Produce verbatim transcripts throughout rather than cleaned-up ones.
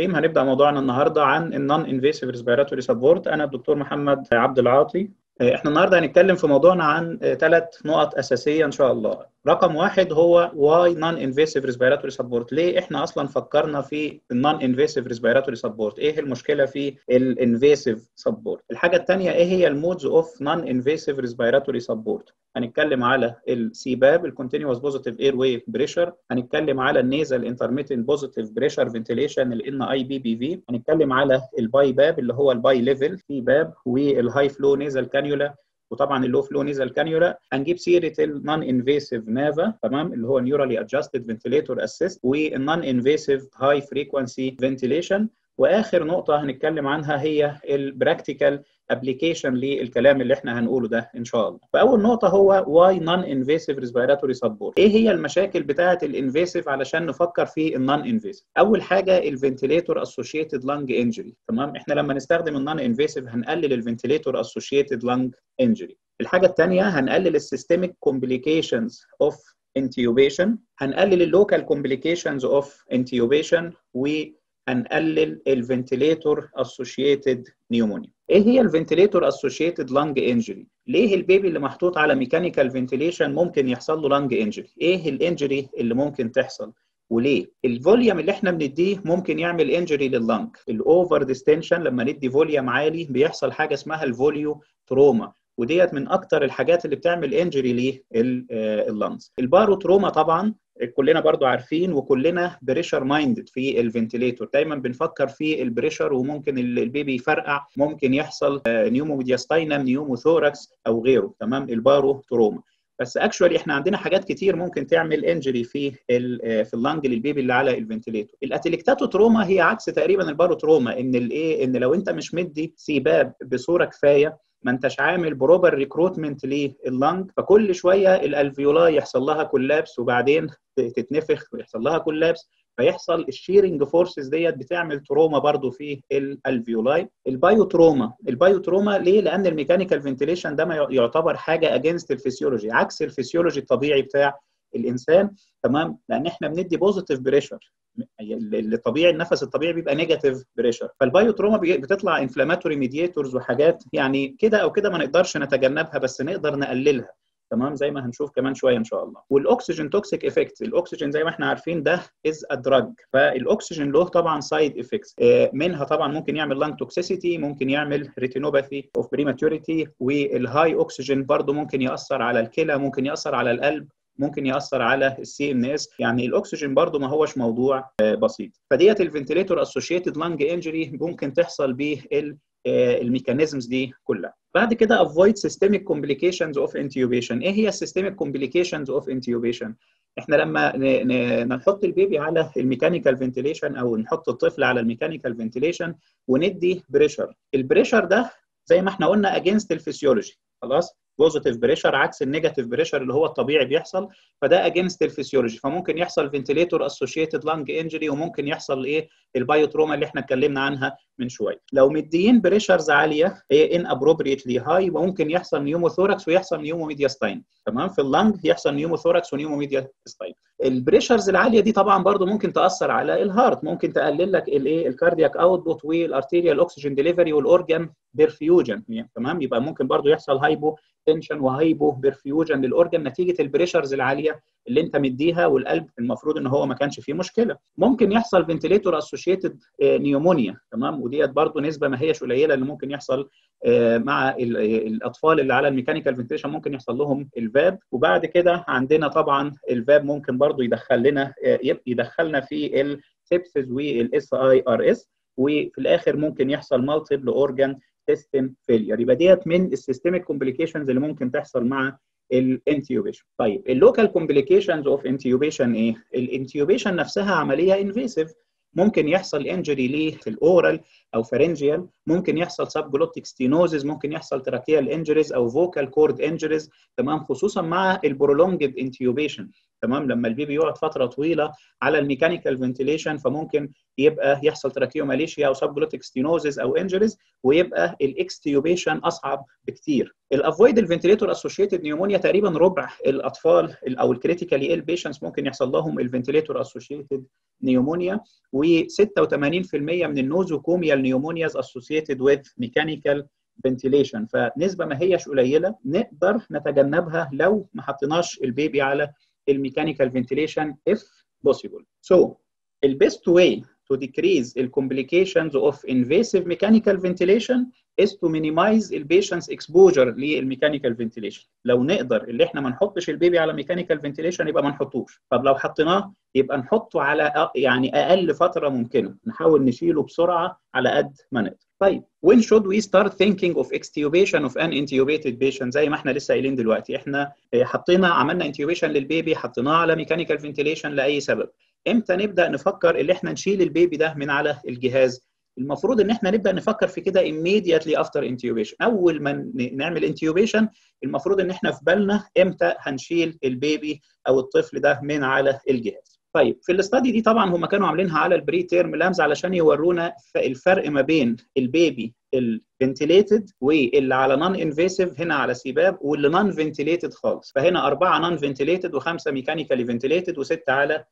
الرحيم. هنبدأ موضوعنا النهارده عن النون انفيسيف ريسبيراتوري سبورت. أنا الدكتور محمد عبد العاطي. احنا النهارده هنتكلم في موضوعنا عن ثلاث نقط أساسية إن شاء الله. رقم واحد هو واي نون انفيسيف ريسبيراتوري سبورت. ليه احنا أصلا فكرنا في النون انفيسيف ريسبيراتوري سبورت؟ إيه المشكلة في الانفيسيف سبورت؟ الحاجة الثانية إيه هي المودز أوف نون انفيسيف ريسبيراتوري سبورت؟ هنتكلم على السيباب الكونتينوس بوزيتيف اير واي بريشر، هنتكلم على النيزل انترميتنت بوزيتيف بريشر فنتيليشن الان اي بي بي في، هنتكلم على الباي باب اللي هو الباي ليفل في باب، والهاي فلو نيزل كانيولا، وطبعا اللو فلو نيزل كانيولا. هنجيب سيره النون انفيسيف نافا، تمام، اللي هو نيورالي ادجستد فنتيليتور اسيست، والنون انفيسيف هاي فريكوانسي فنتيليشن. واخر نقطه هنتكلم عنها هي البراكتيكال ابلكيشن للكلام اللي احنا هنقوله ده ان شاء الله. فاول نقطه هو واي نون انفيسيف ريسبيراتوري سبورت. ايه هي المشاكل بتاعه الانفيسيف علشان نفكر في النون انفيسيف؟ اول حاجه الفنتيليتور اسوشيتد لانج انجري، تمام. احنا لما نستخدم النون انفيسيف هنقلل الفنتيليتور اسوشيتد لانج انجري. الحاجه الثانيه هنقلل السيستميك كومبليكيشنز اوف انتيوبيشن، هنقلل اللوكال كومبليكيشنز اوف انتيوبيشن، و هنقلل الفنتيليتور اسوشيتد نيومونيا. ايه هي الفنتيليتور اسوشيتد لانج انجري؟ ليه البيبي اللي محطوط على ميكانيكال فنتيليشن ممكن يحصل له لانج انجري؟ ايه الانجري اللي ممكن تحصل وليه؟ الفوليوم اللي احنا بنديه ممكن يعمل انجري لللانج. الاوفر ديستنشن لما ندي فوليوم عالي بيحصل حاجه اسمها الفوليو تروما، وديت من اكتر الحاجات اللي بتعمل انجري لللانجز. البارو تروما طبعا كلنا برضو عارفين، وكلنا بريشر مايندد في الفنتيليتور، دايما بنفكر في البريشر، وممكن البيبي يفرقع، ممكن يحصل نيومو ميدياستاينم، نيومو ثوركس او غيره، تمام، البارو تروما. بس اكشوالي احنا عندنا حاجات كتير ممكن تعمل انجري في في اللنج للبيبي اللي على الفنتيليتور. الاتيليكتاتو تروما هي عكس تقريبا البارو تروما، ان الايه ان لو انت مش مدي سيباب بصوره كفايه، ما انتش عامل بروبر ريكروتمنت لللنج، فكل شويه الالفيولاي يحصل لها كولابس، وبعدين تتنفخ ويحصل لها كولابس، فيحصل الشيرنج فورسز ديت بتعمل تروما برضو في الالفيولاي. البايو تروما، البايو تروما ليه؟ لان الميكانيكال فنتيليشن ده ما يعتبر حاجه اجينست الفسيولوجي، عكس الفسيولوجي الطبيعي بتاع الانسان، تمام، لان احنا بندي بوزيتيف بريشر. الطبيعي النفس الطبيعي بيبقى نيجاتيف بريشر، فالبايو تروما بتطلع انفلاماتوري ميدياتورز وحاجات يعني كده او كده ما نقدرش نتجنبها، بس نقدر نقللها، تمام، زي ما هنشوف كمان شويه ان شاء الله. والاكسجين توكسيك افكت، الاكسجين زي ما احنا عارفين ده از ا دراج، فالاكسجين له طبعا سايد افكتس، منها طبعا ممكن يعمل لانج توكسيسيتي، ممكن يعمل ريتينوباثي اوف بريماتوريتي، والهاي اوكسجين برضو ممكن ياثر على الكلى، ممكن ياثر على القلب، ممكن ياثر على السي ان اس. يعني الاكسجين برضو ما هوش موضوع بسيط. فديت الفنتيليتور اسوشيتد لانج انجري ممكن تحصل به الميكانيزمز دي كلها. بعد كده avoid systemic complications of intubation. ايه هي systemic complications of intubation؟ احنا لما نحط البيبي على الميكانيكال فنتيليشن او نحط الطفل على الميكانيكال فنتيليشن وندي بريشر، البريشر ده زي ما احنا قلنا against الفسيولوجي، خلاص، بوزيتيف بريشر عكس النيجاتيف بريشر اللي هو الطبيعي بيحصل، فده اجينست الفسيولوجي، فممكن يحصل فنتيليتور اسوشيتد لانج انجري، وممكن يحصل ايه البايوتروما اللي احنا اتكلمنا عنها من شويه. لو مديين بريشرز عاليه ايه ان ابروبريتلي هاي، ممكن يحصل نيوموثوركس ويحصل نيومو ميدياستاين، تمام، في اللنج يحصل نيوموثوركس ونيومو ميدياستاين. البريشرز العاليه دي طبعا برضو ممكن تاثر على الهارت، ممكن تقلل لك الايه الكاردياك اوتبوت والارتيريال اوكسجين ديليفري والاورجان بيرفيوجن، يعني تمام، يبقى ممكن برضو يحصل هايبو تنشن وهايبو بيرفيوجن للاورجن نتيجه البريشرز العاليه اللي انت مديها، والقلب المفروض ان هو ما كانش فيه مشكله. ممكن يحصل فنتيليتور اسوشيتد نيومونيا، تمام، وديت برضو نسبه ما هيش قليله اللي ممكن يحصل مع الاطفال اللي على الميكانيكال فنتيليشن، ممكن يحصل لهم الفاب. وبعد كده عندنا طبعا الفاب ممكن برضو يدخل لنا يدخلنا في السبسس والاس اي ار اس، وفي الاخر ممكن يحصل مالتيبل اورجان سيستم فيلير. يبقى ديت من السيستميك كومبليكيشنز اللي ممكن تحصل مع الانتيوبيشن. طيب اللوكال كومبليكيشنز اوف انتيوبيشن ايه؟ الانتيوبيشن نفسها عمليه انفيسيف، ممكن يحصل انجري ليه في الاورال، او فارنجيال، ممكن يحصل سبجلوتيك ستينوزز، ممكن يحصل تراكيال انجريز او فوكال كورد انجريز، تمام، خصوصا مع البرولونجد انتيوبيشن، تمام، لما البيبي يقعد فتره طويله على الميكانيكال فنتيليشن فممكن يبقى يحصل تراكيوماليشيا او سبجلوتيك ستينوزز او انجريز، ويبقى الاكستيوبيشن اصعب بكتير. الافويدال فنتيليتور اسوشيتد نيومونيا تقريبا ربع الاطفال او الكريتيكالي ال بيشنتس ممكن يحصل لهم الفنتيليتور اسوشيتد نيومونيا، وستة وثمانين بالمئة من النوزوكوميال نيومونياز اسوشيتد وذ ميكانيكال فنتيليشن، فنسبه ما هيش قليله نقدر نتجنبها لو ما حطيناش البيبي على الميكانيكال فنتيليشن if possible. So the best way to decrease the complications of invasive mechanical ventilation is to minimize the patient's exposure للميكانيكال ventilation. لو نقدر اللي احنا ما نحطش البيبي على ميكانيكال ventilation يبقى ما نحطوش، طب لو حطيناه يبقى نحطه على يعني اقل فتره ممكنه، نحاول نشيله بسرعه على قد ما نقدر. طيب when should we start thinking of extubation of an intubated patient؟ زي ما احنا لسه قايلين دلوقتي، احنا حطينا عملنا intubation للبيبي، حطيناه على ميكانيكال ventilation لاي سبب، امتى نبدا نفكر اللي احنا نشيل البيبي ده من على الجهاز؟ المفروض ان احنا نبدا نفكر في كده immediately after intubation. اول ما نعمل intubation المفروض ان احنا في بالنا امتى هنشيل البيبي او الطفل ده من على الجهاز. طيب في الاستادي دي طبعا هم كانوا عاملينها على البري تيرم لامز علشان يورونا الفرق ما بين البيبي الفنتيليتد واللي على نون انفيسيف هنا على سيباب، واللي نون فنتيليتد خالص، فهنا اربعه نون فنتيليتد وخمسه ميكانيكالي فنتيليتد وسته على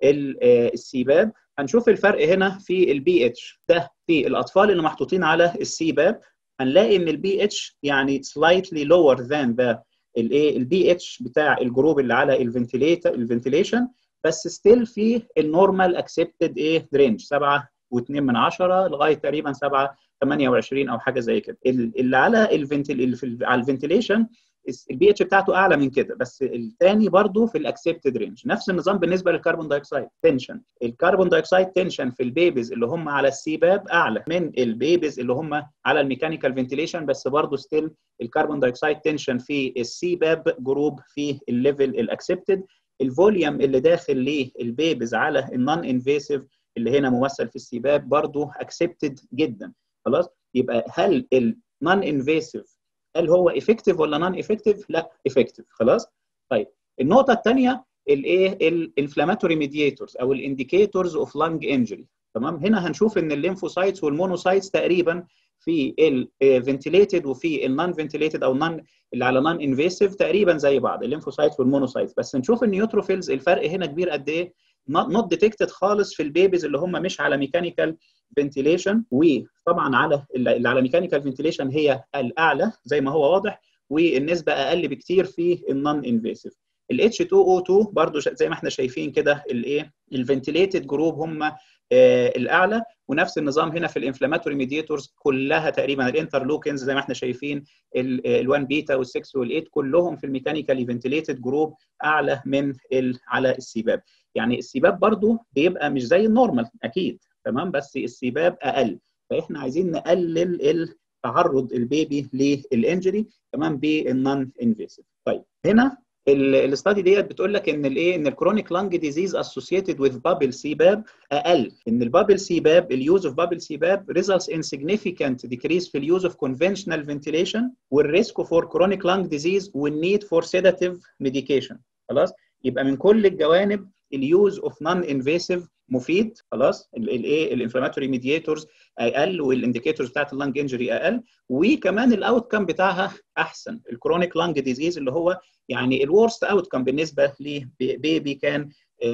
السيباب. هنشوف الفرق هنا في البي اتش ده في الاطفال اللي محطوطين على السيباب، هنلاقي ان البي اتش يعني slightly lower than the الايه البي اتش بتاع الجروب اللي على الفنتيليتر الفنتيليشن، بس ستيل في النورمال اكسبتد ايه رينج سبعة واتنين من عشرة لغايه تقريبا سبعة ثمانية وعشرين او حاجه زي كده. اللي على الفنتيل اللي في على الفنتيليشن البي اتش بتاعته اعلى من كده، بس الثاني برضه في الاكسبتد رينج. نفس النظام بالنسبه للكربون دايوكسيد تنشن، الكربون دايوكسيد تنشن في البيبيز اللي هم على السيباب اعلى من البيبيز اللي هم على الميكانيكال فنتيليشن، بس برضه ستيل الكربون دايوكسيد تنشن في السيباب جروب في الليفل الاكسبتد. الفوليوم اللي داخل للبيبيز على النون انفيسيف اللي هنا ممثل في السيباب برضه اكسبتد جدا. خلاص، يبقى هل النون انفيسيف هل هو افكتيف ولا نون افكتيف؟ لا افكتيف. خلاص. طيب النقطه الثانيه الايه الانفلاماتوري ميدياتورز او الانديكيتورز اوف لانج انجري، تمام. هنا هنشوف ان الليمفوسايتس والمونوسايتس تقريبا في الفنتيليتد وفي النون فنتيليتد او نون اللي على نون انفيسيف تقريبا زي بعض، الليمفوسايتس والمونوسايتس، بس نشوف النيوتروفيلز الفرق هنا كبير قد ايه، نوت ديتكتد خالص في البيبيز اللي هم مش على ميكانيكال فنتيليشن، وطبعا على اللي على ميكانيكال فنتيليشن هي الاعلى زي ما هو واضح، والنسبه اقل بكتير في النون انفيسيف. ال اتش تو او تو برضو زي ما احنا شايفين كده الايه الفنتيليتد جروب هم آه الاعلى، ونفس النظام هنا في الانفلاماتوري ميدياتورز كلها تقريبا الانترلوكينز زي ما احنا شايفين ال1 بيتا وال6 وال8 كلهم في الميكانيكالي فنتيليتد جروب اعلى من على السيباب. يعني السيباب برضو بيبقى مش زي النورمال اكيد، تمام، بس السيباب اقل، فاحنا عايزين نقلل تعرض البيبي للانجري تمام بالنون انفيسيف. طيب هنا الاستادي ديت بتقول لك ان الايه ان الكرونيك لانج ديزيز اسوسييتد وذ بابل سيباب اقل، ان البابل سيباب اليوز اوف بابل سيباب results in significant decrease في اليوز اوف conventional ventilation والريسك فور كرونيك لانج ديزيز والنيد فور سيداتيف ميديكيشن. خلاص، يبقى من كل الجوانب اليوز اوف نون انفيسيف مفيد. خلاص، الايه الانفلاماتوري ميدياتورز اقل والانديكيتورز بتاعت اللانج انجري اقل، وكمان الاوت كام بتاعها احسن. الكرونيك لانج ديزيز اللي هو يعني الورست اوت كام بالنسبه لبيبي كان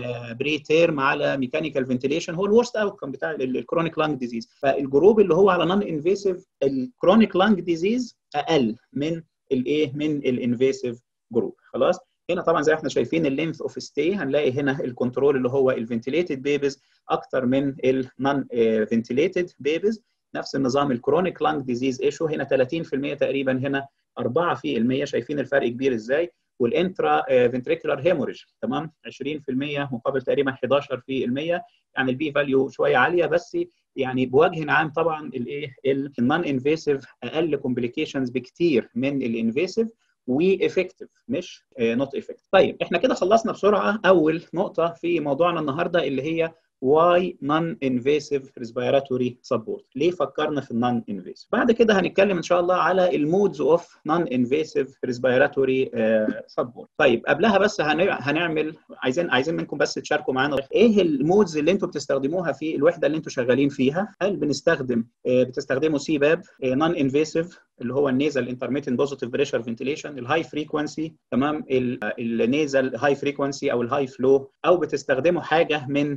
بري تيرم على ميكانيكال فنتيليشن هو الورست اوت كام بتاع الكرونيك لانج ديزيز. فالجروب اللي هو على نون انفيسيف الكرونيك لانج ديزيز اقل من الايه من الانفيسيف جروب. خلاص، هنا طبعا زي ما احنا شايفين اللينث اوف ستي هنلاقي هنا الكنترول اللي هو الفنتيليتد بيبيز اكتر من النون فنتيليتد بيبيز. نفس النظام الكرونيك لانج ديزيز ايشو هنا ثلاثين بالمئة تقريبا، هنا أربعة بالمئة. شايفين الفرق كبير ازاي؟ والانترا فنتريكولار هيموريج تمام عشرين بالمئة مقابل تقريبا احداشر بالمئة، يعني البي فاليو شويه عاليه، بس يعني بوجه عام طبعا الايه النون انفيسيف اقل كومبليكيشنز بكتير من الانفيسيف وافكتيف مش نوت افكتيف. طيب احنا كده خلصنا بسرعه اول نقطه في موضوعنا النهارده اللي هي واي نون انفيسيف ريسبيراتوري سبورت. ليه فكرنا في النون انفيسيف؟ بعد كده هنتكلم ان شاء الله على المودز اوف نون انفيسيف ريسبيراتوري سبورت. طيب قبلها بس هنعمل عايزين عايزين منكم بس تشاركوا معانا ايه المودز اللي انتم بتستخدموها في الوحده اللي انتم شغالين فيها. هل بنستخدم بتستخدموا سي باب نون انفيسيف اللي هو النيزل انترميتنت بوزيتيف بريشر فنتيليشن، الهاي فريكوانسي، تمام، النيزل هاي فريكوانسي او الهاي فلو، او بتستخدموا حاجه من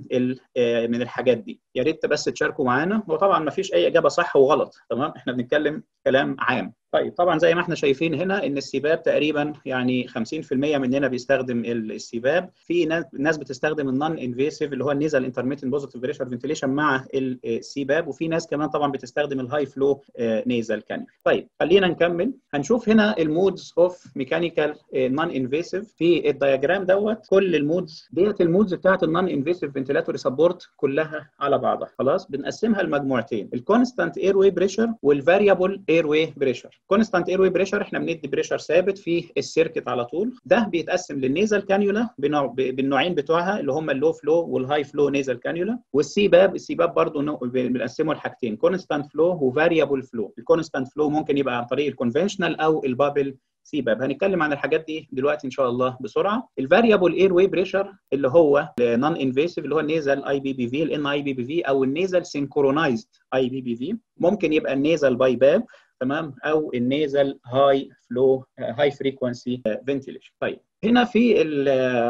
من الحاجات دي؟ يا ريت بس تشاركوا معانا. هو طبعا ما فيش اي اجابه صح وغلط، تمام، احنا بنتكلم كلام عام. طيب طبعا زي ما احنا شايفين هنا ان السباب تقريبا يعني خمسين في المية مننا بيستخدم السباب. في ناس ناس بتستخدم النون انفيسيف اللي هو النيزل انترميتنت بوزيتيف بريشر فنتيليشن مع السباب، وفي ناس كمان طبعا بتستخدم الهاي فلو نيزل كانيول. طيب خلينا نكمل. هنشوف هنا المودز اوف ميكانيكال نون انفيسيف في الدياجرام دوت. كل المودز ديت المودز بتاعت النون انفيسيف فنتيلاتوري سبورت كلها على بعضها. خلاص بنقسمها لمجموعتين، الكونستانت اير واي بريشر والفاريبل اير واي بريشر. كونستانت اير واي بريشر احنا بندي بريشر ثابت في السيركت على طول. ده بيتقسم للنيزل كانيولا بالنوعين بتوعها اللي هم اللو فلو والهاي فلو نيزل كانيولا، والسي باب. السي باب برضه بنقسمه لحاجتين، كونستانت فلو وفاريبل فلو. الكونستانت فلو ممكن يبقى عن طريق الكونفنشنال او البابل سي باب. هنتكلم عن الحاجات دي دلوقتي ان شاء الله بسرعه. الفاريبل اير واي بريشر اللي هو نون انفيسيف اللي هو النيزل اي بي بي في، الان اي بي بي في، او النيزل سينكرونايزد اي بي بي في. ممكن يبقى النيزل باي باب، تمام، او النيزل هاي فلو هاي فريكوانسي فنتيليشن. طيب هنا في ال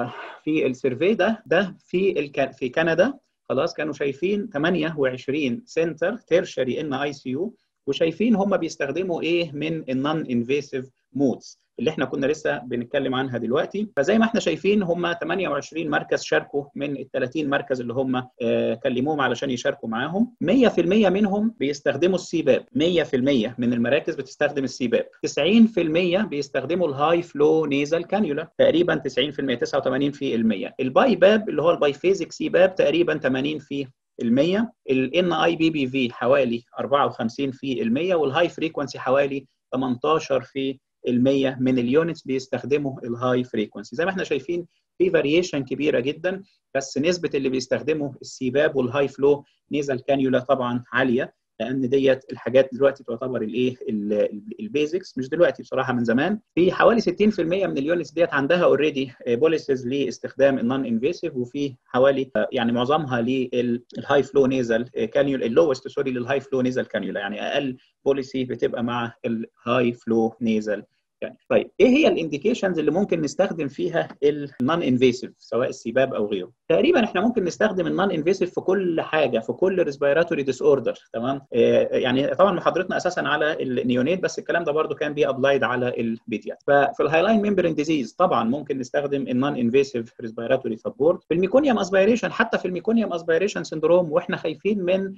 في السيرفي ده ده في الك في كندا، خلاص، كانوا شايفين ثمانية وعشرين سنتر تيرشري ان اي سي يو، وشايفين هم بيستخدموا ايه من النون انفيسيف مودز اللي احنا كنا لسه بنتكلم عنها دلوقتي. فزي ما احنا شايفين هم ثمانية وعشرين مركز شاركوا من ال ثلاثين مركز اللي هم آه كلموهم علشان يشاركوا معاهم. مية في المية منهم بيستخدموا السيباب، مية في المية من المراكز بتستخدم السيباب. تسعين في المية بيستخدموا الهاي فلو نيزل كانيولا، تقريبا تسعين في المية، تسعة وثمانين في المية. الباي باب اللي هو الباي فيزيك سيباب تقريبا ثمانين في المية. الان اي بي بي في حوالي أربعة وخمسين في المية، والهاي فريكوانسي حوالي ثمانية عشر في المية من اليونتس بيستخدموا الهاي فريكوانسي. زي ما احنا شايفين في فاريشن كبيره جدا، بس نسبه اللي بيستخدموا السيباب والهاي فلو نيزل كانيولا طبعا عاليه، لان ديت الحاجات دلوقتي تعتبر الايه البيزكس، مش دلوقتي بصراحه، من زمان. في حوالي ستين في المية من اليونتس ديت عندها اوريدي بوليسز لاستخدام النون انفيسيف، وفي حوالي يعني معظمها للهاي فلو نيزل كانيولا، اللوست سوري للهاي فلو نيزل كانيولا، يعني اقل بوليسي بتبقى مع الهاي فلو نيزل. يعني طيب ايه هي الانديكيشنز اللي ممكن نستخدم فيها النون انفيسيف سواء السباب او غيره؟ تقريبا احنا ممكن نستخدم النون انفيسيف في كل حاجه، في كل ريسبيراتوري ديس اوردر، تمام. آه يعني طبعا محاضرتنا اساسا على النيونيت، بس الكلام ده برده كان بي ابلايد على البيديات. ففي الهايلاين ميمبرين ديزيز طبعا ممكن نستخدم النون انفيسيف ريسبيراتوري سبورت. في الميكونيوم اسبيريشن، حتى في الميكونيوم اسبيريشن سندروم واحنا خايفين من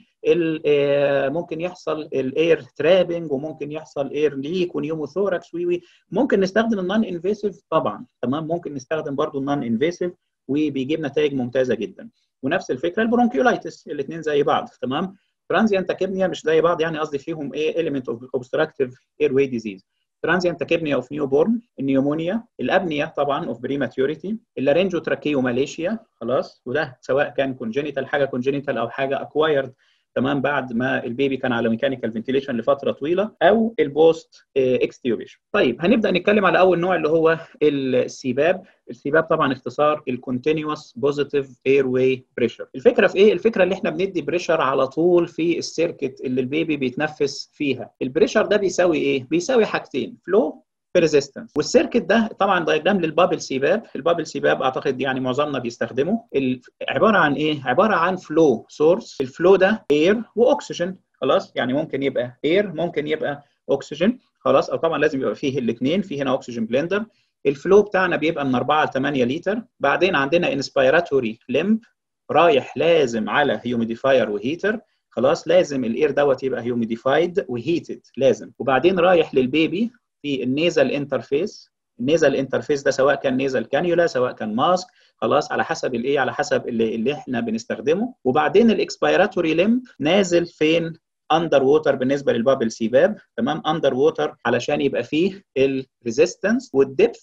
آه ممكن يحصل الاير ترابنج، وممكن يحصل اير ليك ونيوموثوركس وي وي ممكن نستخدم النون انفيسيف طبعا، تمام. ممكن نستخدم برضو النون انفيسيف وبيجيب نتائج ممتازه جدا. ونفس الفكره البرونكيولايتس، الاثنين زي بعض، تمام. ترانزيانت تاكيبنيا مش زي بعض، يعني قصدي فيهم ايه element of obstructive airway disease. ترانزيانت تاكيبنيا اوف نيو بورن، النيومونيا، الابنيا طبعا اوف بريماتيوريتي، اللارينجو تراكيوماليشيا، خلاص، وده سواء كان كونجينيتال، حاجه كونجينيتال او حاجه اكوايرد، تمام، بعد ما البيبي كان على ميكانيكال فنتيليشن لفتره طويله، او البوست اكستيوبيشن. طيب هنبدا نتكلم على اول نوع اللي هو السيباب. السيباب طبعا اختصار الكونتينوس بوزيتيف اير واي بريشر. الفكره في ايه؟ الفكره اللي احنا بندي بريشر على طول في السيركت اللي البيبي بيتنفس فيها. البريشر ده بيساوي ايه؟ بيساوي حاجتين، فلو بريزيستنس. والسيركت ده طبعا دايجرام للبابل سيباب. البابل سيباب اعتقد يعني معظمنا بيستخدمه. عباره عن ايه؟ عباره عن فلو سورس. الفلو ده اير واكسجين، خلاص، يعني ممكن يبقى اير، ممكن يبقى اكسجين، خلاص، او طبعا لازم يبقى فيه الاثنين. في هنا اكسجين بلندر. الفلو بتاعنا بيبقى من أربعة ل ثمانية لتر. بعدين عندنا انسبيراتوري لمب رايح لازم على هيوميديفاير وهيتر، خلاص، لازم الاير دوت يبقى هيوميديفايد وهيتد لازم. وبعدين رايح للبيبي في النيزل انترفيس. النيزل انترفيس ده سواء كان نيزل كانيولا سواء كان ماسك، خلاص، على حسب الايه، على حسب اللي, اللي احنا بنستخدمه. وبعدين الاكسبيراتوري لمب نازل فين؟ اندر ووتر بالنسبه للبابل سيباب، تمام، اندر ووتر علشان يبقى فيه الريزيستنس والدبث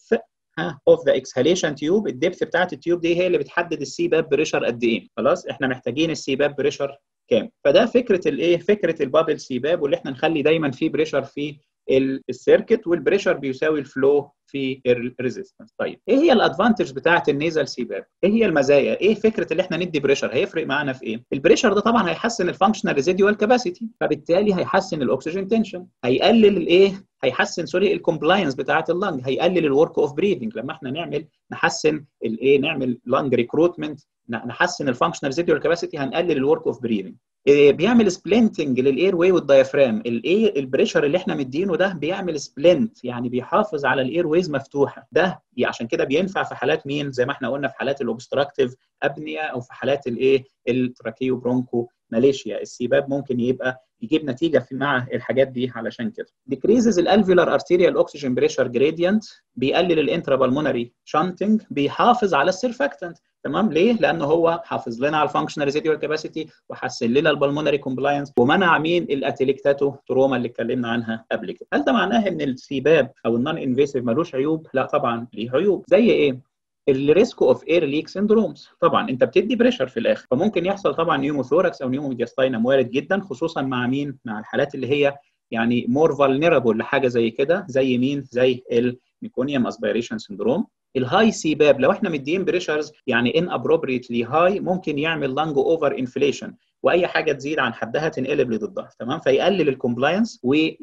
ها اوف ذا اكسهاليشن تيوب. الدبث بتاعت التيوب دي هي اللي بتحدد السي باب بريشر قد ايه. خلاص احنا محتاجين السي باب بريشر كام. فده فكره الايه، فكره البابل سي باب، واللي احنا نخلي دايما في بريشر في السيركت، والبريشر بيساوي الفلو في الريزيستنس. طيب ايه هي الادفانتج بتاعه النيزل سي باب؟ ايه هي المزايا؟ ايه فكره اللي احنا ندي بريشر؟ هيفرق معانا في ايه؟ البريشر ده طبعا هيحسن الفانكشنال ريزيديوال كاباسيتي، فبالتالي هيحسن الاكسجين تنشن، هيقلل الايه، هيحسن سوري الكومبلاينس بتاعه اللنج، هيقلل الورك اوف بريثنج. لما احنا نعمل نحسن الايه، نعمل لنج ريكروتمنت، نحسن الفانكشنال ريزيديوال كاباسيتي، هنقلل الورك اوف بريثنج. بيعمل سبلنتنج للاير واي والدايفرام. الايه البريشر اللي احنا مدينه ده بيعمل سبلنت، يعني بيحافظ على الاير ويز مفتوحه. ده عشان كده بينفع في حالات مين؟ زي ما احنا قلنا في حالات الاوبستراكتيف ابنيا، او في حالات الايه التراكيو برونكو ماليشيا. السيباب ممكن يبقى يجيب نتيجه في مع الحاجات دي. علشان كده decreases الالفيولار ارتيريال اوكسجين بريشر جريدينت، بيقلل الانترا بالمونري شانتنج، بيحافظ على السيرفاكتنت. تمام. ليه؟ لانه هو حافظ لنا على الفانكشنال ريزيديوال كاباسيتي، وحسن لنا البلمونري كومبلاينس، ومنع مين؟ الاتيليكتاتو تروما اللي اتكلمنا عنها قبل كده. هل ده معناه ان السيباب او النون انفيسيف ملوش عيوب؟ لا طبعا ليه عيوب. زي ايه؟ الريسك اوف اير ليك سندرومز. طبعا انت بتدي بريشر في الاخر، فممكن يحصل طبعا نيوموثوركس او نيومودياستاينم، وارد جدا، خصوصا مع مين؟ مع الحالات اللي هي يعني مور فالنربل لحاجه زي كده. زي مين؟ زي الميكونيوم اسبيريشن سندروم. الهاي سيباب لو احنا مدين بريشرز يعني ان ابروبريتلي هاي، ممكن يعمل لانج اوفر انفليشن، واي حاجه تزيد عن حدها تنقلب لضدها. تمام. فيقلل الكومبلاينس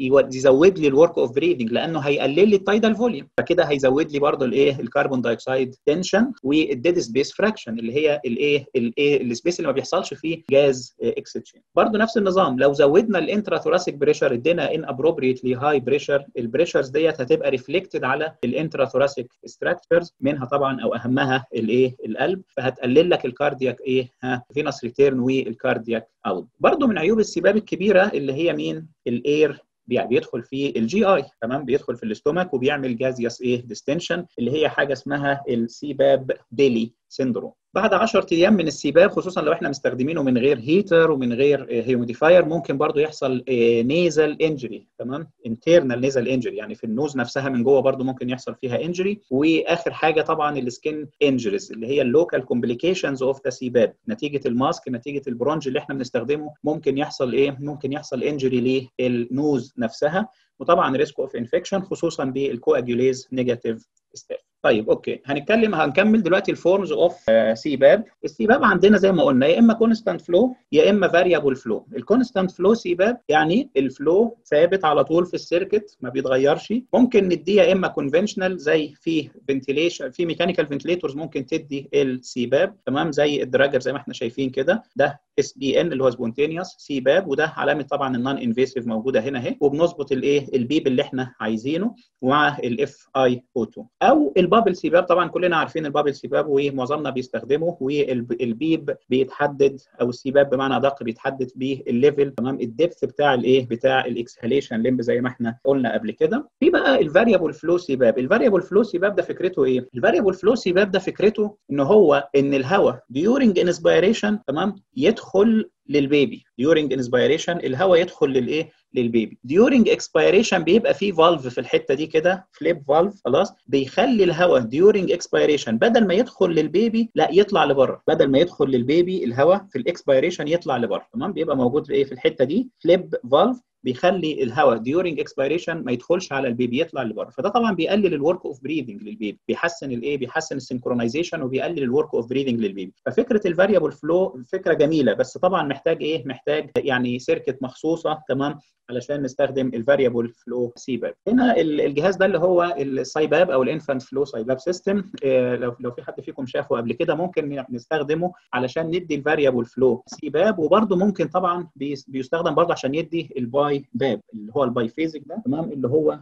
ويزود لي الورك اوف بريثنج، لانه هيقلل لي التايدال فوليوم، فكده هيزود لي برضه الايه الكربون دايوكسيد تنشن والديد سبيس فراكشن، اللي هي الايه الايه السبيس اللي ما بيحصلش فيه جاز اكسشينج. برضه نفس النظام، لو زودنا الانترا ثوراسيك بريشر، ادينا ان ابروبريتلي هاي بريشر، البريشرز ديت هتبقى ريفلكتد على الانترا ثوراسيك ستراكشرز، منها طبعا او اهمها الايه القلب، فهتقلل لك الكاردياك ايه ها فينس ريتيرن والكاردياك اوت. برضه من عيوب السباب الكبيره اللي هي مين؟ الاير بيدخل في الجي اي. تمام. بيدخل في الاستومك وبيعمل جازيوس ايه ديستنشن، اللي هي حاجه اسمها السيباب بيلي سيندروم. بعد عشرة ايام من السيباب، خصوصا لو احنا مستخدمينه من غير هيتر ومن غير هيوميديفاير، ممكن برضو يحصل نيزل انجري. تمام. انترنال نيزل انجري، يعني في النوز نفسها من جوه برضو ممكن يحصل فيها انجري. واخر حاجه طبعا السكين انجريز، اللي هي اللوكال كومبليكيشنز اوف ذا سيباب، نتيجه الماسك، نتيجه البرونج اللي احنا بنستخدمه، ممكن يحصل ايه؟ ممكن يحصل انجري للنوز نفسها. وطبعا ريسك اوف انفكشن، خصوصا بالكواجوليز نيجاتيف ستيت. طيب اوكي، هنتكلم هنكمل دلوقتي الفورمز اوف سيباب. السيباب عندنا زي ما قلنا يا اما كونستانت فلو يا اما فاريبل فلو. الكونستانت فلو سيباب يعني الفلو ثابت على طول في السيركت ما بيتغيرش. ممكن نديه يا اما كونفنشنال، زي في فنتيليشن، في ميكانيكال فنتيليتورز ممكن تدي السيباب. تمام. زي الدراجر زي ما احنا شايفين كده، ده اس بي ان اللي هو سبونتينيوس سيباب، وده علامه طبعا النون انفيسيف موجوده هنا اهي، وبنظبط الايه البيب اللي احنا عايزينه ومع الاف اي اوتو. او البابل سيباب، طبعا كلنا عارفين البابل سيباب ومعظمنا بيستخدمه، والبيب بيتحدد، او السيباب بمعنى ادق بيتحدد بالليفل. تمام. الدبث بتاع الايه بتاع الاكسهاليشن ليمب زي ما احنا قلنا قبل كده. في بقى الفاريبل فلو سيباب. الفاريبل فلو سيباب ده فكرته ايه؟ الفاريبل فلو سيباب ده فكرته ان هو ان الهواء ديورنج انسبيريشن تمام يدخل للبيبي. during inspiration الهواء يدخل للايه للبيبي. during expiration بيبقى فيه فالف في الحته دي كده، فليب فالف، خلاص، بيخلي الهواء during expiration بدل ما يدخل للبيبي لا يطلع لبره. بدل ما يدخل للبيبي الهواء في الاكسبيريشن يطلع لبره. تمام. بيبقى موجود في ايه في الحته دي فليب فالف، بيخلي الهواء during expiration ما يدخلش على البيبي، يطلع لبره. فده طبعا بيقلل الورك اوف بريذنج للبيبي، بيحسن الايه بيحسن السنكرونايزيشن وبيقلل الورك اوف بريذنج للبيبي. ففكره الفاريبل فلو فكره جميله، بس طبعا محتاج ايه محتاج يعني سيركت مخصوصه. تمام. علشان نستخدم الفاريبل فلو سيباب. هنا الجهاز ده اللي هو السايباب او الانفانت فلو سايباب سيستم، لو لو في حد فيكم شافه قبل كده ممكن نستخدمه علشان ندي الفاريبل فلو سيباب. وبرده ممكن طبعا بيستخدم برده عشان يدي الباي باب اللي هو الباي فيزيك ده. تمام. اللي هو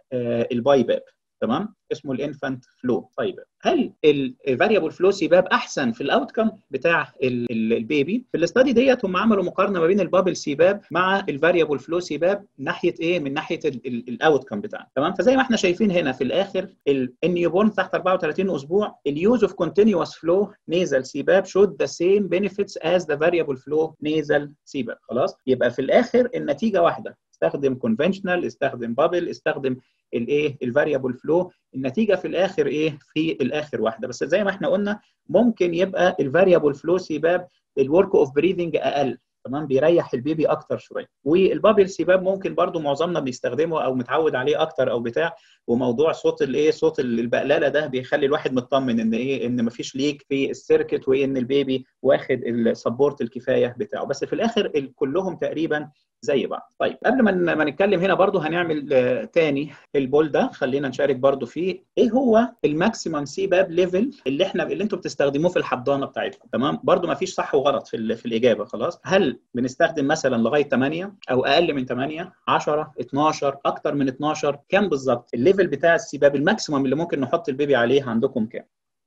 الباي باب. تمام. اسمه الانفانت فلو سايباب. هل الفاريبل فلو سيباب احسن في الاوتكم بتاع البيبي؟ في الاستادي ديت هم عملوا مقارنه ما بين البابل سيباب مع الفاريبل فلو سيباب ناحيه ايه من ناحيه الاوتكم بتاعه. تمام. فزي ما احنا شايفين هنا في الاخر النيوبورن تحت أربعة وثلاثين اسبوع اليوز اوف كونتينوس فلو نيزل سيباب شود ذا سيم بنفيتس از ذا فاريبل فلو نيزل سيباب. خلاص. يبقى في الاخر النتيجه واحده، استخدم كونفنشنال، استخدم بابل، استخدم الايه الفاريبل فلو، النتيجه في الاخر ايه؟ في الاخر واحده. بس زي ما احنا قلنا ممكن يبقى الفاريبل فلو سباب الورك اوف بريذنج اقل، تمام، بيريح البيبي اكتر شويه. والبابل سباب ممكن برضو معظمنا بيستخدمه او متعود عليه اكتر او بتاع، وموضوع صوت الايه صوت البقلاله ده بيخلي الواحد مطمن ان ايه ان مفيش ليك في السيركت، وان البيبي واخد السبورت الكفايه بتاعه. بس في الاخر كلهم تقريبا زي بعض. طيب قبل ما ما نتكلم هنا برضو هنعمل آه تاني البول ده، خلينا نشارك برضو فيه ايه هو الماكسيمم سي باب ليفل اللي احنا اللي انتم بتستخدموه في الحضانه بتاعتكم، تمام؟ برضو ما فيش صح وغلط في في الاجابه، خلاص. هل بنستخدم مثلا لغايه ثمانية او اقل من ثمانية، عشرة، اتناشر، اكتر من اتناشر؟ كام بالظبط الليفل بتاع السي باب الماكسيمم اللي ممكن نحط البيبي عليه عندكم كام؟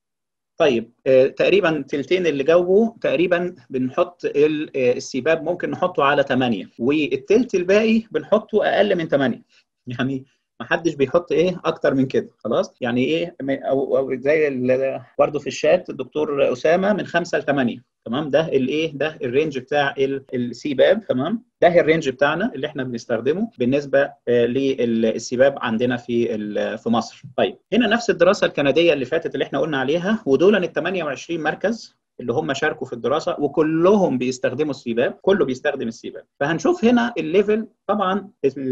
طيب آه، تقريبا تلتين اللي جاوبوا تقريبا بنحط السباب ممكن نحطه على ثمانية، والتلت الباقي بنحطه اقل من ثمانية. يعني ما حدش بيحط ايه اكتر من كده، خلاص. يعني ايه او, أو زي برضه في الشات الدكتور اسامه من خمسة ل ثمانية، تمام. ده الايه ده الرينج بتاع السباب، تمام. ده الرينج بتاعنا اللي احنا بنستخدمه بالنسبه للسباب عندنا في في مصر. طيب هنا نفس الدراسه الكنديه اللي فاتت اللي احنا قلنا عليها، ودول ال ثمانية وعشرين مركز اللي هم شاركوا في الدراسه وكلهم بيستخدموا السباب، كله بيستخدم السباب. فهنشوف هنا الليفل. طبعا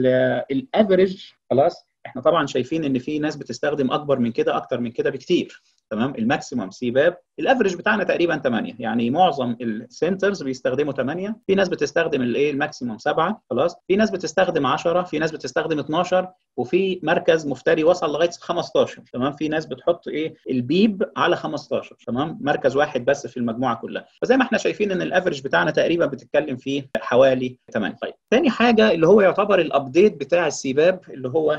الافريج، خلاص، احنا طبعا شايفين ان في ناس بتستخدم اكبر من كده، اكتر من كده بكتير، تمام. الماكسيمم سباب الافريج بتاعنا تقريبا ثمانية، يعني معظم السنترز بيستخدموا ثمانية. في ناس بتستخدم الايه الماكسيمم سبعة، خلاص. في ناس بتستخدم عشرة، في ناس بتستخدم اتناشر، وفي مركز مفتري وصل لغايه خمستاشر، تمام. في ناس بتحط ايه البيب على خمستاشر، تمام، مركز واحد بس في المجموعه كلها. فزي ما احنا شايفين ان الافريج بتاعنا تقريبا بتتكلم فيه حوالي ثمانية. طيب ثاني حاجه اللي هو يعتبر الابديت بتاع السباب اللي هو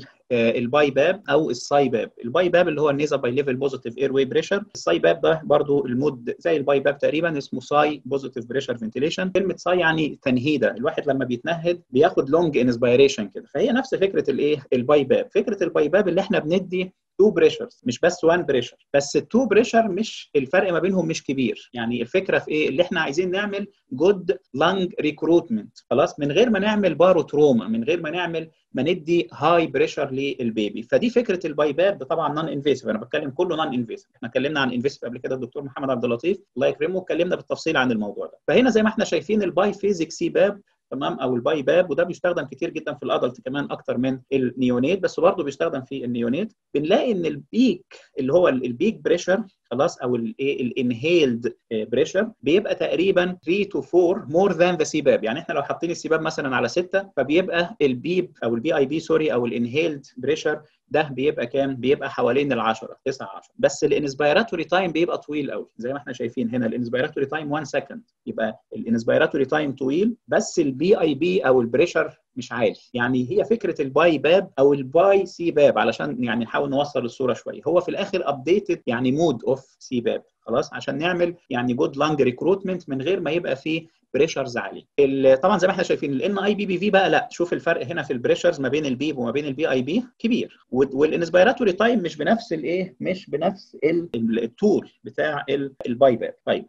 الباي باب او الساي باب. الباي باب اللي هو النيزل باي ليفل بوزيتيف اير واي بريشر. الساي باب ده برضو المود زي الباي باب تقريبا، اسمه ساي بوزيتيف بريشر فنتيليشن. كلمه ساي يعني تنهيده، الواحد لما بيتنهد بياخد لونج انسبيريشن كده. فهي نفس فكره الايه الباي باب. فكره الباي باب اللي احنا بندي تو بريشرز، مش بس وان بريشر، بس التو بريشر مش الفرق ما بينهم مش كبير. يعني الفكره في ايه؟ اللي احنا عايزين نعمل جود لانج ريكروتمنت، خلاص، من غير ما نعمل باروتروما، من غير ما نعمل ما ندي هاي بريشر للبيبي. فدي فكره الباي باب. طبعا نون انفيسيف، انا بتكلم كله نون انفيسيف. احنا اتكلمنا عن انفيسيف قبل كده، الدكتور محمد عبد اللطيف الله يكرمه اتكلمنا بالتفصيل عن الموضوع ده. فهنا زي ما احنا شايفين الباي فيزيك سي باب، تمام، او الباي باب، وده بيستخدم كتير جدا في الادلت كمان اكتر من النيونيت، بس برضه بيستخدم في النيونيت. بنلاقي ان البيك اللي هو البيك بريشر، خلاص، او الايه الانهيلد بريشر بيبقى تقريبا ثلاثة تو أربعة مور ذان ذا سباب. يعني احنا لو حاطين السباب مثلا على ستة، فبيبقى البيب او البي اي بي سوري او الانهيلد بريشر ده بيبقى كام؟ بيبقى حوالين ال عشرة، تسعة، عشرة. بس الانسبيراتوري تايم بيبقى طويل قوي، زي ما احنا شايفين هنا الانسبيراتوري تايم واحد سكند. يبقى الانسبيراتوري تايم طويل، بس البي اي بي او البريشر مش عالي. يعني هي فكره الباي باب او الباي سي باب، علشان يعني نحاول نوصل الصوره شويه. هو في الاخر ابديتد يعني مود اوف سي باب، خلاص، عشان نعمل يعني جود لانج ريكروتمنت من غير ما يبقى فيه بريشرز عاليه. طبعا زي ما احنا شايفين الان اي بي بي في بقى لا، شوف الفرق هنا في البريشرز ما بين البيب وما بين البي اي بي كبير، والانسبيراتوري تايم مش بنفس الايه مش بنفس الطول بتاع الباي باب. طيب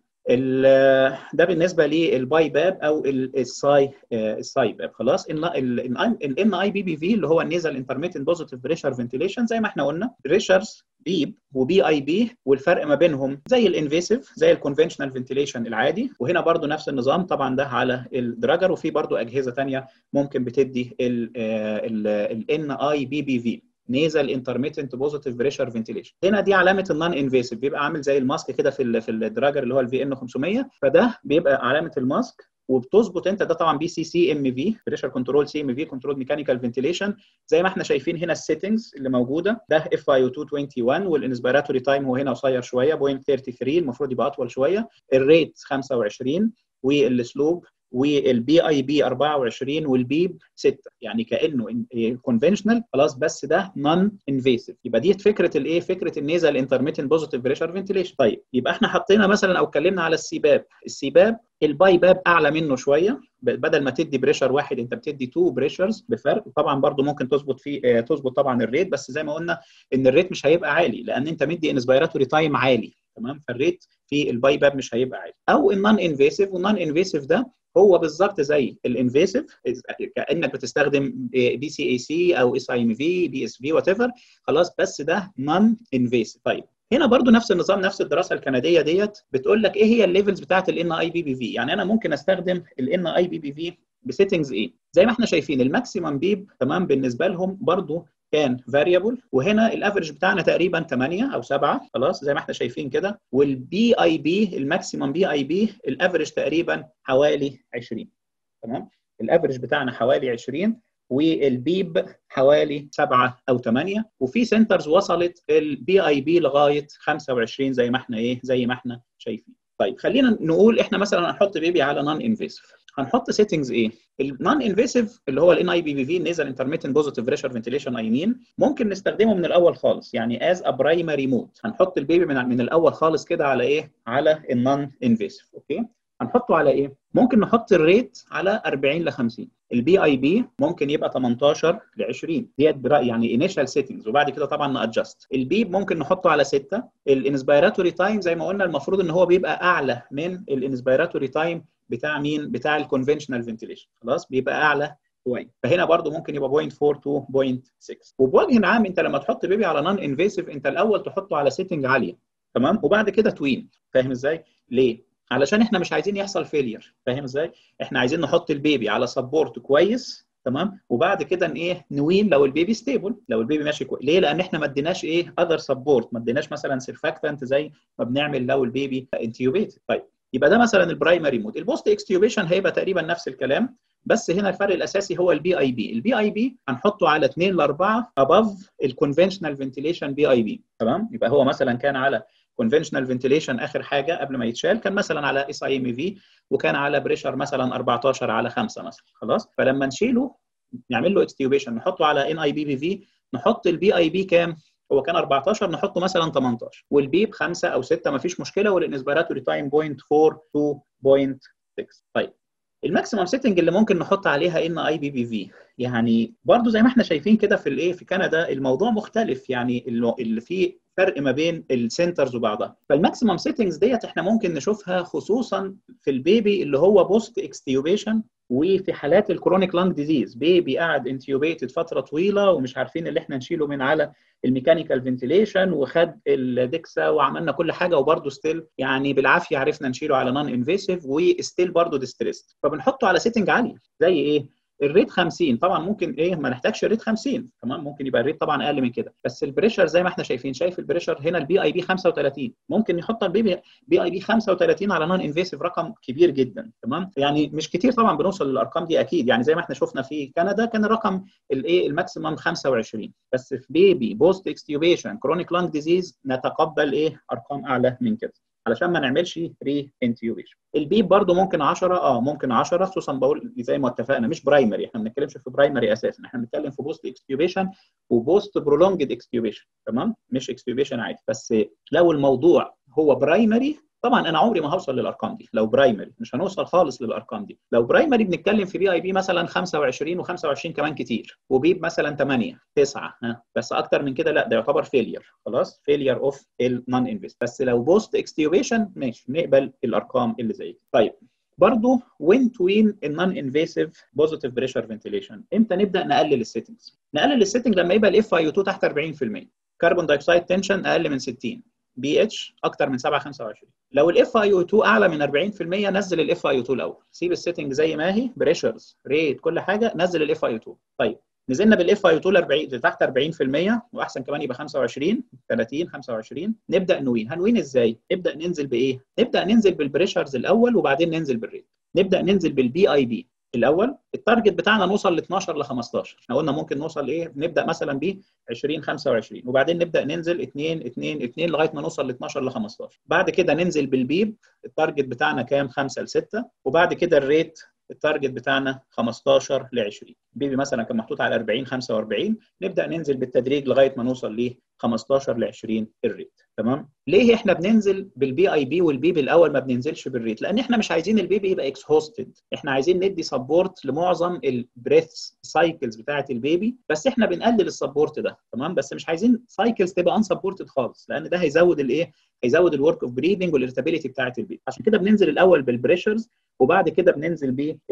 ده بالنسبه للباي باب او الساي الساي باب، خلاص. الان اي بي بي في اللي هو النيزل انترميتنت بوزيتيف بريشر فنتيليشن، زي ما احنا قلنا بريشرز بيب وبي اي بي، والفرق ما بينهم زي الانفيسيف زي الكونفنشنال فنتيليشن العادي. وهنا برضو نفس النظام، طبعا ده على الدراجر، وفي برضو اجهزه ثانيه ممكن بتدي الان اي بي بي في نيزل انترميتنت بوزيتيف بريشر فنتيليشن. هنا دي علامه النون انفيسيف، بيبقى عامل زي الماسك كده في ال في الدراجر اللي هو الفي ان خمسمية، فده بيبقى علامه الماسك. وبتظبط انت ده طبعا بي سي سي ام في بريشر كنترول، سي ام في كنترول ميكانيكال فنتيليشن. زي ما احنا شايفين هنا السيتنجز اللي موجوده، ده اف اي او اتنين واحد وعشرين، والانسبيراتوري تايم هو هنا قصير شويه صفر فاصلة تلاتة وتلاتين، المفروض يبقى اطول شويه. الريت خمسة وعشرين، والسلوب والبي اي بي أربعة وعشرين، والبيب ستة. يعني كانه كونفنشنال، خلاص، بس ده نون انفيسيف. يبقى دي فكره الايه فكره النيزل انترميتنت بوزيتيف بريشر فنتيليشن. طيب يبقى احنا حطينا مثلا او اتكلمنا على السباب. السباب الباي باب اعلى منه شويه، بدل ما تدي بريشر واحد انت بتدي تو بريشرز بفرق. طبعا برضو ممكن تظبط فيه تظبط طبعا الريت، بس زي ما قلنا ان الريت مش هيبقى عالي لان انت مدي انسبيراتوري تايم عالي، تمام. فالريت في الباي باب مش هيبقى عالي. او النون انفيسيف، والنون انفيسيف ده هو بالظبط زي الانفيسيف، كانك بتستخدم بي سي اي سي او اس اي ام في بي اس في وات ايفر، خلاص، بس ده نون انفيسيف. طيب هنا برضو نفس النظام، نفس الدراسه الكنديه ديت بتقول لك ايه هي الليفلز بتاعه الان اي بي بي في. يعني انا ممكن استخدم الان اي بي بي في بسيتنجز ايه؟ زي ما احنا شايفين الماكسيمم بيب تمام بالنسبه لهم برضو كان فاريبل، وهنا الافرج بتاعنا تقريبا ثمانية او سبعة، خلاص زي ما احنا شايفين كده. والبي اي بي الماكسيمم بي اي بي الافرج تقريبا حوالي عشرين، تمام. الافرج بتاعنا حوالي عشرين، والبيب حوالي سبعة او ثمانية، وفي سنترز وصلت البي اي بي لغايه خمسة وعشرين زي ما احنا ايه زي ما احنا شايفين. طيب خلينا نقول احنا مثلا هنحط بيبي على نون انفيسيف، هنحط سيتنجز ايه؟ النون انفيسيف اللي هو الان اي بي بي في نيزل انترميتنت بوزيتيف بريشر فنتيليشن اي مين، ممكن نستخدمه من الاول خالص، يعني از ا برايمري مود. هنحط البيبي من من الاول خالص كده على ايه؟ على النون انفيسيف. اوكي، هنحطه على ايه؟ ممكن نحط الريت على أربعين ل خمسين، البي اي بي ممكن يبقى ثمانية عشر ل عشرين، ديت يعني انيشال سيتنجز، وبعد كده طبعا نادجست. البيب ممكن نحطه على ستة. الانسبيراتوري تايم زي ما قلنا المفروض ان هو بيبقى اعلى من الانسبيراتوري تايم بتاع مين؟ بتاع الكونفنشنال فنتيليشن، خلاص بيبقى اعلى شويه، فهنا برضو ممكن يبقى صفر فاصلة أربعة تو صفر فاصلة ستة. وبوجه عام انت لما تحط بيبي على نون انفيسيف انت الاول تحطه على سيتنج عاليه، تمام، وبعد كده توين. فاهم ازاي؟ ليه؟ علشان احنا مش عايزين يحصل فيلير. فاهم ازاي؟ احنا عايزين نحط البيبي على سبورت كويس، تمام، وبعد كده ايه نوين لو البيبي ستيبل، لو البيبي ماشي كويس. ليه؟ لان احنا ما اديناش ايه اذر سبورت، ما اديناش مثلا سيرفاكتنت زي ما بنعمل لو البيبي انتيوبيتد. طيب يبقى ده مثلا البرايمري مود. البوست اكستيوبيشن هيبقى تقريبا نفس الكلام، بس هنا الفرق الاساسي هو البي اي بي. البي اي بي هنحطه على اتنين ل أربعة اباف الكونفنشنال فنتيليشن بي اي بي، تمام. يبقى هو مثلا كان على كونفنشنال فنتيليشن اخر حاجه قبل ما يتشال كان مثلا على اس اي ام في، وكان على بريشر مثلا أربعتاشر على خمسة مثلا، خلاص. فلما نشيله نعمل له اكستيوبيشن نحطه على ان اي بي بي في، نحط البي اي بي كام؟ هو كان أربعتاشر، نحطه مثلا تمنتاشر، والبيب خمسة او ستة ما فيش مشكله، والانسبيراتوري تايم صفر فاصلة أربعة تو صفر فاصلة ستة. طيب الماكسيمم سيتنج اللي ممكن نحط عليها ان اي بي بي في، يعني برضو زي ما احنا شايفين كده في الايه في كندا الموضوع مختلف، يعني اللي فيه فرق ما بين السنترز وبعضها. فالماكسيمم سيتنجز ديت احنا ممكن نشوفها خصوصا في البيبي اللي هو بوست اكستيوبيشن، وفي حالات الكرونيك لانج ديزيز، بيبي قاعد انتيوبيتد فتره طويله ومش عارفين اللي احنا نشيله من على الميكانيكال فنتيليشن، وخد الدكسا وعملنا كل حاجه وبرده ستيل يعني بالعافيه عرفنا نشيله على نون انفيسيف، وستيل برده ديستريس، فبنحطه على سيتنج عالي زي ايه؟ الريت خمسين. طبعا ممكن ايه ما نحتاجش الريت خمسين، تمام، ممكن يبقى الريت طبعا اقل من كده، بس البريشر زي ما احنا شايفين، شايف البريشر هنا البي اي بي خمسة وتلاتين، ممكن يحط البي بي اي بي خمسة وتلاتين على نون انفيسيف، رقم كبير جدا، تمام. يعني مش كتير طبعا بنوصل للارقام دي اكيد، يعني زي ما احنا شفنا في كندا كان الرقم الايه الماكسيمم خمسة وعشرين، بس في بيبي بوست اكستيوبيشن كرونيك لانج ديزيز نتقبل ايه ارقام اعلى من كده علشان ما نعملش ري انتيوبيشن. البيب برضو ممكن عشرة، اه ممكن عشرة، خصوصا بقول زي ما اتفقنا مش برايمري، احنا ما بنتكلمش في برايمري اساسا، احنا بنتكلم في بوست اكستيوبيشن وبوست برولونجد اكستيوبيشن، تمام، مش اكستيوبيشن عادي. بس لو الموضوع هو برايمري طبعا انا عمري ما هوصل للارقام دي، لو برايمري مش هنوصل خالص للارقام دي. لو برايمري بنتكلم في بي اي بي مثلا خمسة وعشرين وخمسة وعشرين كمان كتير، وبيب مثلا ثمانية تسعة، ها، بس اكتر من كده لا، ده يعتبر فيلير، خلاص فيلير اوف النون انفيست. بس لو بوست اكستيوبيشن ماشي نقبل الارقام اللي زي كده. طيب برضو وين توين النون انفيسيف بوزيتيف بريشر فنتيليشن، امتى نبدا نقلل السيتنجز؟ نقلل السيتنج لما يبقى الاف اي او اتنين تحت أربعين في المية، كربون دايوكسيد تنشن اقل من ستين، بي اتش اكتر من سبعة خمسة وعشرين. لو الاف اي او اتنين اعلى من أربعين في المية نزل الاف اي او اتنين الاول، سيب السيتنج زي ما هي، بريشرز ريت كل حاجه، نزل الاف اي او اتنين. طيب نزلنا بالاف اي او اتنين أربعين تحت أربعين في المية، واحسن كمان يبقى خمسة وعشرين تلاتين خمسة وعشرين، نبدا نوين. هنوين ازاي؟ نبدا ننزل بايه؟ نبدا ننزل بالبريشرز الاول وبعدين ننزل بالريت. نبدا ننزل بالبي اي بي الاول، التارجت بتاعنا نوصل ل اتناشر ل خمستاشر، احنا قلنا ممكن نوصل ايه، نبدا مثلا ب عشرين خمسة وعشرين، وبعدين نبدا ننزل اتنين اتنين اتنين لغايه ما نوصل ل اتناشر ل خمستاشر. بعد كده ننزل بالبيب، التارجت بتاعنا كام؟ خمسة ل ستة، وبعد كده الريت التارجت بتاعنا خمستاشر ل عشرين. بيبي مثلا كان محطوط على أربعين خمسة وأربعين، نبدا ننزل بالتدريج لغايه ما نوصل ل خمستاشر ل عشرين الريت. تمام. ليه احنا بننزل بالبي اي بي والبيبي الاول ما بننزلش بالريت؟ لان احنا مش عايزين البيبي يبقى اكسهوستد، احنا عايزين ندي سبورت لمعظم البريث سايكلز بتاعه البيبي، بس احنا بنقلل السبورت ده. تمام. بس مش عايزين سايكلز تبقى انسبورتد خالص، لان ده هيزود الايه، هيزود الورك اوف بريذنج والارتابيليتي بتاعه البيبي. عشان كده بننزل الاول بالبريشرز وبعد كده بننزل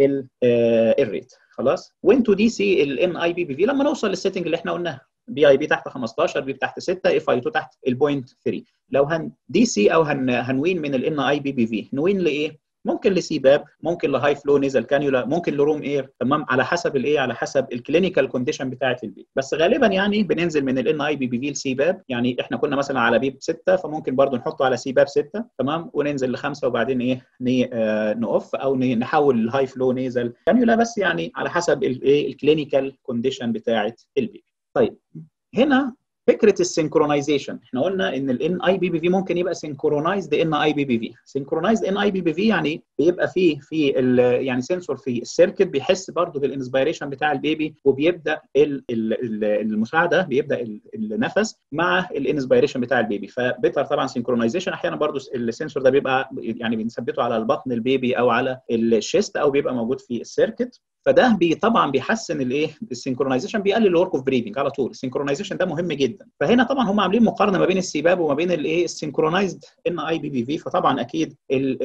بالريت. خلاص. وانتو دي سي الان اي بي بي في لما نوصل للسيتنج اللي احنا قلناها، بي اي بي تحت خمستاشر، بي تحت ستة، اف اي اتنين تحت البوينت ثلاثة. لو هن دي سي او هن هنوين من الان اي بي بي في، نوين لايه؟ ممكن لسي باب، ممكن لهاي فلو نيزل كانيولا، ممكن لروم اير. تمام. على حسب الايه، على حسب الكلينيكال كونديشن بتاعه البيبي. بس غالبا يعني بننزل من الان اي بي بي في لسي باب. يعني احنا كنا مثلا على بيب ستة، فممكن برضو نحطه على سي باب ستة. تمام. وننزل لخمسة وبعدين ايه، ني آه نقف او نحول الهاي فلو نيزل كانيولا، بس يعني على حسب الايه، الكلينيكال كونديشن بتاعه البيبي. طيب هنا فكره السينكرونايزيشن، احنا قلنا ان الان اي بي بي في ممكن يبقى سينكرونايزد ان اي بي بي في. سينكرونايزد ان اي بي بي في يعني بيبقى فيه في يعني سنسور في السيركت بيحس برضه بالانسبيريشن بتاع البيبي، وبيبدا ال ال المساعده، بيبدا النفس مع الانسبيريشن بتاع البيبي. فبيتر طبعا سينكرونايزيشن. احيانا برضه السنسور ده بيبقى يعني بنثبته على البطن البيبي او على الشيست، او بيبقى موجود في السيركت. فده بي طبعا بيحسن الايه، السينكرونايزيشن، بيقلل الورك اوف بريدنج على طول. السينكرونايزيشن ده مهم جدا. فهنا طبعا هم عاملين مقارنه ما بين السيباب وما بين الايه، السينكرونايزد ان اي بي بي في. فطبعا اكيد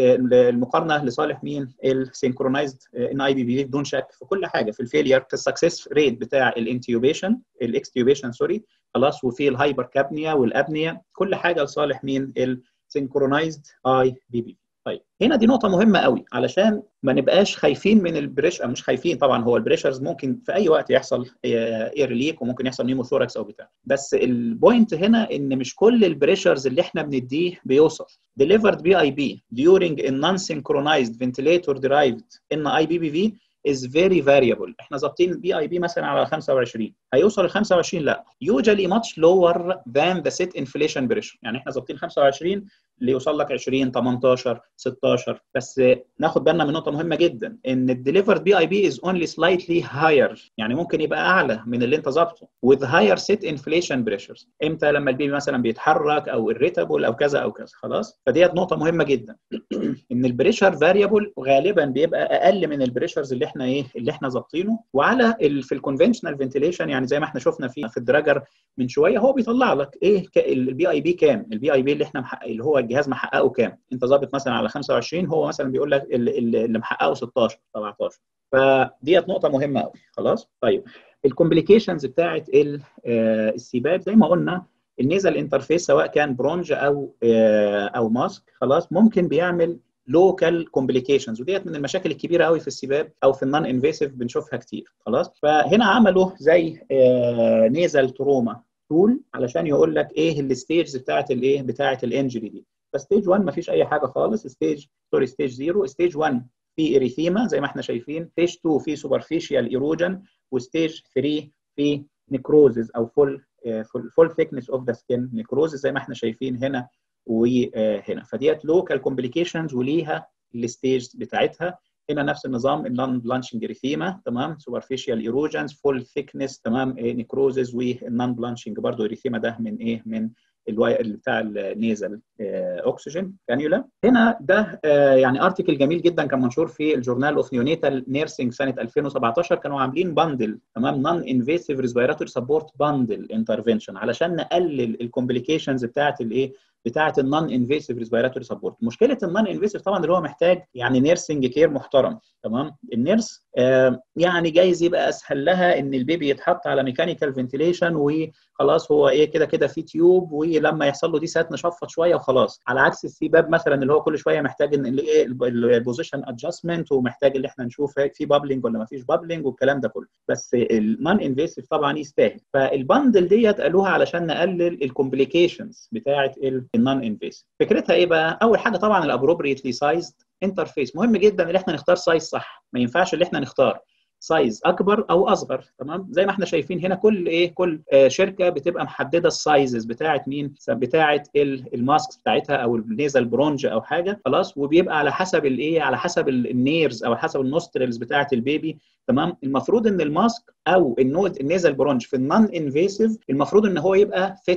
المقارنه لصالح مين؟ السينكرونايزد ان اي بي بي في بدون شك في كل حاجه، في الفيلير، في السكسس ريت بتاع الانتيوبيشن، الاكستيوبيشن سوري، خلاص، وفي الهايبر كابنيا والابنيا، كل حاجه لصالح مين؟ السينكرونايزد اي بي بي. طيب هنا دي نقطة مهمة قوي علشان ما نبقاش خايفين من البريشر. مش خايفين طبعا، هو البريشرز ممكن في أي وقت يحصل اير ليك، وممكن يحصل نيموثوركس أو بتاع. بس البوينت هنا إن مش كل البريشرز اللي إحنا بنديه بيوصل. delivered بي اي بي during a non-synchronized ventilator derived ان اي بي بي في is very variable. احنا ظابطين بي اي بي مثلا على خمسة وعشرين، هيوصل ل خمسة وعشرين؟ لا. usually much lower than the set inflation pressure. يعني احنا ظابطين خمسة وعشرين اللي يوصل لك عشرين، تمنتاشر، ستاشر. بس ناخد بالنا من نقطه مهمه جدا، ان الديليفرد بي اي بي is only slightly higher. يعني ممكن يبقى اعلى من اللي انت ظابطه with higher set inflation pressures. امتى؟ لما البيبي مثلا بيتحرك او irritable او كذا او كذا. خلاص. فديت نقطه مهمه جدا ان البريشر فاريبل غالبا بيبقى اقل من البريشرز اللي احنا ايه، اللي احنا ظابطينه. وعلى ال في الكونفنشنال فنتيليشن، يعني زي ما احنا شفنا في في الدراجر من شويه، هو بيطلع لك ايه البي اي بي كام، البي اي بي اللي احنا محقق اللي هو الجهاز محققه كام. انت ظابط مثلا على خمسة وعشرين، هو مثلا بيقول لك اللي محققه ستاشر، سبعتاشر. فديت نقطه مهمه قوي. خلاص. طيب الكومبليكيشنز بتاعه السيباب زي ما قلنا، النيزل انترفيس سواء كان برونج او او ماسك، خلاص، ممكن بيعمل لوكال كومبليكيشنز، وديت من المشاكل الكبيره قوي في السباب او في النون انفيسيف بنشوفها كتير. خلاص. فهنا عملوا زي نيزل تروما تول علشان يقول لك ايه الستيجز بتاعت الايه، بتاعت الانجري دي. فستيج واحد ما فيش اي حاجه خالص، ستيج سوري ستيج صفر. ستيج واحد في اريثيما زي ما احنا شايفين، ستيج اتنين في سوبرفيشال ايروجن، وستيج ثلاثة في نيكروزز او فول فول ثيكنس اوف ذا سكين نيكروزز زي ما احنا شايفين هنا وهنا. فديت لوكال كومبليكيشنز وليها الستيج بتاعتها. هنا نفس النظام، النون بلانشنج اريثيما، تمام، سوبرفيشال ايروجنز، فول ثيكنس، تمام، نيكروزز، والنون بلانشنج برضه اريثيما ده من ايه، من الواي بتاع النيزل اوكسجين كانيولا. هنا ده يعني ارتكل جميل جدا كان منشور في الجورنال اوف نيونيتال نيرسينج سنه ألفين وسبعتاشر. كانوا عاملين باندل، تمام، نون انفيسيف ريسبيراتوري سبورت باندل انترفنشن علشان نقلل الكومبليكيشنز بتاعت الايه، بتاعه النون انفيسيف ريسبيراتوري سبورت. مشكله النون انفيسيف طبعا اللي هو محتاج يعني نيرسنج كير محترم. تمام. النيرس آه يعني جايز يبقى اسهل لها ان البيبي يتحط على ميكانيكال فنتيليشن وخلاص، هو ايه كده كده في تيوب، ولما يحصل له دي سات نشفط شويه وخلاص. على عكس السيباب مثلا اللي هو كل شويه محتاج ان الايه البوزيشن ادجستمنت، ومحتاج اللي احنا نشوف في بابلنج ولا ما فيش بابلنج والكلام ده كله. بس النون انفيسيف طبعا يستاهل. فالباندل ديت قالوها علشان نقلل الكومبليكيشنز بتاعه النون انفيسيف. فكرتها ايه بقى؟ اول حاجه طبعا الابروبريتلي سايزد انترفيس. مهم جدا ان احنا نختار سايز صح، ما ينفعش ان احنا نختار سايز اكبر او اصغر. تمام. زي ما احنا شايفين هنا كل ايه، كل آه شركه بتبقى محدده السايزز بتاعه مين، بتاعه الماسك بتاعتها او النيزل برونج او حاجه. خلاص. وبيبقى على حسب الايه، على حسب النيرز او حسب النوستريلز بتاعه البيبي. تمام. المفروض ان الماسك او النود النيزل برونج في النون انفيسيف المفروض ان هو يبقى فيت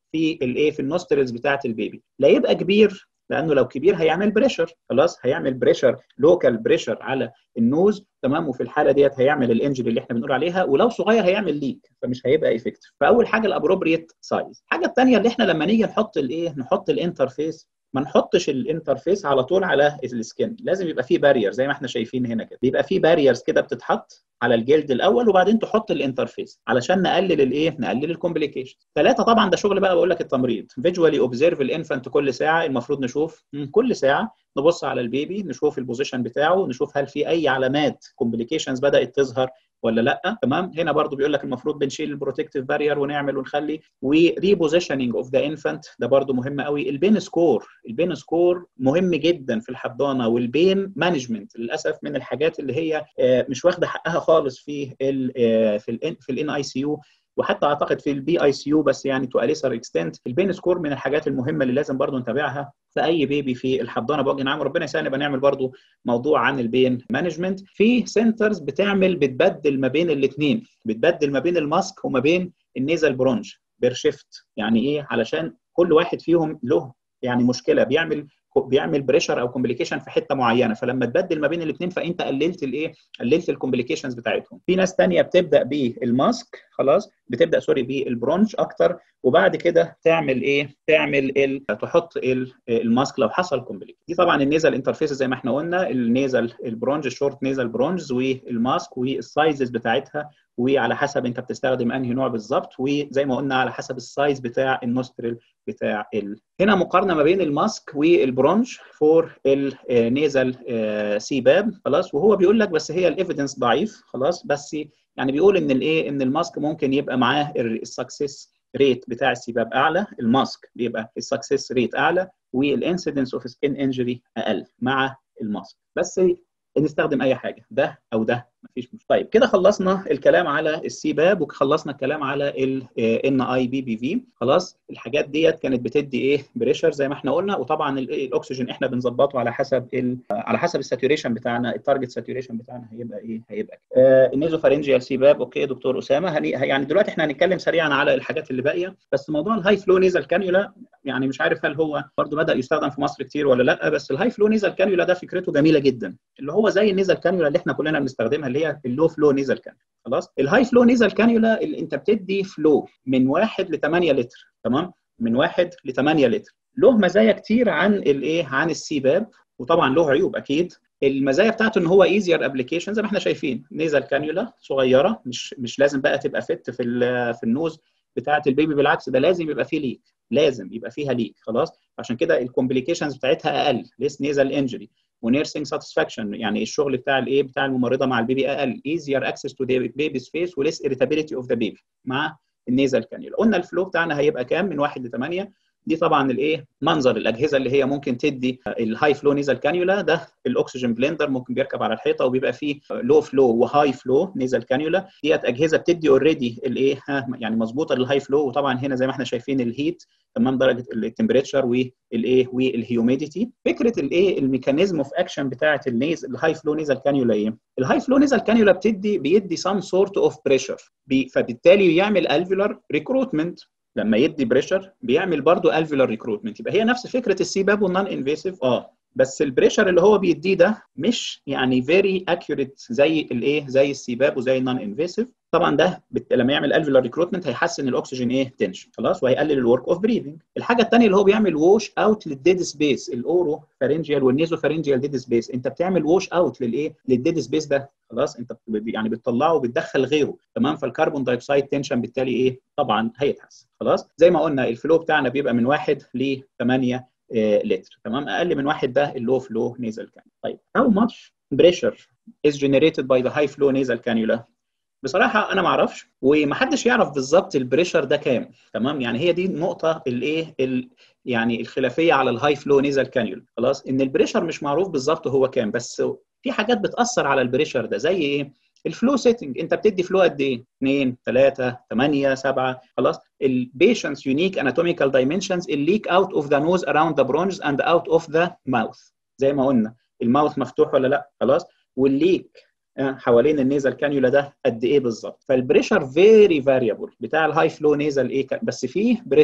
في الايه في النوسترلز بتاعه البيبي، لا يبقى كبير لانه لو كبير هيعمل بريشر، خلاص هيعمل بريشر لوكال بريشر على النوز، تمام، وفي الحاله ديت هيعمل الانجري اللي احنا بنقول عليها، ولو صغير هيعمل ليك فمش هيبقى افكتيف. فاول حاجه الابروبريت سايز. الحاجه الثانيه اللي احنا لما نيجي نحط الايه نحط الانترفيس، ما نحطش الانترفيس على طول على السكن، لازم يبقى فيه بارير زي ما احنا شايفين هنا كده، بيبقى فيه باريرز كده بتتحط على الجلد الاول وبعدين تحط الانترفيس علشان نقلل الايه نقلل الكومبليكيشن. ثلاثه طبعا ده شغل بقى بقول لك التمريض، فيجوالي اوبزيرف الانفانت كل ساعه، المفروض نشوف كل ساعه نبص على البيبي نشوف البوزيشن بتاعه، نشوف هل في اي علامات كومبليكيشنز بدات تظهر ولا لا، تمام. هنا برضو بيقول لك المفروض بنشيل البروتكتيف بارير ونعمل ونخلي، وريبوزيشننج اوف ذا انفانت ده برضو مهم قوي. البين سكور، البين سكور مهم جدا في الحضانه، والبين مانجمنت للاسف من الحاجات اللي هي مش واخده حقها خالص في ال في ال في الان اي سي يو، وحتى اعتقد في البي اي سي يو، بس يعني تو اليسر اكستنت. البين سكور من الحاجات المهمه اللي لازم برضو نتابعها في اي بيبي في الحضانه بوجه عام. ربنا يسهل نبقى نعمل برضو موضوع عن البين مانجمنت. في سنترز بتعمل بتبدل ما بين الاثنين، بتبدل ما بين الماسك وما بين النيزل برونج بير شيفت. يعني ايه؟ علشان كل واحد فيهم له يعني مشكله، بيعمل بيعمل بريشر او كومبليكيشن في حته معينه، فلما تبدل ما بين الاثنين فانت قللت الايه قللت الكومبليكيشنز بتاعتهم. في ناس ثانيه بتبدا بالماسك، خلاص بتبدا سوري بالبرونج اكتر، وبعد كده تعمل ايه تعمل ال... تحط ال... الماسك لو حصل كومبليكيشن. دي طبعا النيزل انترفيس زي ما احنا قلنا، النيزل البرونج الشورت نيزل برونج والماسك والسايزز بتاعتها، وعلى حسب انت بتستخدم انهي نوع بالظبط، وزي ما قلنا على حسب السايز بتاع النوستريل بتاع ال... هنا مقارنه ما بين الماسك والبرونج فور النيزل سي باب، خلاص. وهو بيقول لك بس هي الايفيدنس ضعيف، خلاص، بس يعني بيقول ان الايه ان الماسك ممكن يبقى معاه السكسس ريت بتاع السباب اعلى، الماسك بيبقى السكسس ريت اعلى والانسيدنس اوف سكين انجري اقل مع الماسك، بس نستخدم اي حاجه ده او ده مفيش مشكله. طيب كده خلصنا الكلام على السباب وخلصنا الكلام على الان اي بي بي في، خلاص. الحاجات ديت كانت بتدي ايه بريشر زي ما احنا قلنا، وطبعا الاكسجين احنا بنظبطه على حسب ال على حسب الساتوريشن بتاعنا، التارجت ساتوريشن بتاعنا هيبقى ايه هيبقى آه النيزوفارنجيال سباب. اوكي دكتور اسامه، هني يعني دلوقتي احنا هنتكلم سريعا على الحاجات اللي باقيه، بس موضوع الهاي فلو نيزل كانيولا يعني مش عارف هل هو برضه بدا يستخدم في مصر كتير ولا لا، بس الهاي فلو نيزل كانيولا ده فكرته جميله جدا، اللي هو زي النيزل كانيولا اللي احنا كلنا بنستخدمها اللي هي اللو فلو نيزل كانيولا، خلاص. الهاي فلو نيزل كانيولا اللي انت بتدي فلو من واحد ل ثمانية لتر، تمام، من واحد ل ثمانية لتر. له مزايا كتير عن الايه عن السيباب، وطبعا له عيوب اكيد. المزايا بتاعته ان هو ايزير ابلكيشن زي ما احنا شايفين، نيزل كانيولا صغيره، مش مش لازم بقى تبقى فت في في النوز بتاعه البيبي، بالعكس ده لازم يبقى فيه ليك، لازم يبقى فيها ليك، خلاص. عشان كده الكومبليكيشنز بتاعتها اقل، ليس نيزل انجري ونيرسينج ساتسفاكشن، يعني الشغل بتاع الايه بتاع الممرضه مع البيبي اقل، ايزير اكسس تو ذا بيبيز فيس وليس irritability اوف ذا بيبي مع النيزل كانيولا. قلنا الفلو بتاعنا هيبقى كام؟ من واحد ل ثمانية. دي طبعا الايه منظر الاجهزه اللي هي ممكن تدي الهاي فلو نيزل كانيولا. ده الاكسجين بلندر ممكن بيركب على الحيطه وبيبقى فيه لو فلو وهاي فلو نيزل كانيولا. ديت اجهزه بتدي اوريدي الايه يعني مظبوطه للهاي فلو، وطبعا هنا زي ما احنا شايفين الهيت، تمام، درجه التمبريتشر والايه والهيوميديتي. فكره الايه الميكانيزم اوف اكشن بتاعه النيز الهاي فلو نيزل كانيولا ايه؟ الهاي فلو نيزل كانيولا بتدي بيدي سام سورت اوف بريشر، فبالتالي يعمل الفيولار ريكروتمنت. لما يدي بريشر بيعمل برضه الفيولار ريكروتمنت، يبقى هي نفس فكره السيباب والنون انفيسيف، اه بس البريشر اللي هو بيديه ده مش يعني فيري اكيوريت زي الايه زي السيباب وزي النون انفيسيف. طبعا ده بت... لما يعمل الفيولار ريكروتمنت هيحسن الاكسجين ايه تنشن، خلاص، وهيقلل الورك اوف بريذنج. الحاجه الثانيه اللي هو بيعمل ووش اوت للديد سبيس، الاورو فارنجيال والنيزو فارنجيال ديد سبيس، انت بتعمل ووش اوت للايه للديد سبيس ده، خلاص، انت يعني بتطلعه وبتدخل غيره، تمام. فالكربون دايوكسيد تنشن بالتالي ايه طبعا هيتحسن، خلاص. زي ما قلنا الفلو بتاعنا بيبقى من واحد ل ثمانية لتر، تمام. اقل من واحد ده اللو فلو نيزل كانيولا. طيب how much pressure is generated by the high flow nasal cannula؟ بصراحه انا ما اعرفش، ومحدش يعرف بالظبط البريشر ده كام، تمام. يعني هي دي النقطه الايه يعني الخلافيه على الهاي فلو نيزل كانيولا، خلاص، ان البريشر مش معروف بالظبط هو كام، بس في حاجات بتاثر على البريشر ده زي ايه؟ الفلو سيتنج، انت بتدي فلو قد ايه؟ اثنين ثلاثة ثمانية سبعة، خلاص. البيشنتس يونيك اناتوميكال دايمنشنز الليك اوت اوف ذا نوز اراوند ذا برونز اند اوت اوف ذا ماوث، زي ما قلنا الماوث مفتوح ولا لا، خلاص، والليك حوالين النيزل كانيولا ده قد ايه بالظبط. فالبريشر فيري فاريبل بتاع الهاي فلو نيزل ايه، بس فيه بريشر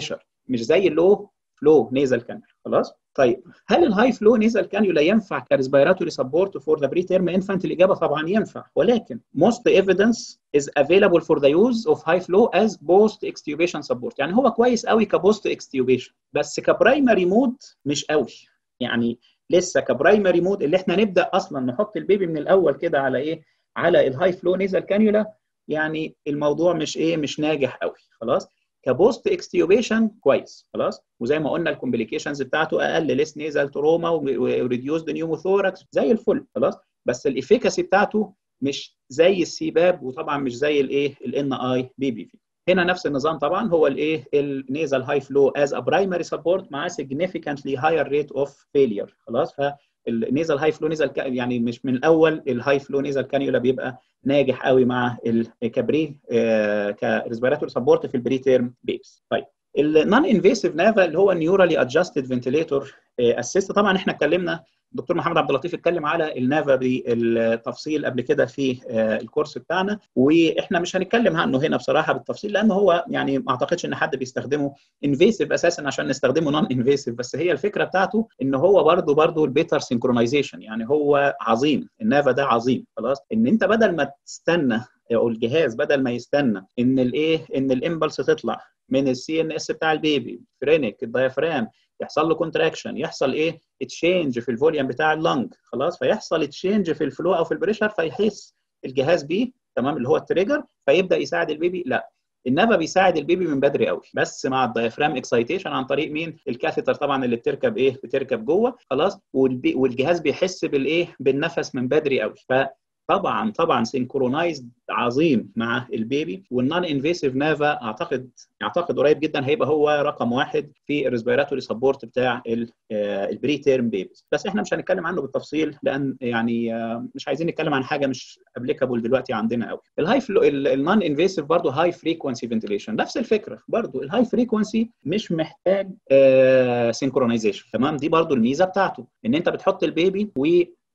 مش زي اللو فلو نيزل كانيولا. خلاص. طيب هل الهاي فلو نيزل كانيولا ينفع كريسبيراتوري سبورت فور ذا بري تيرم انفانت؟ الاجابه طبعا ينفع، ولكن most evidence is available for the use of high flow as post extubation support. يعني هو كويس قوي كبوست اكستيوبيشن، بس كبرايمري مود مش قوي. يعني لسه كبرايمري مود اللي احنا نبدا اصلا نحط البيبي من الاول كده على ايه؟ على الهاي فلو نيزل كانيولا، يعني الموضوع مش ايه مش ناجح قوي. خلاص. كبوست اكستيوبيشن كويس. خلاص. وزي ما قلنا الكومبليكيشنز بتاعته اقل، ليس نيزل تروما وريديوسد نيوموثوركس زي الفل. خلاص. بس الافيكاسي بتاعته مش زي السيباب، وطبعا مش زي الايه الان اي بي بي في. هنا نفس النظام طبعا، هو الايه النيزل هاي فلو از ا برايمري سبورت مع significantly higher rate of failure. خلاص. فالنيزل هاي فلو نيزل يعني مش من الاول الهاي فلو نيزل كانيولا بيبقى ناجح قوي مع الكبري آه كريسبيراتوري سبورت في البري تيرم بيبس. طيب النون انفيسيف نافا اللي هو النيورالي ادجستد فنتليتور اسيست، طبعا احنا اتكلمنا الدكتور محمد عبد اللطيف اتكلم على النافا بالتفصيل قبل كده في الكورس بتاعنا، واحنا مش هنتكلم عنه هنا بصراحه بالتفصيل، لانه هو يعني ما اعتقدش ان حد بيستخدمه انفيسيف اساسا عشان نستخدمه نون انفيسيف. بس هي الفكره بتاعته ان هو برضه برضه البيتر سينكرونايزيشن، يعني هو عظيم. النافا ده عظيم. خلاص. ان انت بدل ما تستنى او الجهاز بدل ما يستنى ان الايه ان الامبلس تطلع من السي ان اس بتاع البيبي، فرينك الدايفرام يحصل له كونتراكشن، يحصل ايه تشينج في الفوليوم بتاع اللنج. خلاص. فيحصل تشينج في الفلو او في البريشر، فيحس الجهاز بيه تمام اللي هو التريجر، فيبدا يساعد البيبي. لا، النافا بيساعد البيبي من بدري قوي، بس مع الدايفرام اكسايتيشن عن طريق مين؟ الكاثيتر طبعا اللي بتركب ايه بتركب جوه. خلاص. والجهاز بيحس بالايه بالنفس من بدري قوي. ف طبعا طبعا سينكرونايزد عظيم مع البيبي. والنون انفيسيف نافا اعتقد اعتقد قريب جدا هيبقى هو رقم واحد في الريسبيراتوري سبورت بتاع البري تيرم بيبيز. بس احنا مش هنتكلم عنه بالتفصيل، لان يعني مش عايزين نتكلم عن حاجه مش ابليكابل دلوقتي عندنا قوي. الهاي النون انفيسيف برضه هاي فريكونسي فنتيليشن، نفس الفكره برضه. الهاي فريكونسي مش محتاج سينكرونايزيشن. تمام. دي برضه الميزه بتاعته، ان انت بتحط البيبي و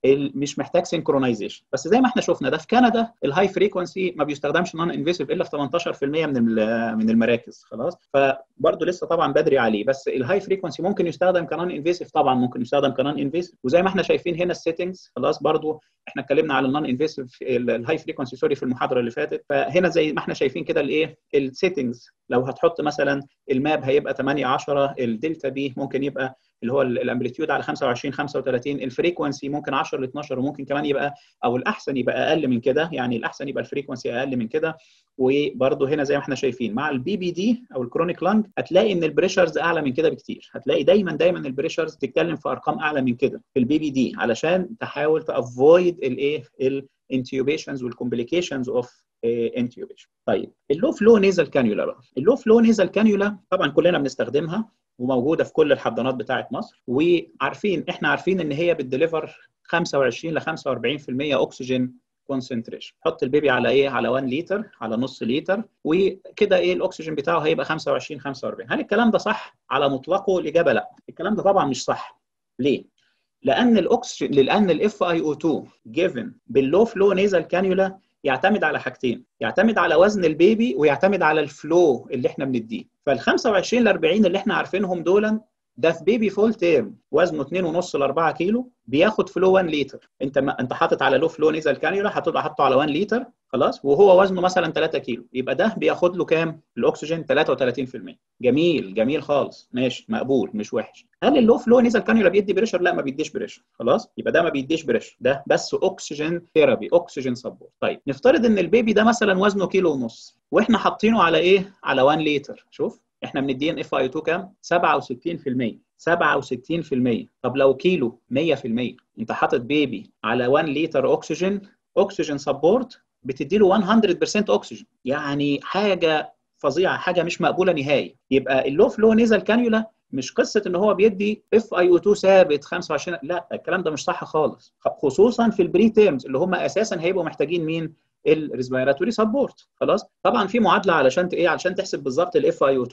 مش محتاج سينكرونايزيشن. بس زي ما احنا شفنا ده في كندا الهاي فريكونسي ما بيستخدمش نون انفيسيف الا في ثمانية عشر بالمية من من المراكز. خلاص. فبرضه لسه طبعا بدري عليه، بس الهاي فريكونسي ممكن يستخدم كنون انفيسيف، طبعا ممكن يستخدم كنون انفيسيف. وزي ما احنا شايفين هنا السيتنجز. خلاص. برضه احنا اتكلمنا على النون انفيسيف الهاي فريكونسي سوري في المحاضره اللي فاتت. فهنا زي ما احنا شايفين كده الايه السيتنجز، لو هتحط مثلا الماب هيبقى ثمانية عشرة، الدلتا بي ممكن يبقى اللي هو الامبليتيود على خمسة وعشرين خمسة وثلاثين، الفريكونسي ممكن عشرة ل اثناشر، وممكن كمان يبقى او الاحسن يبقى اقل من كده. يعني الاحسن يبقى الفريكونسي اقل من كده. وبرده هنا زي ما احنا شايفين مع البي بي دي او الكرونيك لانج هتلاقي ان البريشرز اعلى من كده بكتير. هتلاقي دايما دايما البريشرز تتكلم في ارقام اعلى من كده في البي بي دي، علشان تحاول تافويد الايه الانتيوبيشنز والكومبليكيشنز اوف انتيوبيشن. طيب اللو فلو نيزل كانيولا بقى. اللو فلو نيزل كانيولا طبعا كلنا بنستخدمها وموجوده في كل الحضانات بتاعه مصر، وعارفين احنا عارفين ان هي بتديليفر خمسة وعشرين ل خمسة وأربعين بالمية اكسجين كونسنتريشن. حط البيبي على ايه على واحد لتر، على نص لتر، وكده ايه الاكسجين بتاعه هيبقى خمسة وعشرين خمسة وأربعين. هل الكلام ده صح على مطلقه؟ الاجابه لا. الكلام ده طبعا مش صح. ليه؟ لان الاكسجين لان الاف اي او اتنين جيفن باللو فلو نيزل كانيولا يعتمد على حاجتين، يعتمد على وزن البيبي ويعتمد على الفلو اللي احنا بنديه. فال خمسة وعشرين ل أربعين اللي احنا عارفينهم دول ده في بيبي فول تيرم وزنه اتنين ونص ل أربعة كيلو بياخد فلو واحد لتر. انت ما انت حاطط على لو فلو نيزل كانيولا هتبقى حاطه على واحد لتر. خلاص. وهو وزنه مثلا ثلاثة كيلو، يبقى ده بياخد له كام الاكسجين؟ ثلاثة وثلاثين بالمية. جميل جميل خالص، ماشي مقبول مش وحش. هل اللو فلو نيزل كانيولا بيدي بريشر؟ لا ما بيديش بريشر. خلاص. يبقى ده ما بيديش بريشر، ده بس اكسجين ثيرابي، اكسجين سبورت. طيب نفترض ان البيبي ده مثلا وزنه كيلو ونص واحنا حاطينه على ايه على واحد لتر. شوف احنا بندين اف اي اتنين كام؟ سبعة وستين بالمية. سبعة وستين بالمية. طب لو كيلو مية بالمية. انت حاطط بيبي على واحد لتر اكسجين اكسجين سبورت بتدي له مية بالمية اكسجين، يعني حاجه فظيعه، حاجه مش مقبوله نهائي. يبقى اللو فلو نيزل كانيولا مش قصه ان هو بيدي اف اي او اتنين ثابت خمسة وعشرين، لا الكلام ده مش صح خالص، خصوصا في البري تيرمز اللي هم اساسا هيبقوا محتاجين مين؟ الريسبيراتوري سبورت. خلاص. طبعا في معادله علشان ايه علشان تحسب بالظبط الاف اي او اتنين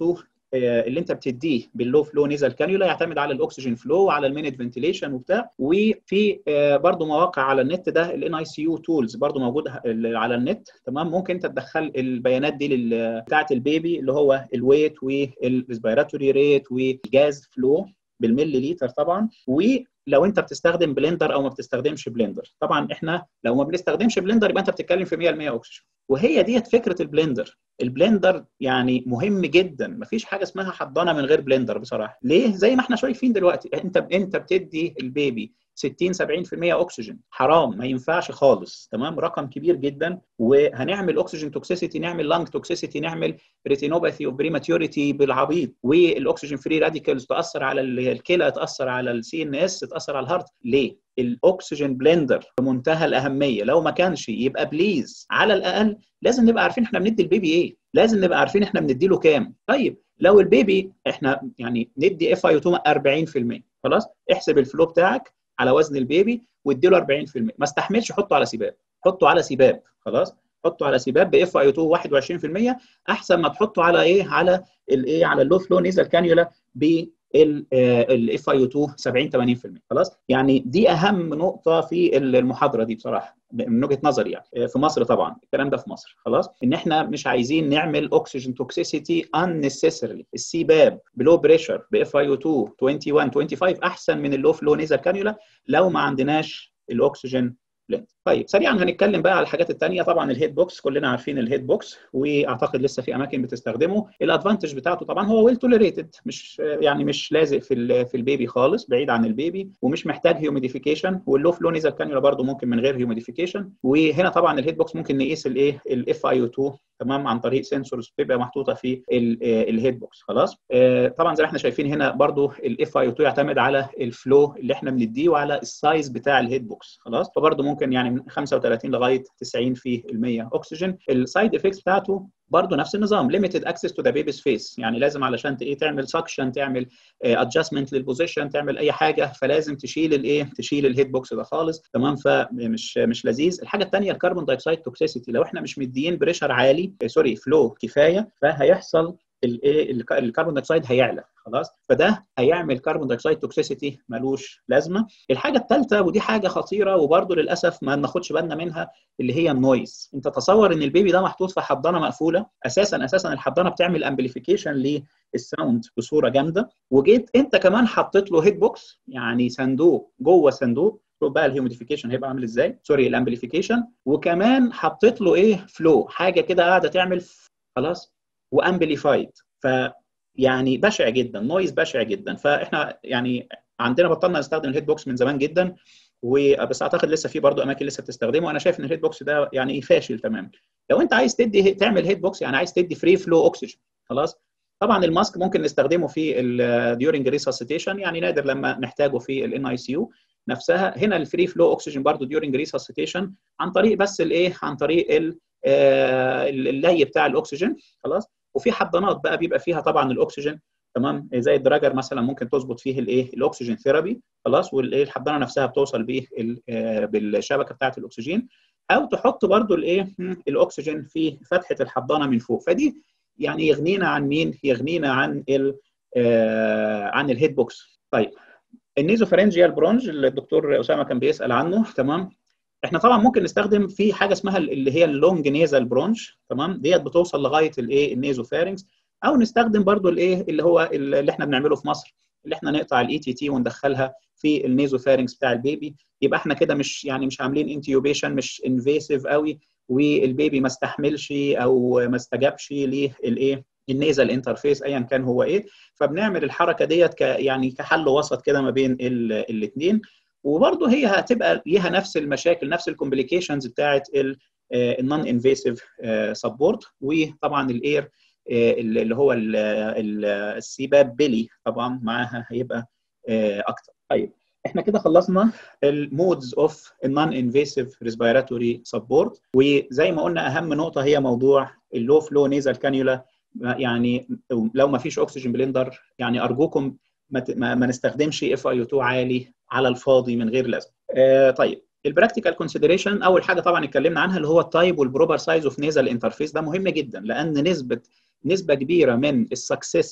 اللي انت بتديه باللو فلو نيزل كانيولا يعتمد على الاكسجين فلو وعلى المينيت فنتيليشن وبتاع. وفي برضو مواقع على النت، ده الان اي سي يو تولز برضو موجود على النت، تمام. ممكن انت تدخل البيانات دي بتاعه البيبي اللي هو الويت والريسبيراتوري ريت والجاز فلو بالملي لتر طبعا. ولو انت بتستخدم بلندر او ما بتستخدمش بلندر. طبعا احنا لو ما بنستخدمش بلندر يبقى انت بتتكلم في مية بالمية اكسجين. وهي ديت فكره البلندر. البلندر يعني مهم جدا، مفيش حاجه اسمها حضانه من غير بلندر بصراحه. ليه؟ زي ما احنا شايفين دلوقتي، انت انت بتدي البيبي ستين سبعين بالمية اكسجين، حرام، ما ينفعش خالص، تمام. رقم كبير جدا. وهنعمل اكسجين توكسيسيتي، نعمل لانج توكسيسيتي، نعمل ريتينوباثي اوف بريماتيوريتي بالعبيط، والاكسجين فري راديكالز تاثر على الكلى، تاثر على السي ان اس، تاثر على الهارت. ليه؟ الاكسجين بلندر بمنتهى الاهميه. لو ما كانش يبقى بليز على الاقل لازم نبقى عارفين احنا بندي البيبي ايه، لازم نبقى عارفين احنا بندي له كام. طيب لو البيبي احنا يعني ندي اف اي او اتنين أربعين بالمية، خلاص احسب الفلو بتاعك على وزن البيبي وادي له أربعين بالمية. ما استحملش حطه على سباب، حطه على سباب، خلاص حطه على سباب باف اي او اتنين واحد وعشرين بالمية احسن ما تحطه على ايه، على الايه، على اللو فلو نيزل كانيولا ب الاف اي او اتنين سبعين ثمانين بالمية. خلاص يعني دي اهم نقطه في المحاضره دي بصراحه من وجهه نظري، يعني في مصر طبعا الكلام ده في مصر، خلاص ان احنا مش عايزين نعمل اوكسجين توكسيسيتي unnecessarily. السيباب بلو بريشر باف اي او اتنين واحد وعشرين خمسة وعشرين احسن من اللو فلو نيزل كانيولا لو ما عندناش الاكسجين بلند. طيب سريعا هنتكلم بقى على الحاجات الثانيه. طبعا الهيد بوكس كلنا عارفين الهيد بوكس، واعتقد لسه في اماكن بتستخدمه. الادفانتج بتاعته طبعا هو ويل توليريتد، مش يعني مش لازق في في البيبي خالص، بعيد عن البيبي، ومش محتاج هيوميديفيكيشن. واللو فلو نيزل كانيولا برده ممكن من غير هيوميديفيكيشن. وهنا طبعا الهيد بوكس ممكن نقيس الايه، الاف اي او اتنين، تمام، عن طريق سنسورز بتبقى محطوطه في الهيد بوكس، خلاص. طبعا زي ما احنا شايفين هنا برده الاف اي او اتنين يعتمد على الفلو اللي احنا بنديه وعلى السايز بتاع الهيد بوكس، خلاص. فبرده ممكن يعني من خمسة وثلاثين لغايه تسعين بالمية اكسجين. السايد افكتس بتاعته برضه نفس النظام، ليميتد اكسس تو ذا بيبيز فيس، يعني لازم علشان ايه تعمل سكشن، تعمل ادجستمنت للبوزيشن، تعمل اي حاجه، فلازم تشيل الايه، تشيل الهيد بوكس ده خالص، تمام. فمش مش لذيذ. الحاجه الثانيه الكربون دايوكسيد توكسيسيتي، لو احنا مش مديين بريشر عالي، سوري فلو كفايه، فهيحصل الايه، الكربون دايوكسيد هيعلى، خلاص. فده هيعمل كربون دايوكسيد توكسيسيتي ملوش لازمه. الحاجه الثالثه ودي حاجه خطيره وبرده للاسف ما بناخدش بالنا منها، اللي هي النويز. انت تصور ان البيبي ده محطوط في حضانه مقفوله، اساسا اساسا الحضانه بتعمل امبليفيكيشن للساوند بصوره جامده، وجيت انت كمان حطيت له هيد بوكس، يعني صندوق جوه صندوق. شوف بقى الهيوميديفيكيشن هيبقى عامل ازاي، سوري الامبليفيكيشن، وكمان حطيت له ايه، فلو، حاجه كده قاعده تعمل، خلاص، وامبليفايد. ف يعني بشع جدا، نويز بشع جدا. فاحنا يعني عندنا بطلنا نستخدم الهيد بوكس من زمان جدا، وبس اعتقد لسه في برضه اماكن لسه بتستخدمه. وانا شايف ان الهيد بوكس ده يعني فاشل تماما. لو انت عايز تدي تعمل هيد بوكس، يعني عايز تدي فري فلو اوكسجين، خلاص. طبعا الماسك ممكن نستخدمه في الديورنج ريساسيتيشن، يعني نادر لما نحتاجه في الان اي سي يو نفسها. هنا الفري فلو اوكسجين برضه ديورنج ريساسيتيشن عن طريق بس الايه، عن طريق اللي بتاع الاكسجين، خلاص. وفي حضانات بقى بيبقى فيها طبعا الاكسجين، تمام، زي الدراجر مثلا ممكن تظبط فيه الايه، الاكسجين ثيرابي، خلاص. والايه الحضانه نفسها بتوصل بيه بالشبكه بتاعه الاكسجين، او تحط برده الايه، الاكسجين في فتحه الحضانه من فوق. فدي يعني يغنينا عن مين؟ يغنينا عن ال عن الهيد بوكس. طيب النيزوفارنجيال برونج اللي الدكتور اسامه كان بيسال عنه، تمام. احنا طبعا ممكن نستخدم في حاجه اسمها اللي هي اللونج نيزال برونج، تمام، ديت بتوصل لغايه الايه، النيزوفارنكس. او نستخدم برضو الايه اللي هو اللي احنا بنعمله في مصر، اللي احنا نقطع الاي تي تي وندخلها في النيزوفارنكس بتاع البيبي. يبقى احنا كده مش يعني مش عاملين انتيوبيشن، مش انفيسيف قوي، والبيبي ما استحملش او ما استجابش للايه، النيزل انترفيس ايا كان هو ايه. فبنعمل الحركه ديت ك يعني كحل وسط كده ما بين الاثنين. وبرضه هي هتبقى ليها نفس المشاكل، نفس الكومبليكيشنز بتاعت النون انفيسيف سبورت. وطبعا الاير اللي هو السيباب بيلي طبعا معاها هيبقى اكتر. طيب احنا كده خلصنا المودز اوف النون انفيسيف ريسبيراتوري سبورت. وزي ما قلنا اهم نقطه هي موضوع اللو فلو نيزل كانيولا. يعني لو ما فيش اكسجين بلندر يعني ارجوكم ما, ما نستخدمش اف اي او اتنين عالي على الفاضي من غير لازم. آه طيب البراكتيكال كونسيدريشن، اول حاجه طبعا اتكلمنا عنها اللي هو التايب والبروبر سايز اوف نيزل انترفيس. ده مهم جدا لان نسبه نسبه كبيره من السكسس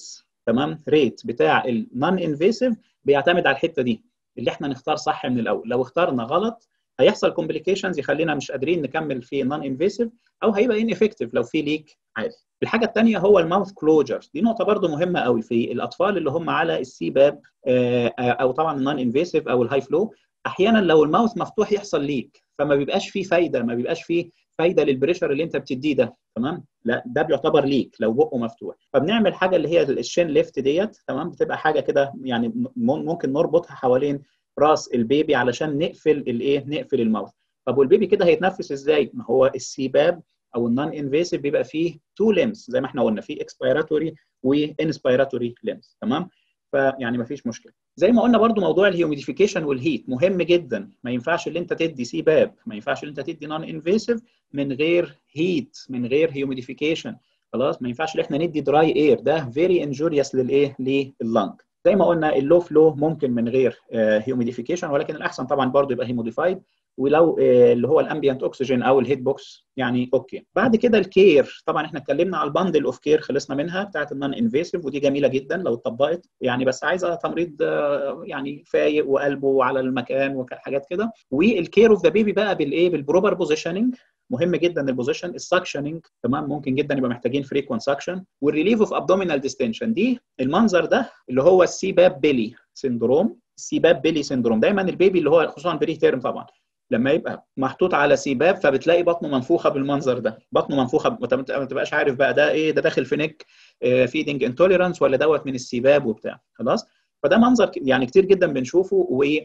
تمام ريت بتاع النون انفيسيف بيعتمد على الحته دي اللي احنا نختار صح من الاول. لو اخترنا غلط هيحصل كومبليكيشنز يخلينا مش قادرين نكمل في نون انفيسيف، او هيبقى ان افكتيف لو في ليك عالي. الحاجه الثانيه هو الماوث كلوجر، دي نقطه برده مهمه قوي في الاطفال اللي هم على السي باب او طبعا النون انفيسيف او الهاي فلو. احيانا لو الماوث مفتوح يحصل ليك، فما بيبقاش فيه فايده، ما بيبقاش فيه فايده للبريشر اللي انت بتديه ده، تمام؟ لا ده بيعتبر ليك لو بقه مفتوح. فبنعمل حاجه اللي هي الشين ليفت ديت، تمام؟ بتبقى حاجه كده يعني ممكن نربطها حوالين راس البيبي علشان نقفل الايه، نقفل الماوث. طب والبيبي كده هيتنفس ازاي؟ ما هو السيباب او النون انفيسيف بيبقى فيه تو ليمز زي ما احنا قلنا، في اكسبيراتوري وانسبيراتوري ليمز، تمام؟ فيعني ما فيش مشكله. زي ما قلنا برضو موضوع الهيوميديفيكيشن والهيت مهم جدا. ما ينفعش ان انت تدي سيباب، ما ينفعش ان انت تدي نون انفيسيف من غير هيت، من غير هيوميديفيكيشن. خلاص ما ينفعش ان احنا ندي دراي اير، ده فيري انجوريوس للايه، لللنج. زي ما قلنا اللو فلو ممكن من غير هيوميديفيكيشن، ولكن الاحسن طبعا برضو يبقى هيموديفايد، ولو اللي هو الامبيانت اوكسجين او الهيت بوكس يعني اوكي. بعد كده الكير، طبعا احنا اتكلمنا على البندل اوف كير خلصنا منها بتاعه النون انفيسيف، ودي جميله جدا لو اتطبقت يعني، بس عايزه تمريض يعني فايق وقلبه على المكان وحاجات كده. والكير اوف ذا بيبي بقى بالايه، بالبروبر بوزيشننج، مهم جدا البوزيشن. السكشننج تمام، ممكن جدا يبقى محتاجين فريكوينت سكشن. والريليف اوف ابدومينال ديستنشن، دي المنظر ده اللي هو السيباب بيلي سيندروم. السيباب بيلي سيندروم دايما البيبي اللي هو خصوصا بري تيرم طبعا لما يبقى محطوط على سيباب فبتلاقي بطنه منفوخه بالمنظر ده، بطنه منفوخه ما تبقاش عارف بقى ده ايه، ده داخل في نيك فيدنج انتوليرانس ولا دوت من السيباب وبتاع. خلاص فده منظر يعني كتير جدا بنشوفه.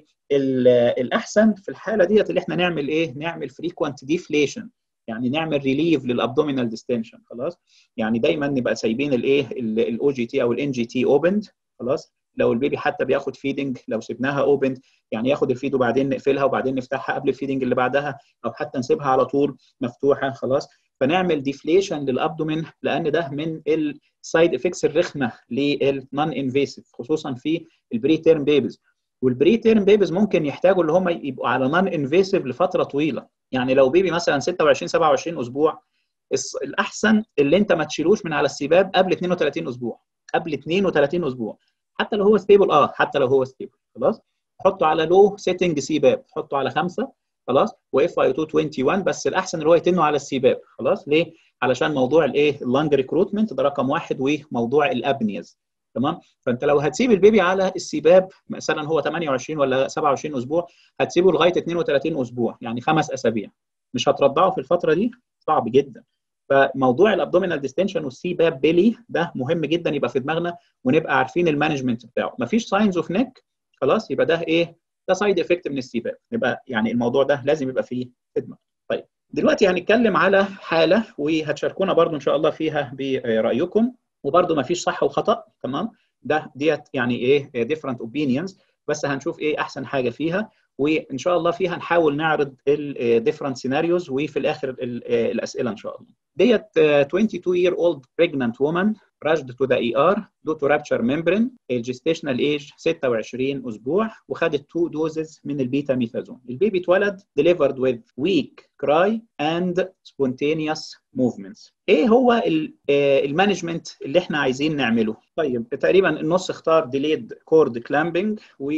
والاحسن في الحاله ديت اللي احنا نعمل ايه، نعمل فريكوينت ديفليشن، يعني نعمل ريليف للابدومينال ديستنشن. خلاص يعني دايما نبقى سايبين الايه الاو جي تي او الان جي تي اوبند. خلاص لو البيبي حتى بياخد فيدنج لو سيبناها اوبند، يعني ياخد الفيد وبعدين نقفلها وبعدين نفتحها قبل الفيدنج اللي بعدها، او حتى نسيبها على طول مفتوحه. خلاص فنعمل ديفليشن للابدومين، لان ده من السايد افكتس الرخمه للنون انفيسيف خصوصا في البري تيرم بيبيز. والبري تيرم بيبيز ممكن يحتاجوا اللي هم يبقوا على نون انفيسيف لفتره طويله. يعني لو بيبي مثلا ستة وعشرين سبعة وعشرين اسبوع، الاحسن اللي انت ما تشيلوش من على السباب قبل اثنين وثلاثين اسبوع، قبل اثنين وثلاثين اسبوع حتى لو هو ستيبل. اه حتى لو هو ستيبل خلاص حطه على لو سيتنج سيباب، حطه على خمسة خلاص، واف اي اتنين واحد وعشرين، بس الاحسن اللي هو يتنه على السيباب. خلاص ليه؟ علشان موضوع الايه، اللانج ريكروتمنت ده رقم واحد، وموضوع الابنيز. تمام؟ فانت لو هتسيب البيبي على السيباب مثلا هو ثمانية وعشرين ولا سبعة وعشرين اسبوع، هتسيبه لغايه اثنين وثلاثين اسبوع، يعني خمس اسابيع. مش هترضعه في الفتره دي، صعب جدا. فموضوع الابدومينال ديستنشن والسي باب بيلي ده مهم جدا يبقى في دماغنا، ونبقى عارفين المانجمنت بتاعه. مفيش ساينز اوف نيك خلاص، يبقى ده ايه؟ ده سايد افكت من السي باب، يبقى يعني الموضوع ده لازم يبقى فيه خدمه. طيب دلوقتي هنتكلم على حاله وهتشاركونا برضو ان شاء الله فيها برايكم، وبرضو مفيش صح وخطا، تمام؟ ده ديت يعني ايه different opinions، بس هنشوف ايه احسن حاجه فيها، وان شاء الله فيها نحاول نعرض الديفرنت سيناريوز وفي الاخر الاسئله ان شاء الله. ديت twenty-two year old pregnant woman rushed to the E R due to rupture membrane. الجستيشنال ايج ستة وعشرين اسبوع، وخدت two doses من البيتا ميثازون. البيبي اتولد delivered with weak cry and spontaneous movements. ايه هو المانجمنت اللي احنا عايزين نعمله؟ طيب تقريبا النص اختار delayed cord clamping،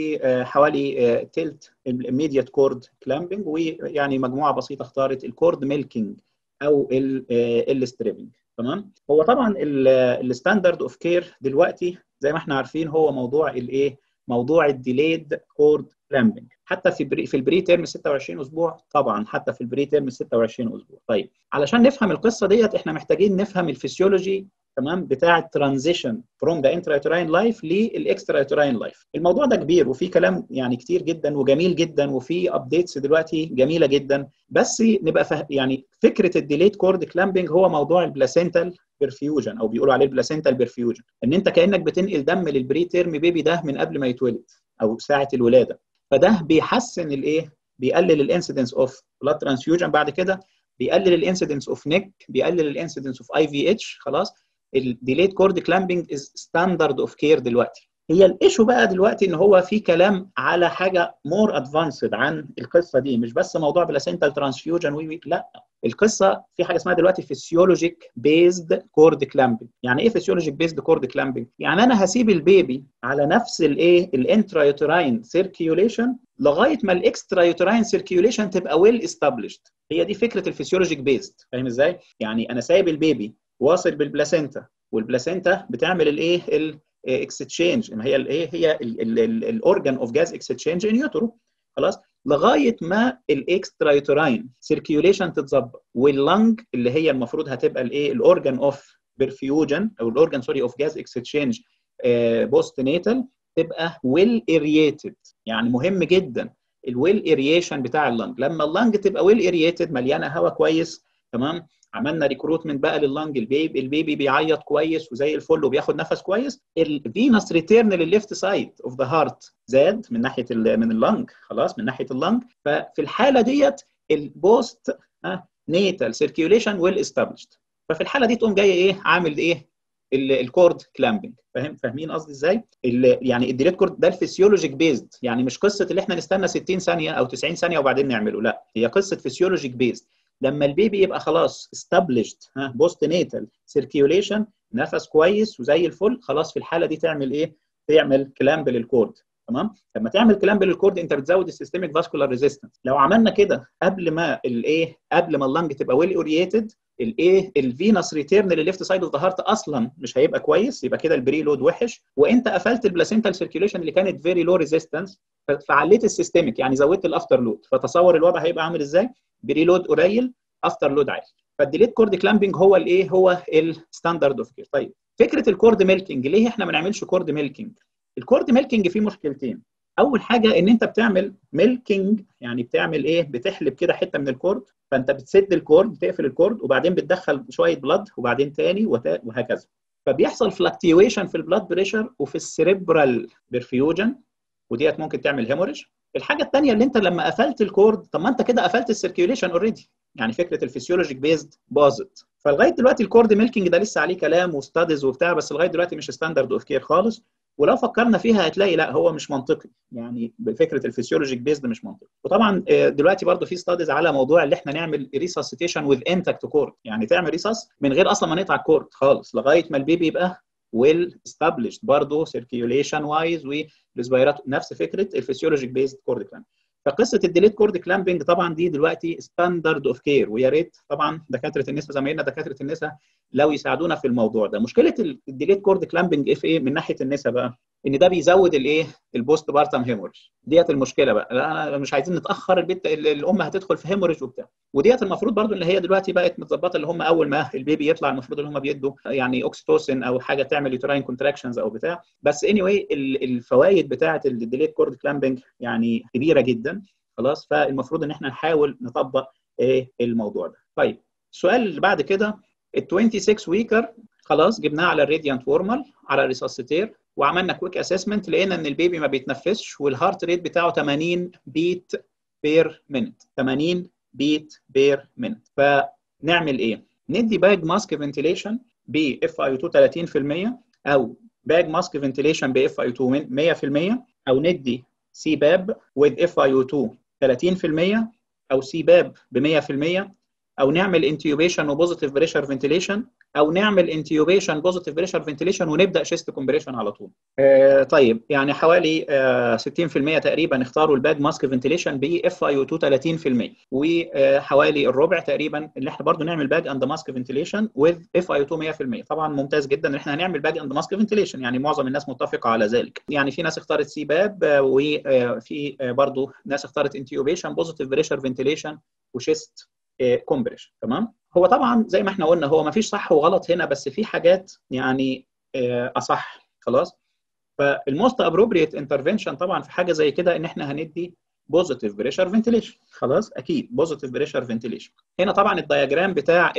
وحوالي تلت immediate cord clamping، ويعني مجموعه بسيطه اختارت الكورد ميلكينج او الستريبنج. تمام؟ هو طبعا الستاندرد اوف كير دلوقتي زي ما احنا عارفين هو موضوع الايه، موضوع الديليد كورد كلامبنج، حتى في بري في البري تيرم ستة وعشرين اسبوع، طبعا حتى في البري تيرم ستة وعشرين اسبوع. طيب علشان نفهم القصه ديت احنا محتاجين نفهم الفسيولوجي، تمام، بتاع الترانزيشن فروم ذا انترايتراين لايف للاكسترايتراين لايف. الموضوع ده كبير وفي كلام يعني كتير جدا وجميل جدا، وفي ابديتس دلوقتي جميله جدا، بس نبقى فه... يعني فكره الديليت كورد كلامبنج هو موضوع البلاسينتال بيرفيوجن، او بيقولوا عليه البلاسينتال بيرفيوجن، ان انت كانك بتنقل دم للبري تيرم بيبي ده من قبل ما يتولد او ساعه الولاده. فده بيحسن الايه، بيقلل الانسيدنس اوف بلاد ترانسفيوجن، بعد كده بيقلل الانسيدنس اوف نيك، بيقلل الانسيدنس اوف اي في اتش. خلاص الديليت كورد كلامبنج از ستاندرد اوف كير دلوقتي. هي الايشو بقى دلوقتي ان هو في كلام على حاجه مور ادفانسد عن القصه دي، مش بس موضوع بلاسنتال ترانسفيوجن وي لا، القصه في حاجه اسمها دلوقتي فيسيولوجيك بيزد كورد كلامبنج. يعني ايه فيسيولوجيك بيزد كورد كلامبنج؟ يعني انا هسيب البيبي على نفس الايه الانترا يوتراين سيركيوليشن لغايه ما الاكسترا يوتراين سيركيوليشن تبقى ويل استابليشد. هي دي فكره الفيسيولوجيك بيزد، فاهم ازاي؟ يعني انا سايب البيبي واصل بالبلاسنتا، والبلاسنتا بتعمل الايه اكستشينج، ما هي الايه هي الاورجان اوف جاز اكستشينج ان يوترو، خلاص، لغايه ما الاكسترا يوتراين سيركيوليشن تتظبط، واللنج اللي هي المفروض هتبقى الايه الاورجان اوف برفيوجن او الاورجان سوري اوف جاز اكستشينج بوست نيتال تبقى ويل ارييتد. يعني مهم جدا الويل ارييشن بتاع اللنج. لما اللنج تبقى ويل ارييتد مليانه هواء كويس، تمام، عملنا ريكروتمنت بقى لللنج، البيبي البيبي بيعيط كويس وزي الفل وبياخد نفس كويس، الفينس ريتيرن للليفت سايد اوف ذا هارت زاد من ناحيه من اللنج، خلاص، من ناحيه اللنج. ففي الحاله ديت البوست نيتال سيركيوليشن ويل استابليشد. ففي الحاله دي تقوم جاي ايه عامل ايه الكورد كلامبنج. فاهم فاهمين قصدي ازاي؟ يعني الديليت كورد ده الفسيولوجيك بيزد، يعني مش قصه اللي احنا نستنى ستين ثانيه او تسعين ثانيه وبعدين نعمله، لا، هي قصه فسيولوجيك بيزد. لما البيبي يبقى خلاص established ها بوست نيتال سيركيوليشن، نفس كويس وزي الفل، خلاص في الحاله دي تعمل ايه؟ تعمل كلامب للكورد، تمام؟ لما تعمل كلامب للكورد انت بتزود السيستميك فاسكولار ريزيستنس. لو عملنا كده قبل ما الايه قبل ما اللنج تبقى ويل اورينتد، الايه الفينس ريتيرن للليفت سايد اوف ذا هارت اصلا مش هيبقى كويس، يبقى كده البري لود وحش، وانت قفلت البلاسنتال سيركيوليشن اللي كانت فيري لو ريزيستنس، فعليت السيستميك يعني زودت الافتر لود. فتصور الوضع هيبقى عامل ازاي؟ بري لود قليل، افتر لود عالي. فالديليت كورد كلامبنج هو الايه هو الستاندرد اوف كير. طيب فكره الكورد ميلكينج، ليه احنا ما نعملش كورد ميلكينج؟ الكورد ميلكينج فيه مشكلتين. اول حاجه ان انت بتعمل ميلكينج، يعني بتعمل ايه؟ بتحلب كده حته من الكورد، فانت بتسد الكورد، بتقفل الكورد وبعدين بتدخل شويه بلاد وبعدين تاني وهكذا، فبيحصل فلكتيويشن في البلاد بريشر وفي السيريبرال برفيوجن، وديت ممكن تعمل هيموريج. الحاجه الثانيه اللي انت لما قفلت الكورد، طب ما انت كده قفلت السيركيوليشن اوريدي، يعني فكره الفسيولوجيك بيزد باظت. فلغايه دلوقتي الكورد ميلكينج ده لسه عليه كلام وستاديز وبتاع، بس لغايه دلوقتي مش ستاندرد اوف كير خالص. ولو فكرنا فيها هتلاقي لا، هو مش منطقي، يعني بفكره الفسيولوجيك بيزد مش منطقي. وطبعا دلوقتي برضو في ستاديز على موضوع اللي احنا نعمل ريساسيتيشن وذ انتاكت كورد، يعني تعمل ريساس من غير اصلا ما نقطع الكورد خالص لغايه ما البيبي يبقى ويل استابليشد برضه سيركيوليشن وايز، والريسبيرات نفس فكره الفسيولوجيك بيزد كورد كلامب. فقصه الديليت كورد كلامبنج طبعا دي دلوقتي ستاندرد اوف كير، ويا ريت طبعا دكاتره النساء زمايلنا دكاتره النساء لو يساعدونا في الموضوع ده. مشكله الديليت كورد كلامبنج ايه في ايه من ناحيه النساء بقى؟ ان ده بيزود الايه البوست بارتم هيموريج. ديت المشكله بقى، انا مش عايزين نتاخر، البنت الام هتدخل في هيموريج وبتاع. وديت المفروض برضو اللي هي دلوقتي بقت متظبطه، اللي هم اول ما البيبي يطلع المفروض اللي هم بيدوا يعني اوكسيتوسين او حاجه تعمل يوتراين كونتراكشنز او بتاع. بس اني anyway الفوائد بتاعه الديليت كورد كلامبنج يعني كبيره جدا، خلاص. فالمفروض ان احنا نحاول نطبق ايه الموضوع ده. طيب السؤال اللي بعد كده، ال ستة وعشرين ويكر خلاص جبناه على الراديانت وورمال على الريساسيتير، وعملنا كويك اسسمنت، لقينا ان البيبي ما بيتنفسش والهارت ريت بتاعه ثمانين بيت بير مينت، ثمانين بيت بير مينت. فنعمل ايه؟ ندي باج ماسك فنتيليشن ب اف اي تو ثلاثين بالمية، او باج ماسك فنتيليشن ب اف اي تو مية بالمية، او ندي سي باب with اف اي او تو ثلاثين بالمية، او سي باب ب مية بالمية، او نعمل انتيوبيشن وبوزيتيف بريشر فنتيليشن، او نعمل انتيوبيشن بوزيتيف بريشر فنتيليشن ونبدا شيست كومبريشن على طول. آه طيب يعني حوالي آه ستين بالمية تقريبا اختاروا الباج ماسك فنتيليشن ب اف اي او تو ثلاثين بالمية، وحوالي الربع تقريبا اللي احنا برضو نعمل باج اند ماسك فنتيليشن وذ اف اي او تو مية بالمية. طبعا ممتاز جدا ان احنا هنعمل باج اند ماسك فنتيليشن، يعني معظم الناس متفقه على ذلك. يعني في ناس اختارت سي باب، وفي برضو ناس اختارت انتيوبيشن بوزيتيف بريشر فنتيليشن وشيست كومبريشن، تمام. هو طبعا زي ما احنا قلنا هو ما فيش صح وغلط هنا، بس في حاجات يعني اصح، خلاص. فالموست ابروبريت انترفنشن طبعا في حاجه زي كده ان احنا هندي بوزيتيف بريشر فنتيليشن، خلاص، اكيد بوزيتيف بريشر فنتيليشن. هنا طبعا الدياجرام بتاع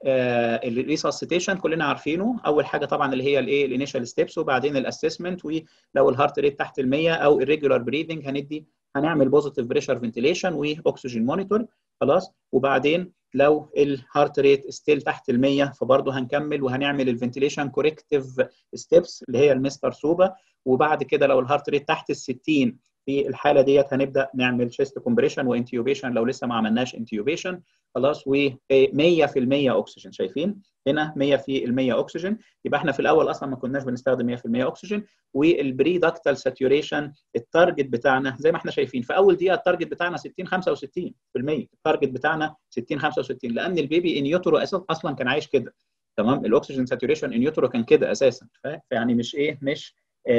الريساسيتيشن كلنا عارفينه. اول حاجه طبعا اللي هي الايه الانيشال ستيبس، وبعدين الاسسمنت، ولو الهارت ريت تحت ال مية او الريجولار بريذنج هندي هنعمل بوزيتيف بريشر فنتيليشن واكسجين مونيتور، خلاص. وبعدين لو الهارت ريت ستيل تحت ال مية فبرضه هنكمل وهنعمل الفنتيليشن كوركتيف ستيبس اللي هي المستر سوبا. وبعد كده لو الهارت ريت تحت ال ستين في الحاله ديت هنبدا نعمل تشيست كومبريشن وانتيوبيشن لو لسه ما عملناش انتيوبيشن خلاص. و100 في المية اكسجين، شايفين هنا مية في المية اكسجين. يبقى احنا في الاول اصلا ما كناش بنستخدم مية في المية اكسجين. والبري داكتال ساتوريشن التارجت بتاعنا زي ما احنا شايفين في اول دقيقه التارجت بتاعنا ستين خمسة وستين في المية، التارجت بتاعنا ستين خمسة وستين لان البيبي ان يوترو اصلا كان عايش كده تمام. الاكسجين ساتوريشن ان يوترو كان كده اساسا، فيعني مش ايه مش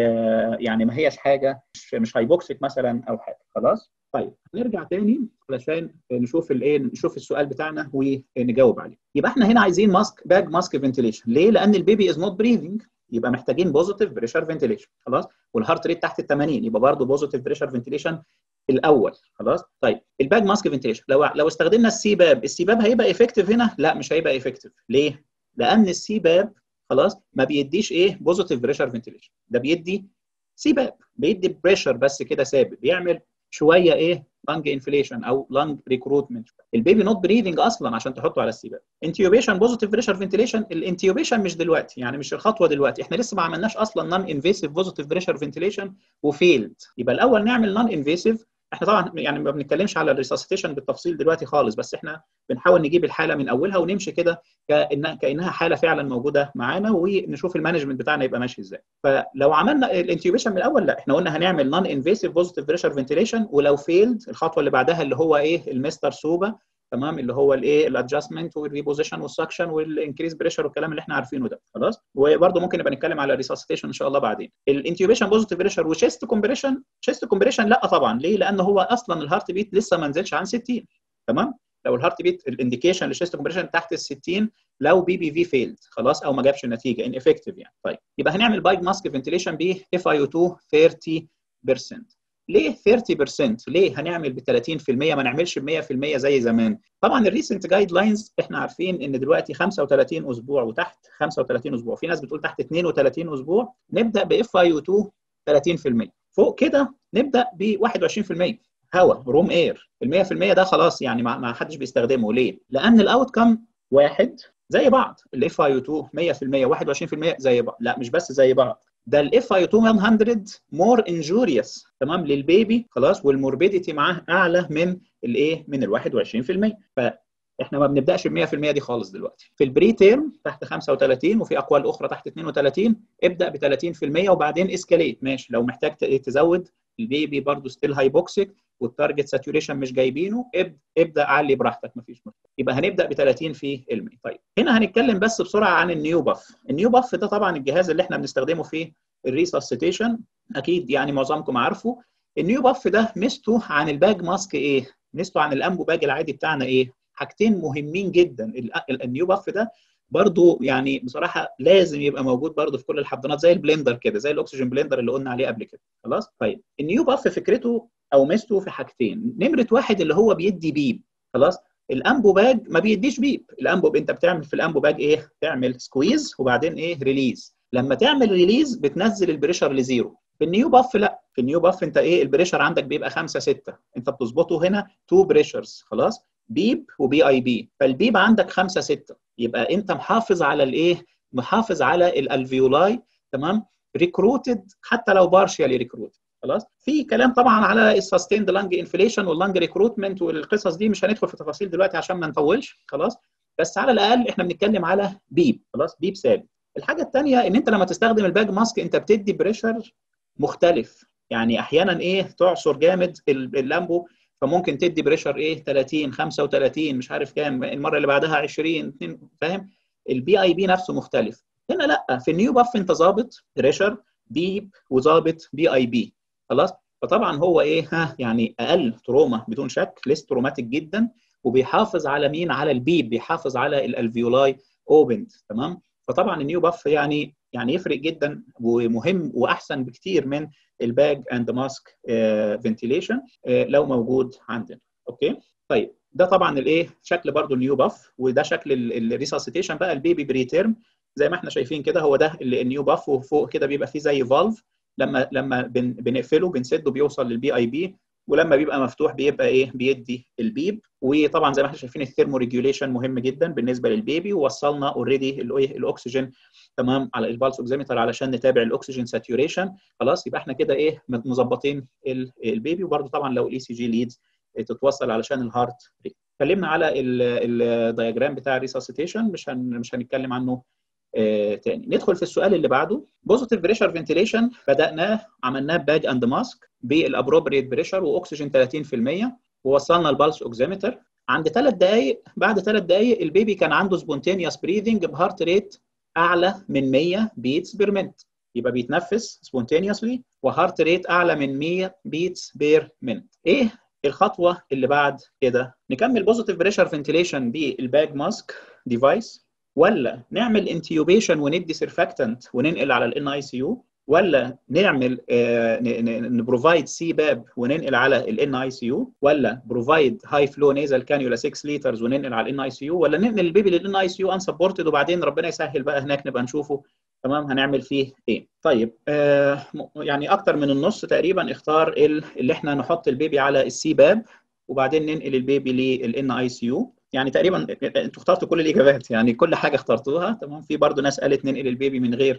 آه يعني ما هيش حاجه مش, مش هايبوكسيك مثلا او حاجه خلاص. طيب نرجع تاني علشان نشوف الايه نشوف السؤال بتاعنا ونجاوب عليه. يبقى احنا هنا عايزين ماسك باج ماسك فنتيليشن. ليه؟ لان البيبي از نوت بريذنج، يبقى محتاجين بوزيتيف بريشر فنتيليشن خلاص. والهارت ريت تحت ال ثمانين يبقى برضه بوزيتيف بريشر فنتيليشن الاول خلاص. طيب الباج ماسك فنتيليشن لو لو استخدمنا السي باب، السي باب هيبقى افكتيف هنا؟ لا مش هيبقى افكتيف. ليه؟ لان السي باب خلاص ما بيديش ايه بوزيتيف بريشر فنتيليشن، ده بيدي سي باب بيدي بريشر بس كده ثابت، بيعمل شويه ايه لانج انفليشن او لانج ريكروتمنت. البيبي نوت بريذنج اصلا عشان تحطه على السي باب. انتيوبيشن بوزيتيف بريشر فنتيليشن، الانتيوبيشن مش دلوقتي يعني مش الخطوه دلوقتي، احنا لسه ما عملناش اصلا نون انفيسيف بوزيتيف بريشر فنتيليشن وفيلد. يبقى الاول نعمل نون انفيسيف. احنا طبعا يعني ما بنتكلمش على الريساسيتيشن بالتفصيل دلوقتي خالص، بس احنا بنحاول نجيب الحاله من اولها ونمشي كده كانها كانها حاله فعلا موجوده معانا ونشوف المانجمنت بتاعنا يبقى ماشي ازاي. فلو عملنا الانتيوبيشن من الاول لا احنا قلنا هنعمل نون انفيسيف بوزيتيف بريشر فنتيليشن، ولو فيلد الخطوه اللي بعدها اللي هو ايه المستر سوبا تمام، اللي هو الايه الادجستمنت والريبوزيشن والسكشن والانكريز بريشر والكلام اللي احنا عارفينه ده خلاص. وبرده ممكن نبقى نتكلم على الريساسيتيشن ان شاء الله بعدين. الانتيوبيشن بوزيتيف بريشر وشيست كومبريشن، شيست كومبريشن لا طبعا. ليه؟ لان هو اصلا الهارت بيت لسه ما نزلش عن ستين تمام. لو الهارت بيت الانديكيشن للشيست كومبريشن تحت ال ستين لو بي بي في فيلد خلاص او ما جابش نتيجه ان افكتيف يعني. طيب يبقى هنعمل بايج ماسك فنتيليشن ب اف اي او اتنين ثلاثين بالمية. ليه ثلاثين بالمية؟ ليه هنعمل ب ثلاثين بالمية ما نعملش ب مية بالمية زي زمان؟ طبعا الريسنت جايد لاينز احنا عارفين ان دلوقتي خمسة وثلاثين اسبوع وتحت خمسة وثلاثين اسبوع، في ناس بتقول تحت اثنين وثلاثين اسبوع نبدا باف اي او اتنين ثلاثين بالمية، فوق كده نبدا ب واحد وعشرين بالمية هواء روم اير. ال مية بالمية ده خلاص يعني ما حدش بيستخدمه. ليه؟ لان الاوت كم واحد زي بعض، الاف اي او اتنين مية بالمية واحد وعشرين بالمية زي بعض. لا مش بس زي بعض، ده الاف اي او اتنين مية مور انجوريوس تمام للبيبي خلاص، والموربيديتي معاه اعلى من الايه من ال واحد وعشرين بالمية. فاحنا ما بنبداش ب مية بالمية دي خالص دلوقتي. في البري تيرم تحت خمسة وثلاثين وفي اقوال اخرى تحت اثنين وثلاثين ابدا ب ثلاثين بالمية وبعدين اسكاليت ماشي. لو محتاج تزود البيبي برضه ستيل هايبوكسيك والتارجت ساتوريشن مش جايبينه ابدا علي براحتك مفيش مشكله. يبقى هنبدا ب ثلاثين في المية. طيب هنا هنتكلم بس بسرعه عن النيو باف. النيو باف ده طبعا الجهاز اللي احنا بنستخدمه في الريساسيتيشن، اكيد يعني معظمكم عارفه. النيو باف ده ميزته عن الباج ماسك ايه؟ ميزته عن الامبو باج العادي بتاعنا ايه؟ حاجتين مهمين جدا. النيو باف ده برضو يعني بصراحه لازم يبقى موجود برضو في كل الحضانات زي البلندر كده، زي الاكسجين بلندر اللي قلنا عليه قبل كده خلاص. طيب النيو باف فكرته او ميزته في حاجتين. نمره واحد اللي هو بيدي بيب خلاص. الامبو باج ما بيديش بيب. الامبو انت بتعمل في الامبو باج ايه؟ تعمل سكويز وبعدين ايه ريليز. لما تعمل ريليز بتنزل البريشر لزيرو. في النيو باف لا، في النيو باف انت ايه البريشر عندك بيبقى خمسة ستة، انت بتظبطه هنا تو بريشرز خلاص، بيب وبي اي بي. فالبيب عندك خمسة ستة يبقى انت محافظ على الايه؟ محافظ على الالفيولاي تمام، ريكروتد حتى لو بارشيالي ريكروتد خلاص. في كلام طبعا على السستيند لانج انفليشن واللانج ريكروتمنت والقصص دي مش هندخل في تفاصيل دلوقتي عشان ما نطولش خلاص، بس على الاقل احنا بنتكلم على بيب خلاص، بيب ثابت. الحاجه الثانيه ان انت لما تستخدم الباج ماسك انت بتدي بريشر مختلف، يعني احيانا ايه تعصر جامد اللامبو فممكن تدي بريشر ايه ثلاثين خمسة وثلاثين مش عارف كام، المره اللي بعدها عشرين اتنين فاهم. البي اي بي نفسه مختلف. هنا لا، في النيو باف انت ظابط بريشر بيب وظابط بي اي بي خلاص. فطبعا هو ايه ها يعني اقل تروما بدون شك، ليس تروماتيك جدا، وبيحافظ على مين؟ على البيب، بيحافظ على الالفيولاي اوبند تمام. فطبعا النيو باف يعني يعني يفرق جدا ومهم واحسن بكتير من الباج اند ماسك فنتيليشن لو موجود عندنا. اوكي طيب ده طبعا الايه شكل برضو النيو باف، وده شكل الريساسيتيشن بقى البيبي بري تيرم زي ما احنا شايفين كده. هو ده النيو باف، وفوق كده بيبقى فيه زي فالف لما لما بن بنقفله بنسده بيوصل للبي اي بي ولما بيبقى مفتوح بيبقى ايه بيدي البيب. وطبعا زي ما احنا شايفين الثيرمو ريجوليشن مهم جدا بالنسبه للبيبي، ووصلنا اوريدي الاكسجين تمام على البالس اوكسيمتر علشان نتابع الاكسجين ساتوريشن. خلاص يبقى احنا كده ايه مظبطين البيبي. وبرده طبعا لو الاي سي جي ليدز تتوصل علشان الهارت ريت. اتكلمنا على الدياجرام بتاع الريساسيتيشن، مش هن مش هنتكلم عنه آه تاني. ندخل في السؤال اللي بعده. بوزيتيف بريشر فنتيليشن بدأناه عملناه باج اند ماسك بالابروبريت بريشر واكسجين ثلاثين في المية، ووصلنا البالس اوكسيمتر. عند ثلاث دقائق بعد ثلاث دقائق البيبي كان عنده سبونتينيوس بريذنج بهارت ريت اعلى من مية بيتس بير مينت، يبقى بيتنفس سبونتينيوسلي وهارت ريت اعلى من مية بيتس بير مينت. ايه الخطوه اللي بعد كده؟ نكمل بوزيتيف بريشر فنتيليشن بالباج ماسك ديفايس، ولا نعمل انتيوبيشن وندي سيرفاكتنت وننقل على الان اي سي يو، ولا نعمل نبروفايد سي باب وننقل على الان اي سي يو، ولا بروفايد هاي فلو نيزل كانيولا ستة لترز وننقل على الان اي سي يو، ولا ننقل البيبي للان اي سي يو ان سبورتد وبعدين ربنا يسهل بقى هناك نبقى نشوفه تمام هنعمل فيه ايه. طيب آه يعني اكتر من النص تقريبا اختار اللي احنا نحط البيبي على السي باب وبعدين ننقل البيبي للان اي سي يو. يعني تقريبا انتوا اخترتوا كل الاجابات، يعني كل حاجه اخترتوها تمام. في برضه ناس قالت ننقل البيبي من غير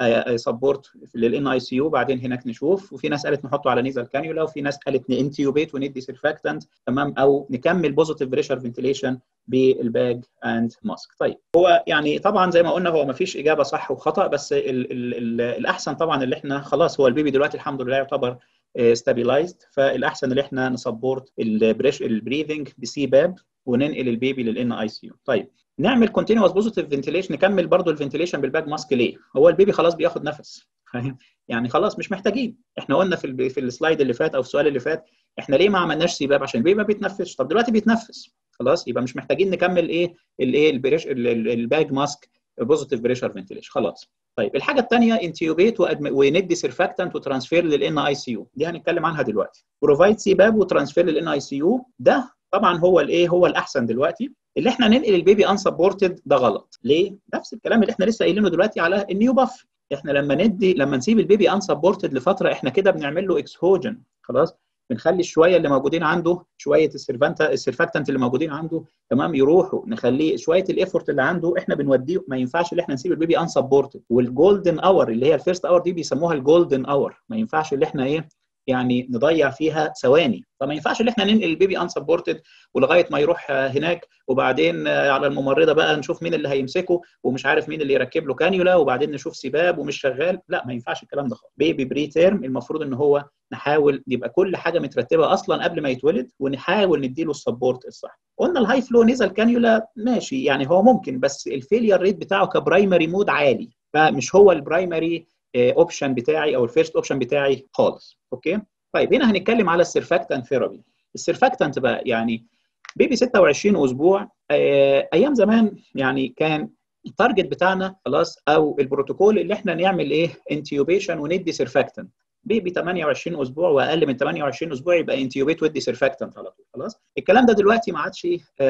سبورت للان اي سي يو بعدين هناك نشوف، وفي ناس قالت نحطه على نيزل كانيولا، وفي ناس قالت نانتيوبيت وندي سيرفاكتنت تمام، او نكمل بوزيتيف بريشر فنتيليشن بالباج اند ماسك. طيب هو يعني طبعا زي ما قلنا هو ما فيش اجابه صح وخطا، بس ال ال ال الاحسن طبعا اللي احنا خلاص هو البيبي دلوقتي الحمد لله يعتبر ستابيلايزد، فالاحسن اللي احنا نسبورت البريش البريذنج بسي باب وننقل البيبي للان اي سي يو. طيب نعمل كونتينوس بوزيتيف فنتيليشن، نكمل برضو الفنتيليشن بالباك ماسك ليه؟ هو البيبي خلاص بياخد نفس فاهم؟ يعني خلاص مش محتاجين. احنا قلنا في في السلايد اللي فات او السؤال اللي فات احنا ليه ما عملناش سي باب؟ عشان البيبي ما بيتنفسش. طب دلوقتي بيتنفس خلاص، يبقى مش محتاجين نكمل ايه الايه البريش الباك ماسك بوزيتيف بريشر فنتيليشن خلاص. طيب الحاجه الثانيه انتيوبيت وندي سيرفاكتنت وترانسفير للان اي سي يو، دي هنتكلم عنها دلوقتي. بروفايد سي باب وترانسفير للان اي سي يو ده طبعا هو الايه هو الاحسن دلوقتي. اللي احنا ننقل البيبي ان سبورتد ده غلط. ليه؟ نفس الكلام اللي احنا لسه قايلينه دلوقتي على النيو باف. احنا لما ندي لما نسيب البيبي ان سبورتد لفتره احنا كده بنعمل له اكسهوجن خلاص، بنخلي الشويه اللي موجودين عنده شويه السيرفانتا السيرفاكتنت اللي موجودين عنده تمام يروحوا، نخليه شويه الايفورت اللي عنده احنا بنوديه. ما ينفعش ان احنا نسيب البيبي ان سبورتد. والجولدن اور اللي هي الفيرست اور دي بيسموها الجولدن اور، ما ينفعش ان احنا ايه يعني نضيع فيها ثواني. فما ينفعش ان احنا ننقل البيبي ان سبورتد ولغايه ما يروح هناك وبعدين على الممرضه بقى نشوف مين اللي هيمسكه ومش عارف مين اللي يركب له كانيولا وبعدين نشوف سباب ومش شغال. لا ما ينفعش الكلام ده خالص. بيبي بري تيرم المفروض ان هو نحاول يبقى كل حاجه مترتبه اصلا قبل ما يتولد ونحاول نديله السبورت الصح. قلنا الهاي فلو نيزل كانيولا ماشي يعني هو ممكن، بس الفيلير ريت بتاعه كبرايمري مود عالي، فمش هو البرايمري اوبشن بتاعي او الفيرست اوبشن بتاعي خالص. اوكي طيب هنا هنتكلم على السيرفاكتنت ثيرابي. السيرفاكتنت بقى يعني بيبي ستة وعشرين اسبوع آه ايام زمان يعني كان التارجت بتاعنا خلاص او البروتوكول اللي احنا نعمل ايه انتيوبيشن وندي سيرفاكتنت. بيبي ثمانية وعشرين اسبوع واقل من ثمانية وعشرين اسبوع يبقى انتيوبيت ودي سيرفاكتنت على طول خلاص. الكلام ده دلوقتي ما عادش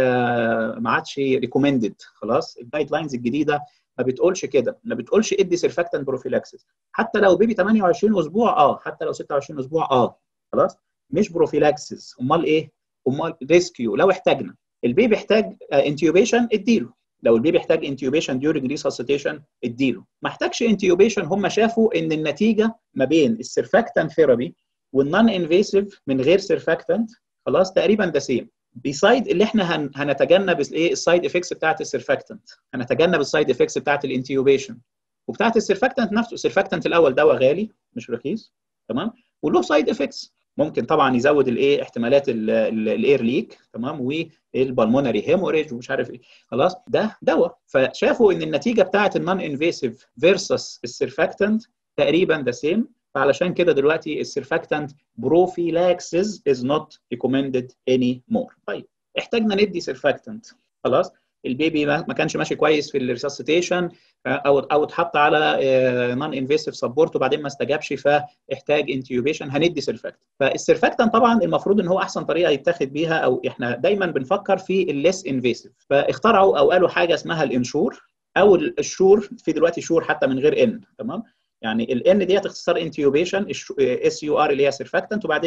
آه ما عادش ريكومندد خلاص. الجايد لاينز الجديده ما بتقولش كده، ما بتقولش ادي سيرفاكتنت بروفيلاكسس حتى لو بيبي ثمانية وعشرين اسبوع اه حتى لو ستة وعشرين اسبوع اه خلاص، مش بروفيلاكسس. امال ايه؟ امال ريسكيو. لو احتاجنا البيبي احتاج انتيوبيشن اديله، لو البيبي احتاج انتيوبيشن ديورنج ريساسيتيشن اديله. ما احتاجش انتيوبيشن هم شافوا ان النتيجه ما بين السيرفاكتنت ثيرابي والنون انفيسيف من غير سيرفاكتنت خلاص تقريبا ده سيم. بيسايد اللي احنا هن... هنتجنب الايه السايد افكتس بتاعت السيرفاكتنت، هنتجنب السايد افكتس بتاعت الانتيوبيشن وبتاعت السيرفاكتنت نفسه. السيرفاكتنت الاول دواء غالي مش رخيص تمام، وله سايد افكتس ممكن طبعا يزود الايه احتمالات الاير ليك تمام والبلمونري هيموريج ومش عارف ايه خلاص. ده دواء، فشافوا ان النتيجه بتاعت النون انفيسيف فيرسس السيرفاكتنت تقريبا ده سيم. فعلشان كده دلوقتي السيرفاكتنت بروفيلاكسز از نوت ريكومندد اني مور. طيب احتاجنا ندي سيرفاكتنت خلاص، البيبي ما كانش ماشي كويس في الريساسيتيشن او او اتحط على نون انفيسيف سبورت وبعدين ما استجابش فاحتاج انتيوبيشن هندي سيرفاكتنت. فالسيرفاكتنت طبعا المفروض ان هو احسن طريقه يتاخد بيها، او احنا دايما بنفكر في الليس انفيسيف، فاخترعوا او قالوا حاجه اسمها الانشور او الشور. في دلوقتي شور حتى من غير ان تمام، يعني الان ديت اختصار انتيوبيشن، اس يو ار اللي هي سيرفاكتنت وبعدين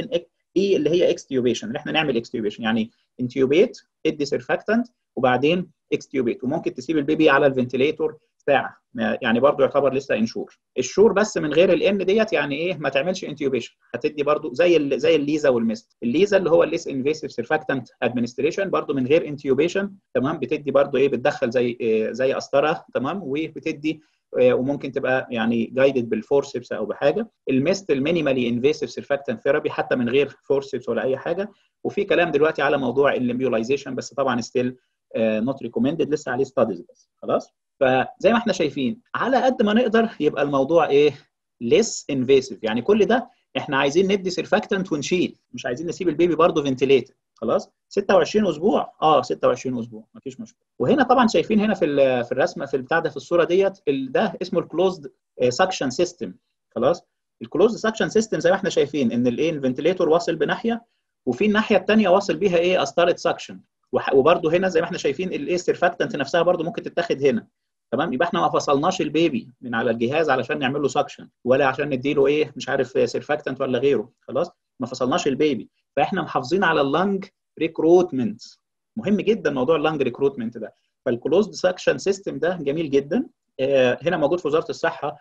اي اللي هي اكستيوبيشن، اللي احنا نعمل اكستيوبيشن يعني انتيوبيت، ادي سيرفاكتنت وبعدين اكستيوبيت، وممكن تسيب البيبي على الفنتليتور ساعه، يعني برضو يعتبر لسه انشور. الشور بس من غير الان ديت يعني ايه، ما تعملش انتيوبيشن، هتدي برضو زي زي الليزا والميست. الليزا اللي هو الليس انفيسيف سيرفاكتنت ادمنستريشن برضو من غير انتيوبيشن، تمام، بتدي برضو ايه، بتدخل زي إيه زي قسطره، تمام، وبتدي وممكن تبقى يعني جايدد بالفورسبس او بحاجه. الميست المينيمالي انفيسيف سيرفاكتنت ثيرابي حتى من غير فورسبس ولا اي حاجه. وفي كلام دلوقتي على موضوع الامبيولايزيشن بس طبعا ستيل نوت ريكومندد، لسه عليه ستاديز بس. خلاص، فزي ما احنا شايفين على قد ما نقدر يبقى الموضوع ايه، ليس انفيسيف، يعني كل ده احنا عايزين ندي سيرفاكتنت ونشيل، مش عايزين نسيب البيبي برضه فنتليتد. خلاص، ستة وعشرين اسبوع، اه ستة وعشرين اسبوع مفيش مشكله. وهنا طبعا شايفين هنا في في الرسمه في البتاع ده في الصوره ديت، ده اسمه الكلوزد سكشن سيستم. خلاص، الكلوزد سكشن سيستم زي ما احنا شايفين ان الايه، الفنتليتور واصل بناحيه، وفي الناحيه الثانيه واصل بيها ايه، قسطره سكشن. وبرده هنا زي ما احنا شايفين الايه، السيرفاكتنت نفسها برده ممكن تتاخد هنا، تمام. يبقى احنا ما فصلناش البيبي من على الجهاز علشان نعمل له سكشن، ولا عشان نديله ايه مش عارف سيرفاكتنت ولا غيره. خلاص، ما فصلناش البيبي، فاحنا محافظين على اللنج ريكروتمنت. مهم جدا موضوع اللنج ريكروتمنت ده. فالكلوزد سكشن سيستم ده جميل جدا. آه هنا موجود في وزاره الصحه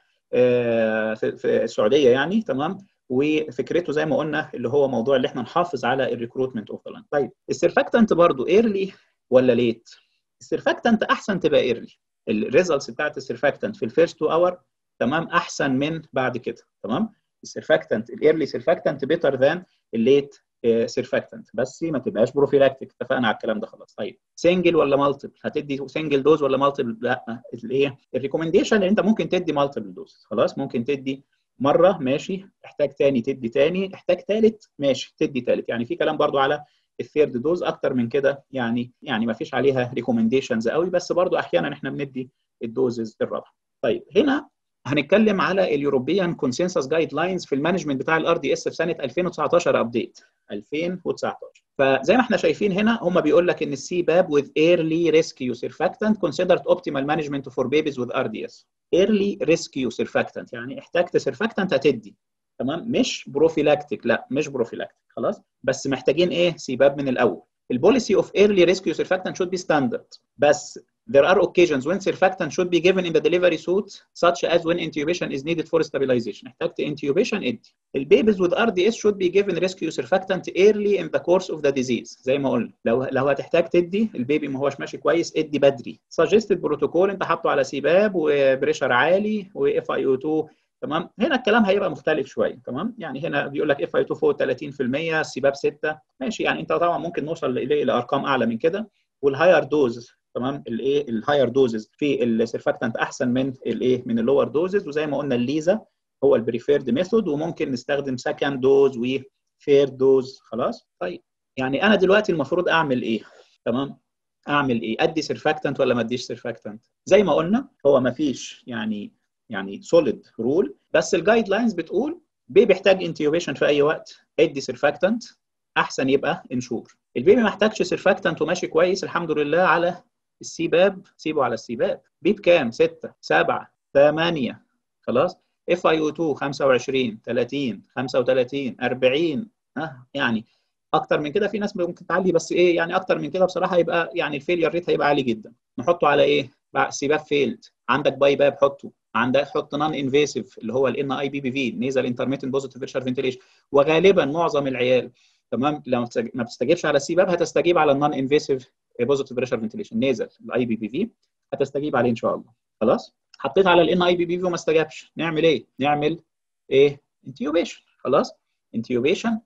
آه في, في السعوديه يعني، تمام. وفكرته زي ما قلنا اللي هو موضوع اللي احنا نحافظ على الريكروتمنت اوف ذا لنج. طيب السيرفاكتنت برضو ايرلي ولا ليت؟ السيرفاكتنت احسن تبقى ايرلي. الريزلتس بتاعت السيرفاكتنت في الفيرست تو اور، تمام، احسن من بعد كده، تمام. السيرفاكتنت الايرلي سيرفاكتنت بيتر ذان الليت سيرفاكتنت، بس ما تبقاش بروفيلاكتيك، اتفقنا على الكلام ده خلاص. طيب سنجل ولا مالتيبل؟ هتدي سنجل دوز ولا مالتيبل؟ لا، الايه الريكومنديشن ان انت ممكن تدي مالتيبل دوز. خلاص، ممكن تدي مره ماشي، احتاج تاني تدي تاني، احتاج ثالث ماشي تدي ثالث. يعني في كلام برضو على الثيرد دوز، اكتر من كده يعني يعني ما فيش عليها ريكومنديشنز قوي، بس برضو احيانا احنا بندي الدوزز الرابعه. طيب هنا هنتكلم على اليوروبيان كونسنسس جايد لاينز في المانجمنت بتاع الار دي اس في سنه ألفين وتسعتاشر ابديت ألفين وتسعتاشر. فزي ما احنا شايفين هنا هم بيقول لك ان السي باب with early rescue surfactant considered optimal management for babies with ار دي اس. early rescue surfactant يعني احتاجت سيرفاكتنت هتدي، تمام، مش بروفيلاكتيك، لا مش بروفيلاكتيك. خلاص، بس محتاجين ايه، سي باب من الاول. البوليسي اوف early rescue surfactant should be standard، بس there are occasions when surfactant should be given in the delivery suite such as when intubation is needed for stabilization. احتاجت intubation ادي. البيبيز with ار دي اس should be given rescue surfactant early in the course of the disease. زي ما قلنا لو لو هتحتاج تدي البيبي ما هوش ماشي كويس ادي بدري. suggested protocol انت حاطه على سيباب وبريشر عالي واف اي او اتنين، تمام. هنا الكلام هيبقى مختلف شويه، تمام. يعني هنا بيقول لك اف اي اتنين فوق ثلاثين في المية، السيباب ستة، ماشي. يعني انت طبعا ممكن نوصل لارقام اعلى من كده. والهاير دوز، تمام، الايه الهاير دوزز في السيرفاكتنت احسن من الايه من اللور دوزز. وزي ما قلنا الليزا هو البريفيرد ميثود، وممكن نستخدم سكند دوز وثيرد دوز. خلاص، طيب يعني انا دلوقتي المفروض اعمل ايه؟ تمام، اعمل ايه؟ ادي سيرفاكتنت ولا ما اديش سيرفاكتنت؟ زي ما قلنا هو ما فيش يعني يعني سوليد رول، بس الجايد لاينز بتقول بيبي بيحتاج انتيوبيشن في اي وقت ادي سيرفاكتنت، احسن يبقى انشور. البيبي ما احتاجش سيرفاكتنت وماشي كويس الحمد لله على السيباب، سيبه على السيباب. بيب كام؟ ستة، سبعة، ثمانية. خلاص، اف اي او اتنين خمسة وعشرين، ثلاثين، خمسة وثلاثين، أربعين. ها يعني اكتر من كده في ناس ممكن تعلي، بس ايه يعني اكتر من كده بصراحه يبقى يعني الفيلير ريت هيبقى عالي جدا. نحطه على ايه؟ سيباب فيلد، عندك باي باب حطه، عندك حط نون انفيسيف اللي هو الان اي بي بي في نيزل انترميتنت بوزيتيف بريشر فنتيليشن. وغالبا معظم العيال، تمام، لو ما بتستجيبش على السي باب هتستجيب على النون انفيسيف بوزيتيف بريشر فنتيليشن نيزل الاي بي بي في، هتستجيب عليه ان شاء الله. خلاص، حطيت على الان اي بي بي في وما استجابش، نعمل ايه؟ نعمل ايه؟ انتيوبيشن. خلاص، انتيوبيشن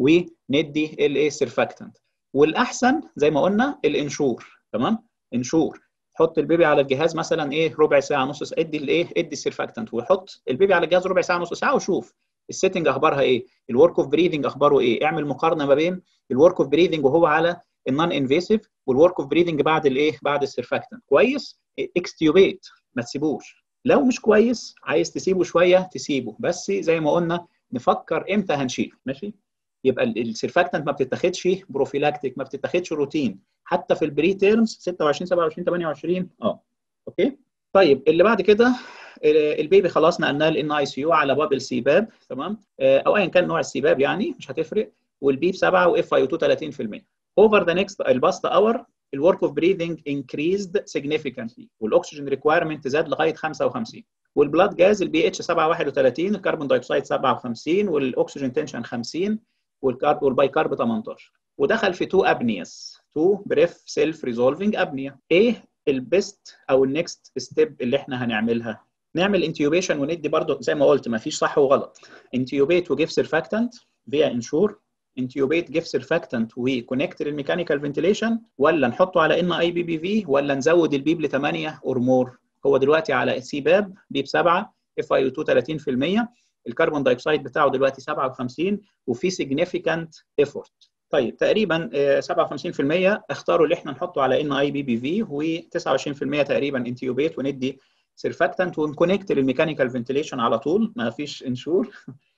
وندي الايه سيرفاكتنت. والاحسن زي ما قلنا الانشور، تمام، انشور. حط البيبي على الجهاز مثلا ايه ربع ساعه نص ساعه، ادي الايه ادي السيرفاكتنت، وحط البيبي على الجهاز ربع ساعه نص ساعه وشوف السيتنج اخبارها ايه، الورك اوف بريذنج اخباره ايه. اعمل مقارنه ما بين الورك اوف بريذنج وهو على النون انفيسيف والورك اوف بريذنج بعد الايه بعد السيرفاكتنت. كويس، اكستيوبيت، ما تسيبوش. لو مش كويس عايز تسيبه شويه تسيبه، بس زي ما قلنا نفكر امتى هنشيله. ماشي، يبقى السيرفاكتنت ما بتتاخدش بروفيلاكتيك، ما بتتاخدش روتين، حتى في البري تيرمز ستة وعشرين سبعة وعشرين ثمانية وعشرين. اه اوكي. طيب اللي بعد كده البيبي خلاص نقلناه الان اي سي يو على باب السيباب، تمام، او ايا كان نوع السيباب يعني مش هتفرق. والبي ب سبعة واف اي او اتنين ثلاثين في المية. over the next الباست اور الورك اوف بريذنج increased significantly والاكسجين ريكوايرمنت زاد لغايه خمسة وخمسين، والبلاد جاز البي اتش سبعة واحد وثلاثين، الكربون دايوكسيد سبعة وخمسين، والاكسجين تنشن خمسين، والكارب والبايكارب تمنتاشر، ودخل في تو ابنياس، تو بريف سيلف ريزولفنج ابنيا. ايه البيست او النكست ستيب اللي احنا هنعملها؟ نعمل انتيوبيشن وندي برضو زي ما قلت ما فيش صح وغلط. انتيوبيت وجيف سيرفاكتنت فيا انشور، انتيوبيت جيف سيرفاكتنت وكونكت للميكانيكال فنتيليشن، ولا نحطه على ان اي بي بي في، ولا نزود البيب ل ثمانية اور مور. هو دلوقتي على سي باب بيب سبعة، اف اي او اتنين ثلاثين في المية، الكربون دايوكسيد بتاعه دلوقتي سبعة وخمسين، وفي سيجنيفيكانت ايفورت. طيب تقريبا سبعة وخمسين في المية اختاروا اللي احنا نحطه على ان اي بي بي في، و29% تقريبا انتيوبيت وندي سيرفاكتنت ونكونكت للميكانيكال فنتيليشن على طول ما فيش انشور،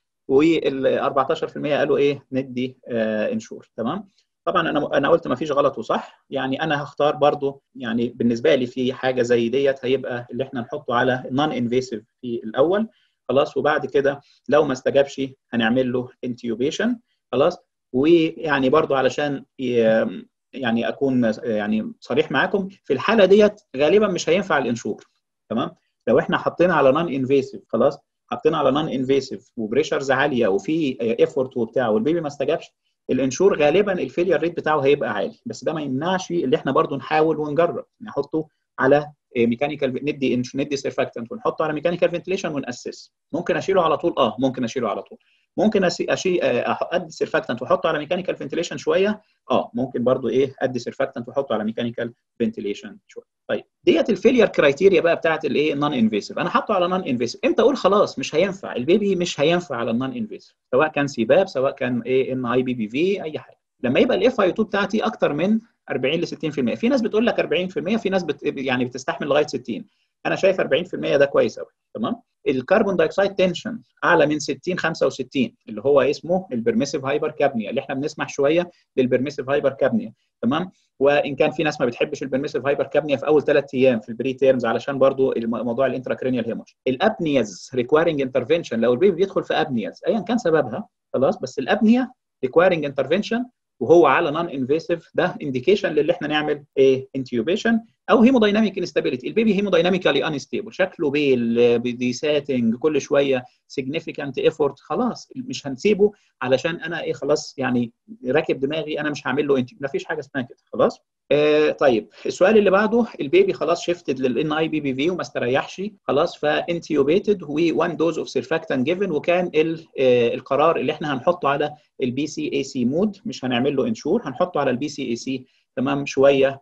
وال أربعتاشر في المية قالوا ايه ندي آه انشور. تمام. طبعا انا انا قلت ما فيش غلط وصح، يعني انا هختار برضو يعني بالنسبه لي في حاجه زي ديت هيبقى اللي احنا نحطه على نون انفيسيف في الاول خلاص، وبعد كده لو ما استجابش هنعمل له انتيوبيشن خلاص. ويعني برضو علشان يعني اكون يعني صريح معاكم في الحاله ديت غالبا مش هينفع الانشور. تمام. لو احنا حطينا على نون انفيسيف خلاص، حطينا على نون انفيسيف وبريشرز عاليه وفي ايفورت وبتاع والبيبي ما استجابش، الانشور غالبا الفيلير ريت بتاعه هيبقى عالي. بس ده ما يمنعش اللي احنا برضو نحاول ونجرب نحطه على ميكانيكال، ندي ندي سيرفاكتنت ونحطه على ميكانيكال فنتيليشن وناسس. ممكن اشيله على طول؟ اه ممكن اشيله على طول. ممكن اشيل ادي سيرفاكتنت واحطه على ميكانيكال فنتيليشن شويه، اه ممكن برضو ايه ادي سيرفاكتنت واحطه على ميكانيكال فنتيليشن شويه. طيب ديت الفيلير كرايتيريا بقى بتاعت الايه نون انفيسيف. انا حاطه على نون انفيسيف، امتى اقول خلاص مش هينفع البيبي مش هينفع على النون انفيسيف، سواء كان سيباب سواء كان ايه ان اي بي بي في اي حاجه، لما يبقى الاف اي اتنين بتاعتي اكتر من أربعين ل ستين في المية. في ناس بتقول لك أربعين في المية، في ناس بت يعني بتستحمل لغايه ستين. انا شايف أربعين في المية ده كويس قوي. تمام. الكربون دايوكسيد تنشن اعلى من ستين خمسة وستين اللي هو اسمه البرميسيف هايبر كابنيا، اللي احنا بنسمح شويه للبرميسيف هايبر كابنيا. تمام. وان كان في ناس ما بتحبش البرميسيف هايبر كابنيا في اول ثلاث ايام في البري تيرمز علشان برضو موضوع الانتراكرينيال هيموج. الابنياز ريكوايرنج انترفنشن، لو البيبي بيدخل في ابنياز ايا كان سببها خلاص، بس الابنيا ريكوايرنج انترفنشن وهو على نون انفيسيف، ده انديكيشن للي احنا نعمل ايه انتيوبيشن. او هيمودايناميك انستابيليتي، البيبي هيمودايناميكالي انستيبل، شكله بيل بيساتنج كل شويه سيجنيفيكانت ايفورت، خلاص مش هنسيبه علشان انا ايه خلاص يعني راكب دماغي انا مش هعمل له انت، ما فيش حاجه اسمها كده خلاص. آه طيب السؤال اللي بعده، البيبي خلاص شيفتد للان اي بي بي في وما استريحش خلاص، فانتيوبيتد وان دوز اوف سيرفاكتان جيفن، وكان آه القرار اللي احنا هنحطه على البي سي اي سي مود، مش هنعمل له انشور، هنحطه على البي سي اي سي. تمام شويه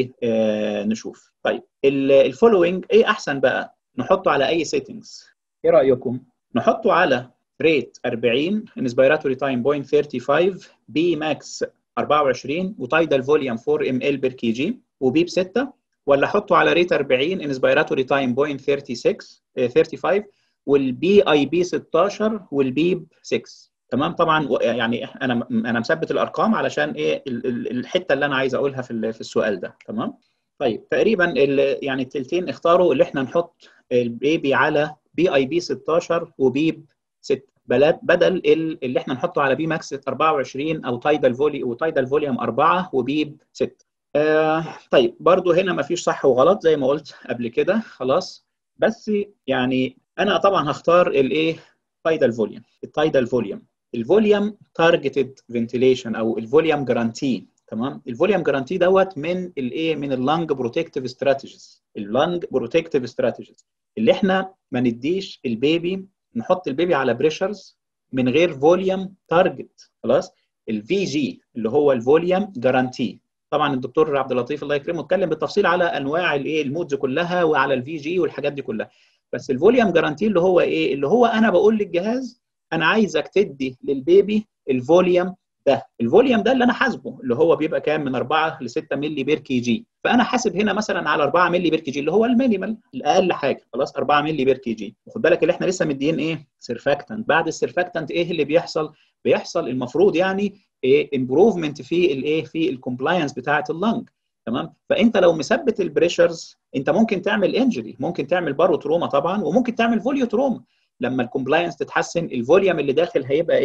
ونشوف. طيب الفولوينج ايه احسن بقى نحطه على اي سيتنجز؟ ايه رايكم؟ نحطه على ريت أربعين، انسبيراتوري تايم صفر فاصلة خمسة وثلاثين، بي ماكس أربعة وعشرين، وتايدال فوليوم أربعة ام ال بير كي جي، وبي بستة، ولا احطه على ريت أربعين انسبيراتوري تايم صفر فاصلة خمسة وثلاثين والبي اي بي ستاشر والبي ستة؟ تمام. طبعا يعني انا انا مثبت الارقام علشان ايه الحته اللي انا عايز اقولها في في السؤال ده. تمام. طيب تقريبا يعني التلتين اختاروا اللي احنا نحط البيبي على بي اي بي ستاشر وبي ستة بدل اللي احنا نحطه على بي ماكس أربعة وعشرين او تايدال فولي وتايدال فوليوم أربعة وبي ستة. آه طيب برضو هنا ما فيش صح وغلط زي ما قلت قبل كده خلاص، بس يعني انا طبعا هختار الايه تايدال فوليوم. التايدال فوليوم الفوليوم تارجتد فنتيليشن او الفوليوم جارانتي. تمام. الفوليوم جارانتي دوت من الايه من اللانج بروتكتيف استراتيجيز. اللانج بروتكتيف استراتيجيز اللي احنا ما نديش البيبي، نحط البيبي على بريشرز من غير فوليوم تارجت خلاص. الفي جي اللي هو الفوليوم جارانتي. طبعا الدكتور عبد اللطيف الله يكرمه اتكلم بالتفصيل على انواع الايه المودز كلها وعلى الفي جي والحاجات دي كلها، بس الفوليوم جارانتي اللي هو ايه اللي هو انا بقول للجهاز انا عايزك تدي للبيبي الفوليوم ده. الفوليوم ده اللي انا حاسبه اللي هو بيبقى كام من أربعة ل ستة مللي بير كي جي، فانا حاسب هنا مثلا على أربعة مللي بير كي جي اللي هو المينيمال الاقل حاجه خلاص، أربعة مللي بير كي جي. وخد بالك اللي احنا لسه مدين ايه سيرفاكتنت. بعد السيرفاكتنت ايه اللي بيحصل؟ بيحصل المفروض يعني ايه امبروفمنت في الايه في الكومبلاينس بتاعه اللنج. تمام. فانت لو مثبت البريشرز انت ممكن تعمل انجري، ممكن تعمل بارو تروما طبعا، وممكن تعمل فوليو تروما. لما الكومبلاينس تتحسن الفوليوم اللي داخل هيبقى ايه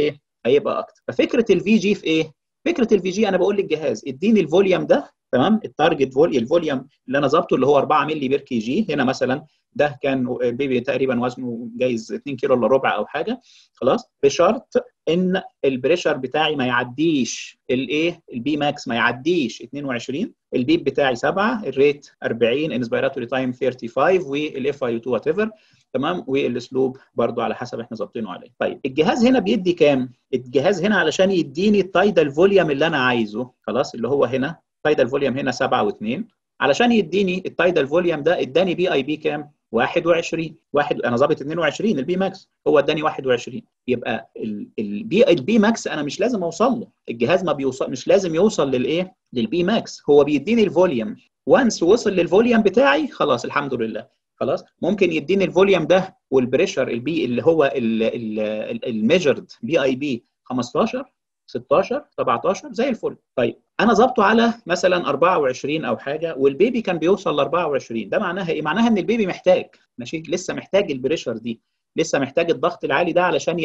هيبقى اكتر. ففكره الفي جي في ايه؟ فكره الفي جي انا بقول للجهاز اديني الفوليوم ده، تمام، التارجت فوليوم الفوليوم اللي انا ظابطه اللي هو أربعة مللي بير كي جي. هنا مثلا ده كان بيبي تقريبا وزنه جايز اتنين كيلو الا ربع او حاجه، خلاص، بشرط ان البريشر بتاعي ما يعديش الايه البي ماكس، ما يعديش اتنين وعشرين، البيب بتاعي سبعة، الريت أربعين، انسبيراتوري تايم خمسة وثلاثين، والاف اي اتنين وات ايفر، تمام، والاسلوب برضو على حسب احنا ظابطينه عليه. طيب الجهاز هنا بيدي كام؟ الجهاز هنا علشان يديني التايدال فوليوم اللي انا عايزه، خلاص، اللي هو هنا التايدال فوليوم هنا سبعة و2، علشان يديني التايدال فوليوم ده اداني بي اي بي كام؟ واحد وعشرين. واحد انا ظابط اتنين وعشرين البي ماكس، هو اداني واحد وعشرين. يبقى البي البي ماكس انا مش لازم اوصل له، الجهاز ما بيوصل، مش لازم يوصل للايه؟ للبي ماكس، هو بيديني الفوليوم. وانس وصل للفوليوم بتاعي خلاص الحمد لله، خلاص. ممكن يديني الفوليوم ده والبريشر البي اللي هو الميجرد بي اي بي خمستاشر ستاشر سبعتاشر زي الفل. طيب انا ظابطه على مثلا أربعة وعشرين او حاجه، والبيبي كان بيوصل ل أربعة وعشرين، ده معناها ايه؟ معناها ان البيبي محتاج، ماشي، لسه محتاج البريشر دي، لسه محتاج الضغط العالي ده علشان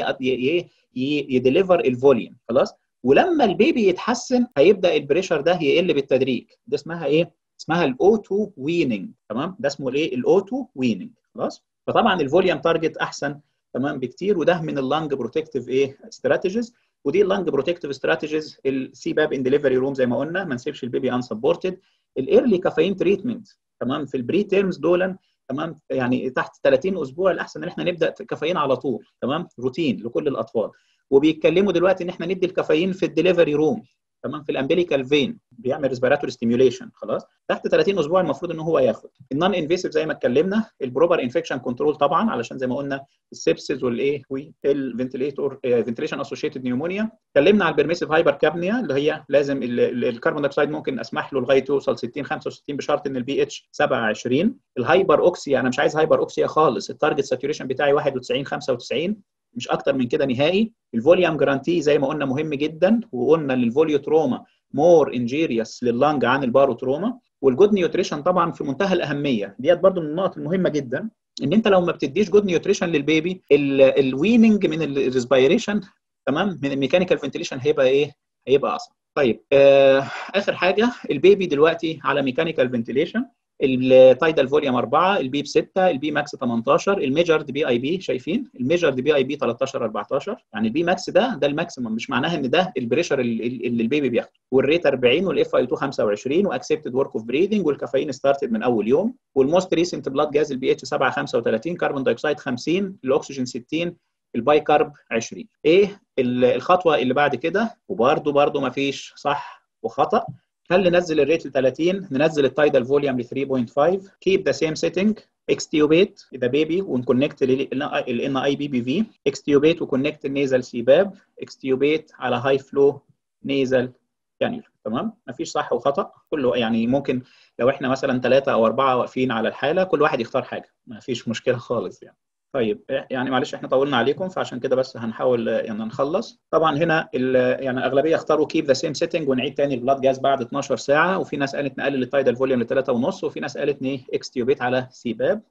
يديليفر الفوليوم، خلاص. ولما البيبي يتحسن هيبدا البريشر ده يقل بالتدريج، ده اسمها ايه؟ اسمها الاوتو ويننج، تمام، ده اسمه الايه؟ الاوتو ويننج، خلاص. فطبعا الفوليوم تارجت احسن، تمام، بكتير، وده من اللانج بروتكتيف ايه استراتيجيز. ودي اللانج بروتكتيف استراتيجيز، السي باب ان ديليفري روم زي ما قلنا، ما نسيبش البيبي ان سبورتد. الايرلي كافيين تريتمنت، تمام، في البري تيرمز دول، تمام، يعني تحت ثلاثين اسبوع الاحسن ان احنا نبدا كافيين على طول، تمام، روتين لكل الاطفال. وبيتكلموا دلوقتي ان احنا ندي الكافيين في الدليفري روم، تمام، في الامبليكال فين، بيعمل ريسبيراتوري ستيميوليشن، خلاص. تحت ثلاثين اسبوع المفروض ان هو ياخد النون انفيسيف زي ما اتكلمنا، البروبر انفكشن كنترول طبعا، علشان زي ما قلنا السبسز والايه والفنتليتور فنتليشن اسوشيتد نيومونيا. اتكلمنا على البرميسيف هايبر كابنيا اللي هي لازم الكربون دايوكسيد ممكن اسمح له لغايه يوصل ستين خمسة وستين بشرط ان البي اتش سبعة وعشرين. الهايبر اوكسيا انا مش عايز هايبر اوكسيا خالص، التارجت ساتوريشن بتاعي واحد وتسعين خمسة وتسعين، مش اكتر من كده نهائي. الفوليوم جرانتي زي ما قلنا مهم جدا، وقلنا للفوليو تروما مور انجيريوس لللنج عن البارو تروما. والجود نيوتريشن طبعا في منتهى الاهميه، ديت برضو من النقط المهمه جدا، ان انت لو ما بتديش جود نيوتريشن للبيبي، الويننج من الريسبيريشن، تمام، من الميكانيكال فنتيليشن هيبقى ايه؟ هيبقى اصعب. طيب آه اخر حاجه، البيبي دلوقتي على ميكانيكال فنتيليشن، التايدال فوليوم أربعة، البي ستة، البي ماكس تمنتاشر، الميجرد بي اي بي، شايفين الميجرد بي اي بي تلتاشر أربعتاشر، يعني البي ماكس ده ده الماكسيمم، مش معناها ان ده البريشر اللي, اللي البيبي بياخده. والريت أربعين، والاف اي اتنين خمسة وعشرين، واكسبتد ورك اوف بريدنج، والكافيين ستارتد من اول يوم. والموست ريسنت بلاد جاز البي اتش سبعة خمسة وتلاتين، كربون دايوكسيد خمسين، الاكسجين ستين، الباي كارب عشرين. ايه الخطوه اللي بعد كده؟ وبرده برده ما فيش صح وخطا. هل ننزل الريت ل ثلاثين؟ ننزل التايدال فوليوم ل ثلاثة فاصلة خمسة، keep the same setting، extubate the baby ونكونكت ال ان اي بي بي في، extubate وكونكت النيزل سيباب، extubate على هاي فلو نيزل كانيولا، تمام؟ مفيش صح وخطا، كله يعني ممكن لو احنا مثلا ثلاثه او اربعه واقفين على الحاله كل واحد يختار حاجه، مفيش مشكله خالص يعني. طيب يعني معلش احنا طولنا عليكم، فعشان كده بس هنحاول يعني نخلص. طبعا هنا يعني اغلبيه اختاروا كيب ذا سيم سيتنج ونعيد تاني البلاد جاز بعد اتناشر ساعه، وفي ناس قالت نقلل التايدال فوليوم ل ثلاثة ونص، وفي ناس قالت ني اكستيوبيت على سيباب.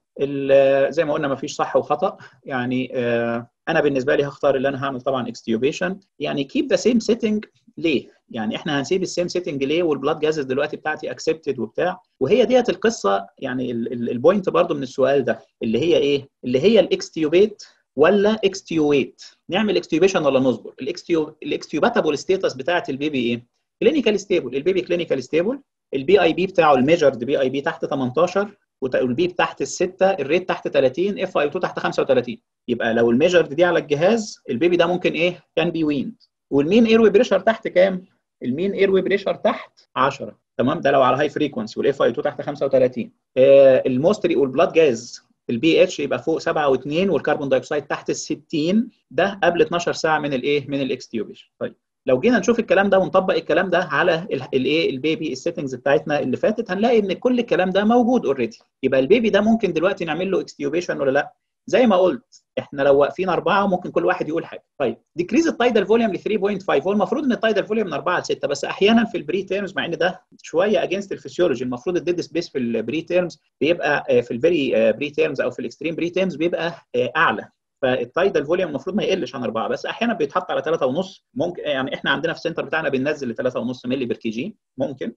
زي ما قلنا مفيش صح وخطا يعني. آه انا بالنسبه لي هختار اللي انا هعمل طبعا اكستيوبيشن. يعني كيب ذا سيم سيتنج ليه؟ يعني احنا هنسيب السيم سيتنج ليه والبلاد جازز دلوقتي بتاعتي اكسبتد وبتاع؟ وهي ديت القصه يعني، البوينت برضو من السؤال ده اللي هي ايه؟ اللي هي الاكستيوبيت ولا اكستيويت؟ نعمل اكستيوبيشن ولا نصبر؟ الاكستيو الاكستيوباتابل ستيتس بتاعت البيبي ايه؟ كلينيكال ستيبل، البيبي كلينيكال ستيبل، البي اي بي بتاعه الميجرد بي اي بي تحت تمنتاشر، والبي تحت الستة، الريت تحت ثلاثين، اف اي اتنين تحت خمسة وتلاتين. يبقى لو الميجرد دي على الجهاز البيبي ده ممكن ايه؟ كان بي ويند. والمين ايروي بريشر تحت كام؟ المين ايروي بريشر تحت عشرة، تمام، ده لو على هاي فريكونسي، والاف اي اتنين تحت خمسة وتلاتين. آه الموستري والبلاد جاز البي اتش يبقى فوق سبعة واتنين، والكربون دايوكسيد تحت ال ستين، ده قبل اتناشر ساعه من الايه؟ من الاكستيوبيشن. طيب لو جينا نشوف الكلام ده ونطبق الكلام ده على الايه؟ البيبي السيتنجز بتاعتنا اللي فاتت، هنلاقي ان كل الكلام ده موجود اوريدي. يبقى البيبي ده ممكن دلوقتي نعمل له اكستيوبيشن ولا لا؟ زي ما قلت احنا لو واقفين اربعه ممكن كل واحد يقول حاجه. طيب ديكريز التايدال فوليوم ل ثلاثة فاصلة خمسة، هو المفروض ان التايدال فوليوم من أربعة ل ستة، بس احيانا في البري تيرمز، مع ان ده شويه اجينست الفسيولوجي، المفروض الديد سبيس في البري تيرمز بيبقى في الفيري بري تيرمز او في الاكستريم بري تيرمز بيبقى اعلى، فالتايدال فوليوم المفروض ما يقلش عن أربعة، بس احيانا بيتحط على ثلاثة ونص ممكن. يعني احنا عندنا في السنتر بتاعنا بننزل ل ثلاثة ونص مللي بير كي جي. ممكن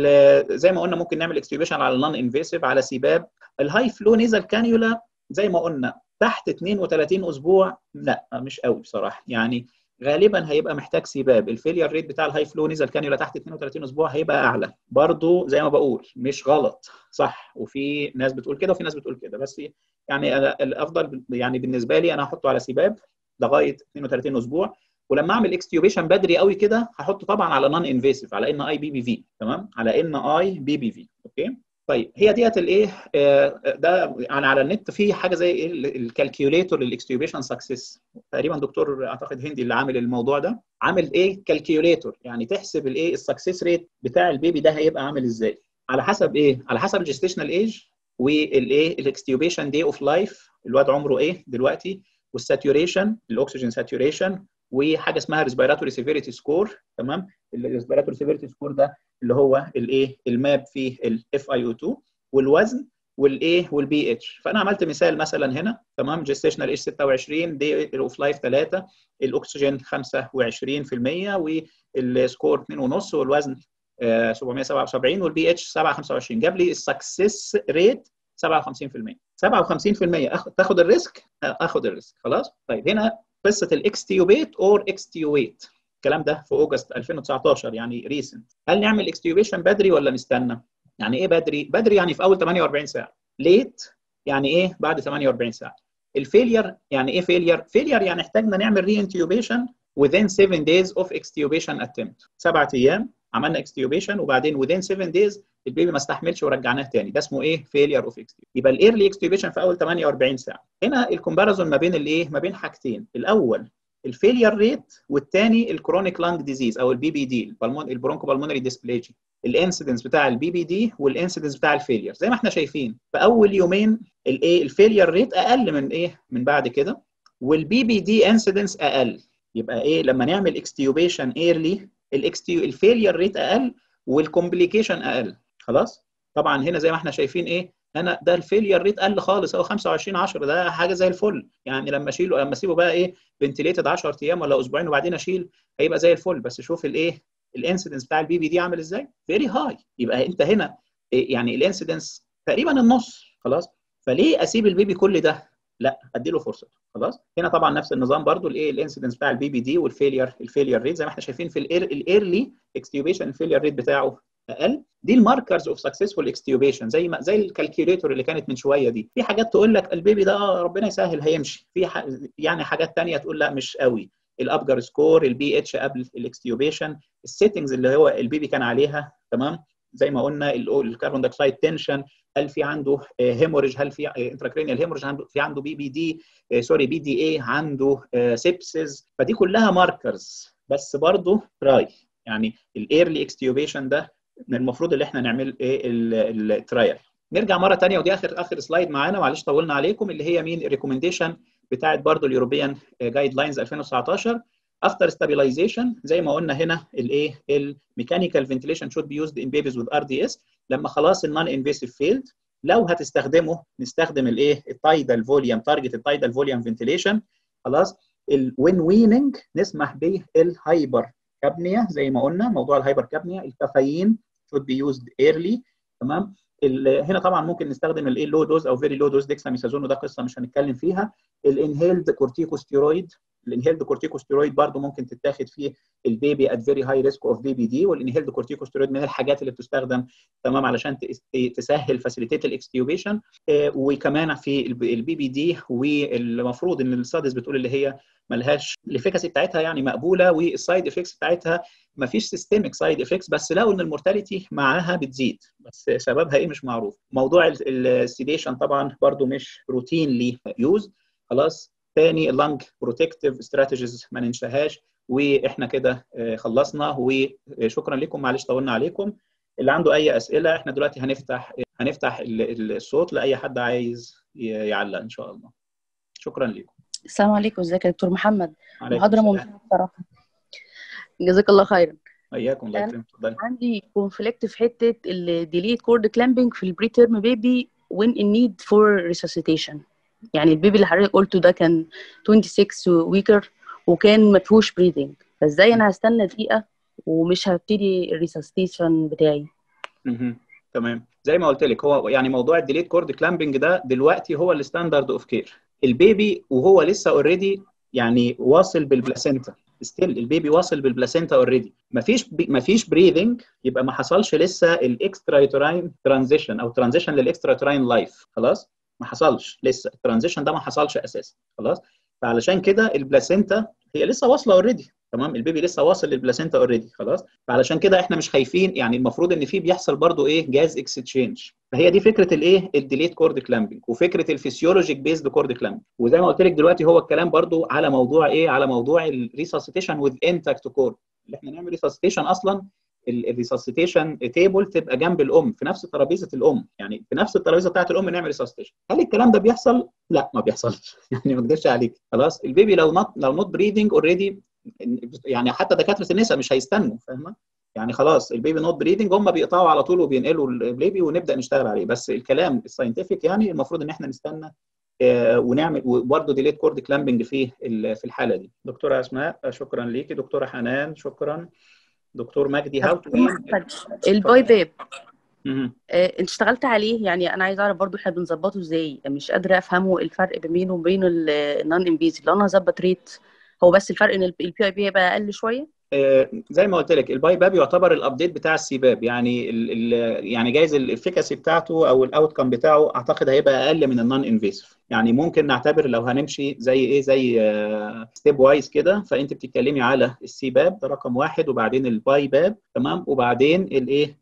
زي ما قلنا ممكن نعمل اكستيوبيشن على النون انفيسيف على سيباب. الهاي فلو نيزل كانيولا زي ما قلنا تحت اثنين وثلاثين اسبوع لا مش قوي بصراحه، يعني غالبا هيبقى محتاج سيباب. الفيلير ريت بتاع الهاي فلو نيزل كانيولا تحت اثنين وثلاثين اسبوع هيبقى اعلى برضو. زي ما بقول مش غلط، صح، وفي ناس بتقول كده وفي ناس بتقول كده، بس يعني الافضل يعني بالنسبه لي انا هحطه على سيباب لغايه اثنين وثلاثين اسبوع. ولما اعمل اكستيوبيشن بدري قوي كده هحطه طبعا على نون انفيسيف، على ان اي بي بي في. تمام، على ان اي بي بي في. اوكي طيب، هي ديت الايه ده يعني على النت في حاجه زي ايه الكالكيوليتور للاكستيوبيشن سكسس. تقريبا دكتور اعتقد هندي اللي عامل الموضوع ده، عامل ايه كالكيوليتور يعني تحسب الايه السكسس ريت بتاع البيبي ده هيبقى عامل ازاي على حسب ايه، على حسب الجستيشنال ايج والايه الاكستيوبيشن دي اوف لايف، الواد عمره ايه دلوقتي، والساتوريشن الاكسجين ساتوريشن، وحاجه اسمها ريسبيراتوري سيفيريتي سكور. تمام، الريسبيراتوري سيفيريتي سكور ده اللي هو الايه الماب فيه الاف اي او اتنين، والوزن والايه والبي اتش. فانا عملت مثال مثلا هنا. تمام، جيستيشنال ايج ستة وعشرين، دي اوف لايف ثلاثة، الاكسجين خمسة وعشرين بالمية، والسكور اثنين ونص، والوزن سبعمية وسبعة وسبعين، والبي اتش سبعة وخمسة وعشرين. جاب لي السكسس ريت سبعة وخمسين بالمية. سبعة وخمسين بالمية أخ... تاخد الريسك، اخد الريسك خلاص. طيب هنا قصه الاكستيوبيت اور اكستيويت، الكلام ده في اوجست ألفين وتسعتاشر يعني ريسنت. هل نعمل اكستيوبيشن بدري ولا نستنى؟ يعني ايه بدري؟ بدري يعني في اول ثمانية وأربعين ساعه. ليت يعني ايه؟ بعد ثمانية وأربعين ساعه. الفيلير يعني ايه فيلير؟ فيلير يعني احتاجنا نعمل ري انتيوبيشن within seven days of extubation attempt. سبعة ايام عملنا اكستيوبيشن وبعدين within seven days البيبي ما استحملش ورجعناه تاني، ده اسمه ايه؟ فيلير اوف اكستيوبيشن. يبقى الايرلي اكستيوبيشن في اول ثمانية وأربعين ساعه. هنا الكومباريزون ما بين الايه؟ ما بين حاجتين، الاول الفيلير ريت، والثاني الكرونيك لانج ديزيز او البي بي دي، البرونكو بالمونري ديسبليجي. الانسيدنس بتاع البي بي دي والانسيدنس بتاع الفيلير زي ما احنا شايفين في اول يومين الايه الفيلير ريت اقل من ايه من بعد كده، والبي بي دي انسيدنس اقل. يبقى ايه لما نعمل اكستيوبيشن ايرلي الاكستيو الفيلير ريت اقل والكومبليكيشن اقل. خلاص، طبعا هنا زي ما احنا شايفين ايه، انا ده الفيلير ريت قل خالص او خمسة وعشرين عشرة، ده حاجه زي الفل. يعني لما اشيله لما اسيبه بقى ايه فنتليتد عشرة ايام ولا اسبوعين وبعدين اشيل هيبقى زي الفل. بس شوف الايه الانسيدنس بتاع البي بي دي عامل ازاي، فيري هاي. يبقى انت هنا إيه يعني الانسيدنس تقريبا النص. خلاص، فليه اسيب البيبي كل ده؟ لا، ادي له فرصه. خلاص، هنا طبعا نفس النظام برضو الايه الانسيدنس بتاع البي بي دي والفيلير الفيلير ريت زي ما احنا شايفين في الايرلي اكستيوبيشن الفيلير ريت بتاعه اقل. دي الماركرز اوف سكسسفول اكستيوبيشن، زي ما زي الكالكيوليتور اللي كانت من شويه دي. في حاجات تقول لك البيبي ده اه ربنا يسهل هيمشي، في ح... يعني حاجات ثانيه تقول لا مش قوي. الابجر سكور، البي اتش قبل الاكستيوبيشن، السيتنجز اللي هو البيبي كان عليها. تمام، زي ما قلنا الكربون دايوكسيد تنشن، هل في عنده هيموريج، هل في انتراكرينيال هيموريج، عنده في عنده بي بي دي سوري بي دي اي، عنده سيبسز. فدي كلها ماركرز، بس برضه تراي. يعني الايرلي اكستيوبيشن ده من المفروض اللي احنا نعمل ايه الترايل. نرجع مره ثانيه ودي اخر اخر سلايد معانا، معلش طولنا عليكم، اللي هي مين الريكومنديشن بتاعت برضه اليوروبيان جايد لاينز ألفين وتسعتاشر. افتر ستابيلايزيشن زي ما قلنا هنا الايه الميكانيكال فنتيليشن شود بي يوزد ان بيبيز وذ ار دي اس. لما خلاص النون انفيسيف فيلد، لو هتستخدمه نستخدم الايه التايدال فوليوم، تارجت التايدال فوليوم فنتيليشن. خلاص، الوين ويننج نسمح به الهايبر كابنيا زي ما قلنا، موضوع الهايبر كابنيا. الكافيين should be used early. تمام، هنا طبعا ممكن نستخدم الايه لو دوز او فيري لو دوز ديكساميثازون، وده قصه مش هنتكلم فيها. الانهيلد كورتيكوستيرويد، الانهيلد كورتيكوستيرويد برضو ممكن تتاخد في البيبي ات فيري هاي ريسك اوف بي بي دي، والانهيلد كورتيكوستيرويد من الحاجات اللي بتستخدم تمام علشان تسهل فاسيليتيت الاكستيوبيشن. وكمان في البي بي دي، والمفروض ان الستاديز بتقول اللي هي ملهاش الافيكاسي بتاعتها يعني مقبوله، والسايد افكتس بتاعتها ما فيش سيستميك سايد افكتس، بس لقوا ان المورتاليتي معاها بتزيد، بس سببها ايه مش معروف. موضوع السيديشن طبعا برضو مش روتينلي يوز. خلاص، تاني اللنج بروتكتيف استراتيجيز ما ننساهاش. واحنا كده خلصنا، وشكرا لكم، معلش طولنا عليكم. اللي عنده اي اسئله احنا دلوقتي هنفتح هنفتح الصوت لاي حد عايز يعلق ان شاء الله. شكرا لكم. السلام عليكم، ازيك يا دكتور محمد؟ محاضره ممتازه بصراحه، جزاك الله خيرا. اياكم، الله يكرمك، اتفضلي. عندي كونفليكت في حته الديليت كورد كلامبنج في البري تيرم بيبي when in need for resuscitation. يعني البيبي اللي حضرتك قلته ده كان ستة وعشرين ويكر وكان ما فيهوش بريدنج، فازاي انا هستنى دقيقه ومش هبتدي الريسستيشن بتاعي؟ مهم. تمام، زي ما قلت لك، هو يعني موضوع الديليت كورد كلامبنج ده دلوقتي هو الستاندرد اوف كير. البيبي وهو لسه اوريدي يعني واصل بالبلاسينتا، ستيل البيبي واصل بالبلاسينتا اوريدي، مفيش بي مفيش بريذنج، يبقى ما حصلش لسه الاكسترا يوتراين ترانزيشن او ترانزيشن للاكسترا يوتراين لايف، خلاص ما حصلش لسه الترانزيشن ده، ما حصلش اساسا، خلاص. فعلشان كده البلاسينتا هي لسه واصله اوريدي، تمام، البيبي لسه واصل للبلاسينتا اوريدي، خلاص. فعلشان كده احنا مش خايفين، يعني المفروض ان في بيحصل برضو ايه جاز اكستشينج. فهي دي فكره الايه الديليت كورد كلامبنج وفكره الفسيولوجيك بيزد كورد كلامبنج. وزي ما قلت لك دلوقتي هو الكلام برضو على موضوع ايه على موضوع الريساسيتيشن وذ انتاكت كورد، اللي احنا نعمل ريساسيتيشن اصلا الريساسيتيشن تيبل تبقى جنب الام في نفس ترابيزه الام، يعني في نفس الترابيزه بتاعت الام نعمل ريساسيتيشن. هل الكلام ده بيحصل؟ لا ما بيحصلش يعني ما اقدرش عليك، خلاص. البيبي لو نوت لو نوت بريدنج اوريدي، يعني حتى دكاتره النساء مش هيستنوا، فاهمه؟ يعني خلاص البيبي نوت بريدنج، هم بيقطعوا على طول وبينقلوا البيبي ونبدا نشتغل عليه. بس الكلام الساينتفك يعني المفروض ان احنا نستنى آه ونعمل وبرده ديليت كورد كلامبنج في في الحاله دي. دكتوره اسماء شكرا ليكي، دكتوره حنان شكرا، دكتور مجدي هاو تو وين الباي باب آه، انت اشتغلت عليه؟ يعني انا عايزه اعرف برضو احنا بنظبطه ازاي، مش قادره افهمه الفرق بينه وبين النون انفيزيف. لو انا هظبط ريت، هو بس الفرق ان البي اي بي هيبقى اقل شويه. آه زي ما قلت لك الباي باب يعتبر الابديت بتاع السيباب، يعني ال ال يعني جايز الافيكاسي بتاعته او الاوت كم بتاعه اعتقد هيبقى اقل من النون انفيسيف. يعني ممكن نعتبر لو هنمشي زي ايه زي آه ستيب وايز كده، فانت بتتكلمي على السيباب ده رقم واحد، وبعدين الباي باب، تمام، وبعدين الايه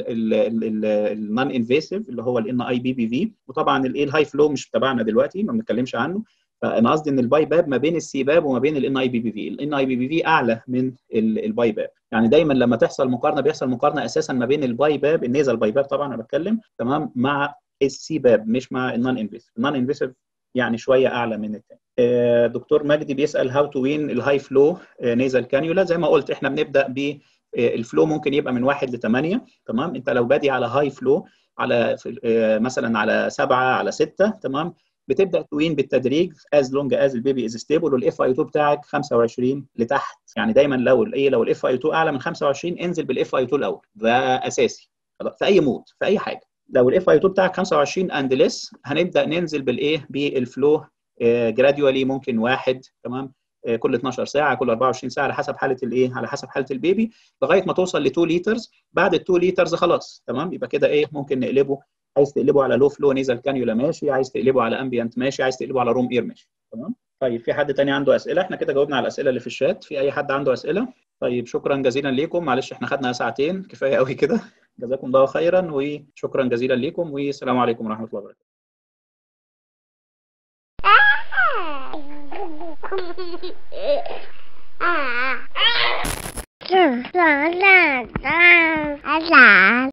النون انفيسيف اللي هو الان اي بي بي في، وطبعا الايه الهاي فلو مش تبعنا دلوقتي ما بنتكلمش عنه. فانا قصدي ان الباي باب ما بين السي باب وما بين الان اي بي بي في، الان اي بي بي في اعلى من الباي باب. يعني دايما لما تحصل مقارنه بيحصل مقارنه اساسا ما بين الباي باب النيزل باي باب طبعا انا بتكلم، تمام، مع السي باب مش مع النون انفيسيف. النون انفيسيف يعني شويه اعلى من الثاني. دكتور مجدي بيسال هاو تو وين الهاي فلو نيزل كانيولا. زي ما قلت احنا بنبدا ب الفلو ممكن يبقى من واحد لثمانية، تمام. انت لو بادي على هاي فلو على مثلا على سبعة على ستة، تمام، بتبدا توين بالتدريج از لونج از البيبي از ستيبل، والاف اي اتنين بتاعك خمسة وعشرين لتحت. يعني دايما لو الايه لو الاف اي اتنين اعلى من خمسة وعشرين انزل بالاف اي اتنين الاول، ده اساسي في اي مود في اي حاجه. لو الاف اي اتنين بتاعك خمسة وعشرين اند ليس هنبدا ننزل بالايه بالفلو جراديولي، ممكن واحد، تمام، كل اتناشر ساعه كل اربعة وعشرين ساعه على حسب حاله الايه على حسب حاله البيبي، لغايه ما توصل ل اتنين لترز. بعد ال اتنين لترز خلاص، تمام، يبقى كده ايه ممكن نقلبه. عايز تقلبه على لو فلو نيزل كانيولا ماشي، عايز تقلبه على امبيانت ماشي، عايز تقلبه على روم اير ماشي، تمام. طيب في حد تاني عنده اسئله؟ احنا كده جاوبنا على الاسئله اللي في الشات. في اي حد عنده اسئله؟ طيب شكرا جزيلا ليكم، معلش احنا خدنا ساعتين كفايه قوي كده. جزاكم الله خيرا وشكرا جزيلا ليكم، والسلام عليكم ورحمه الله وبركاته.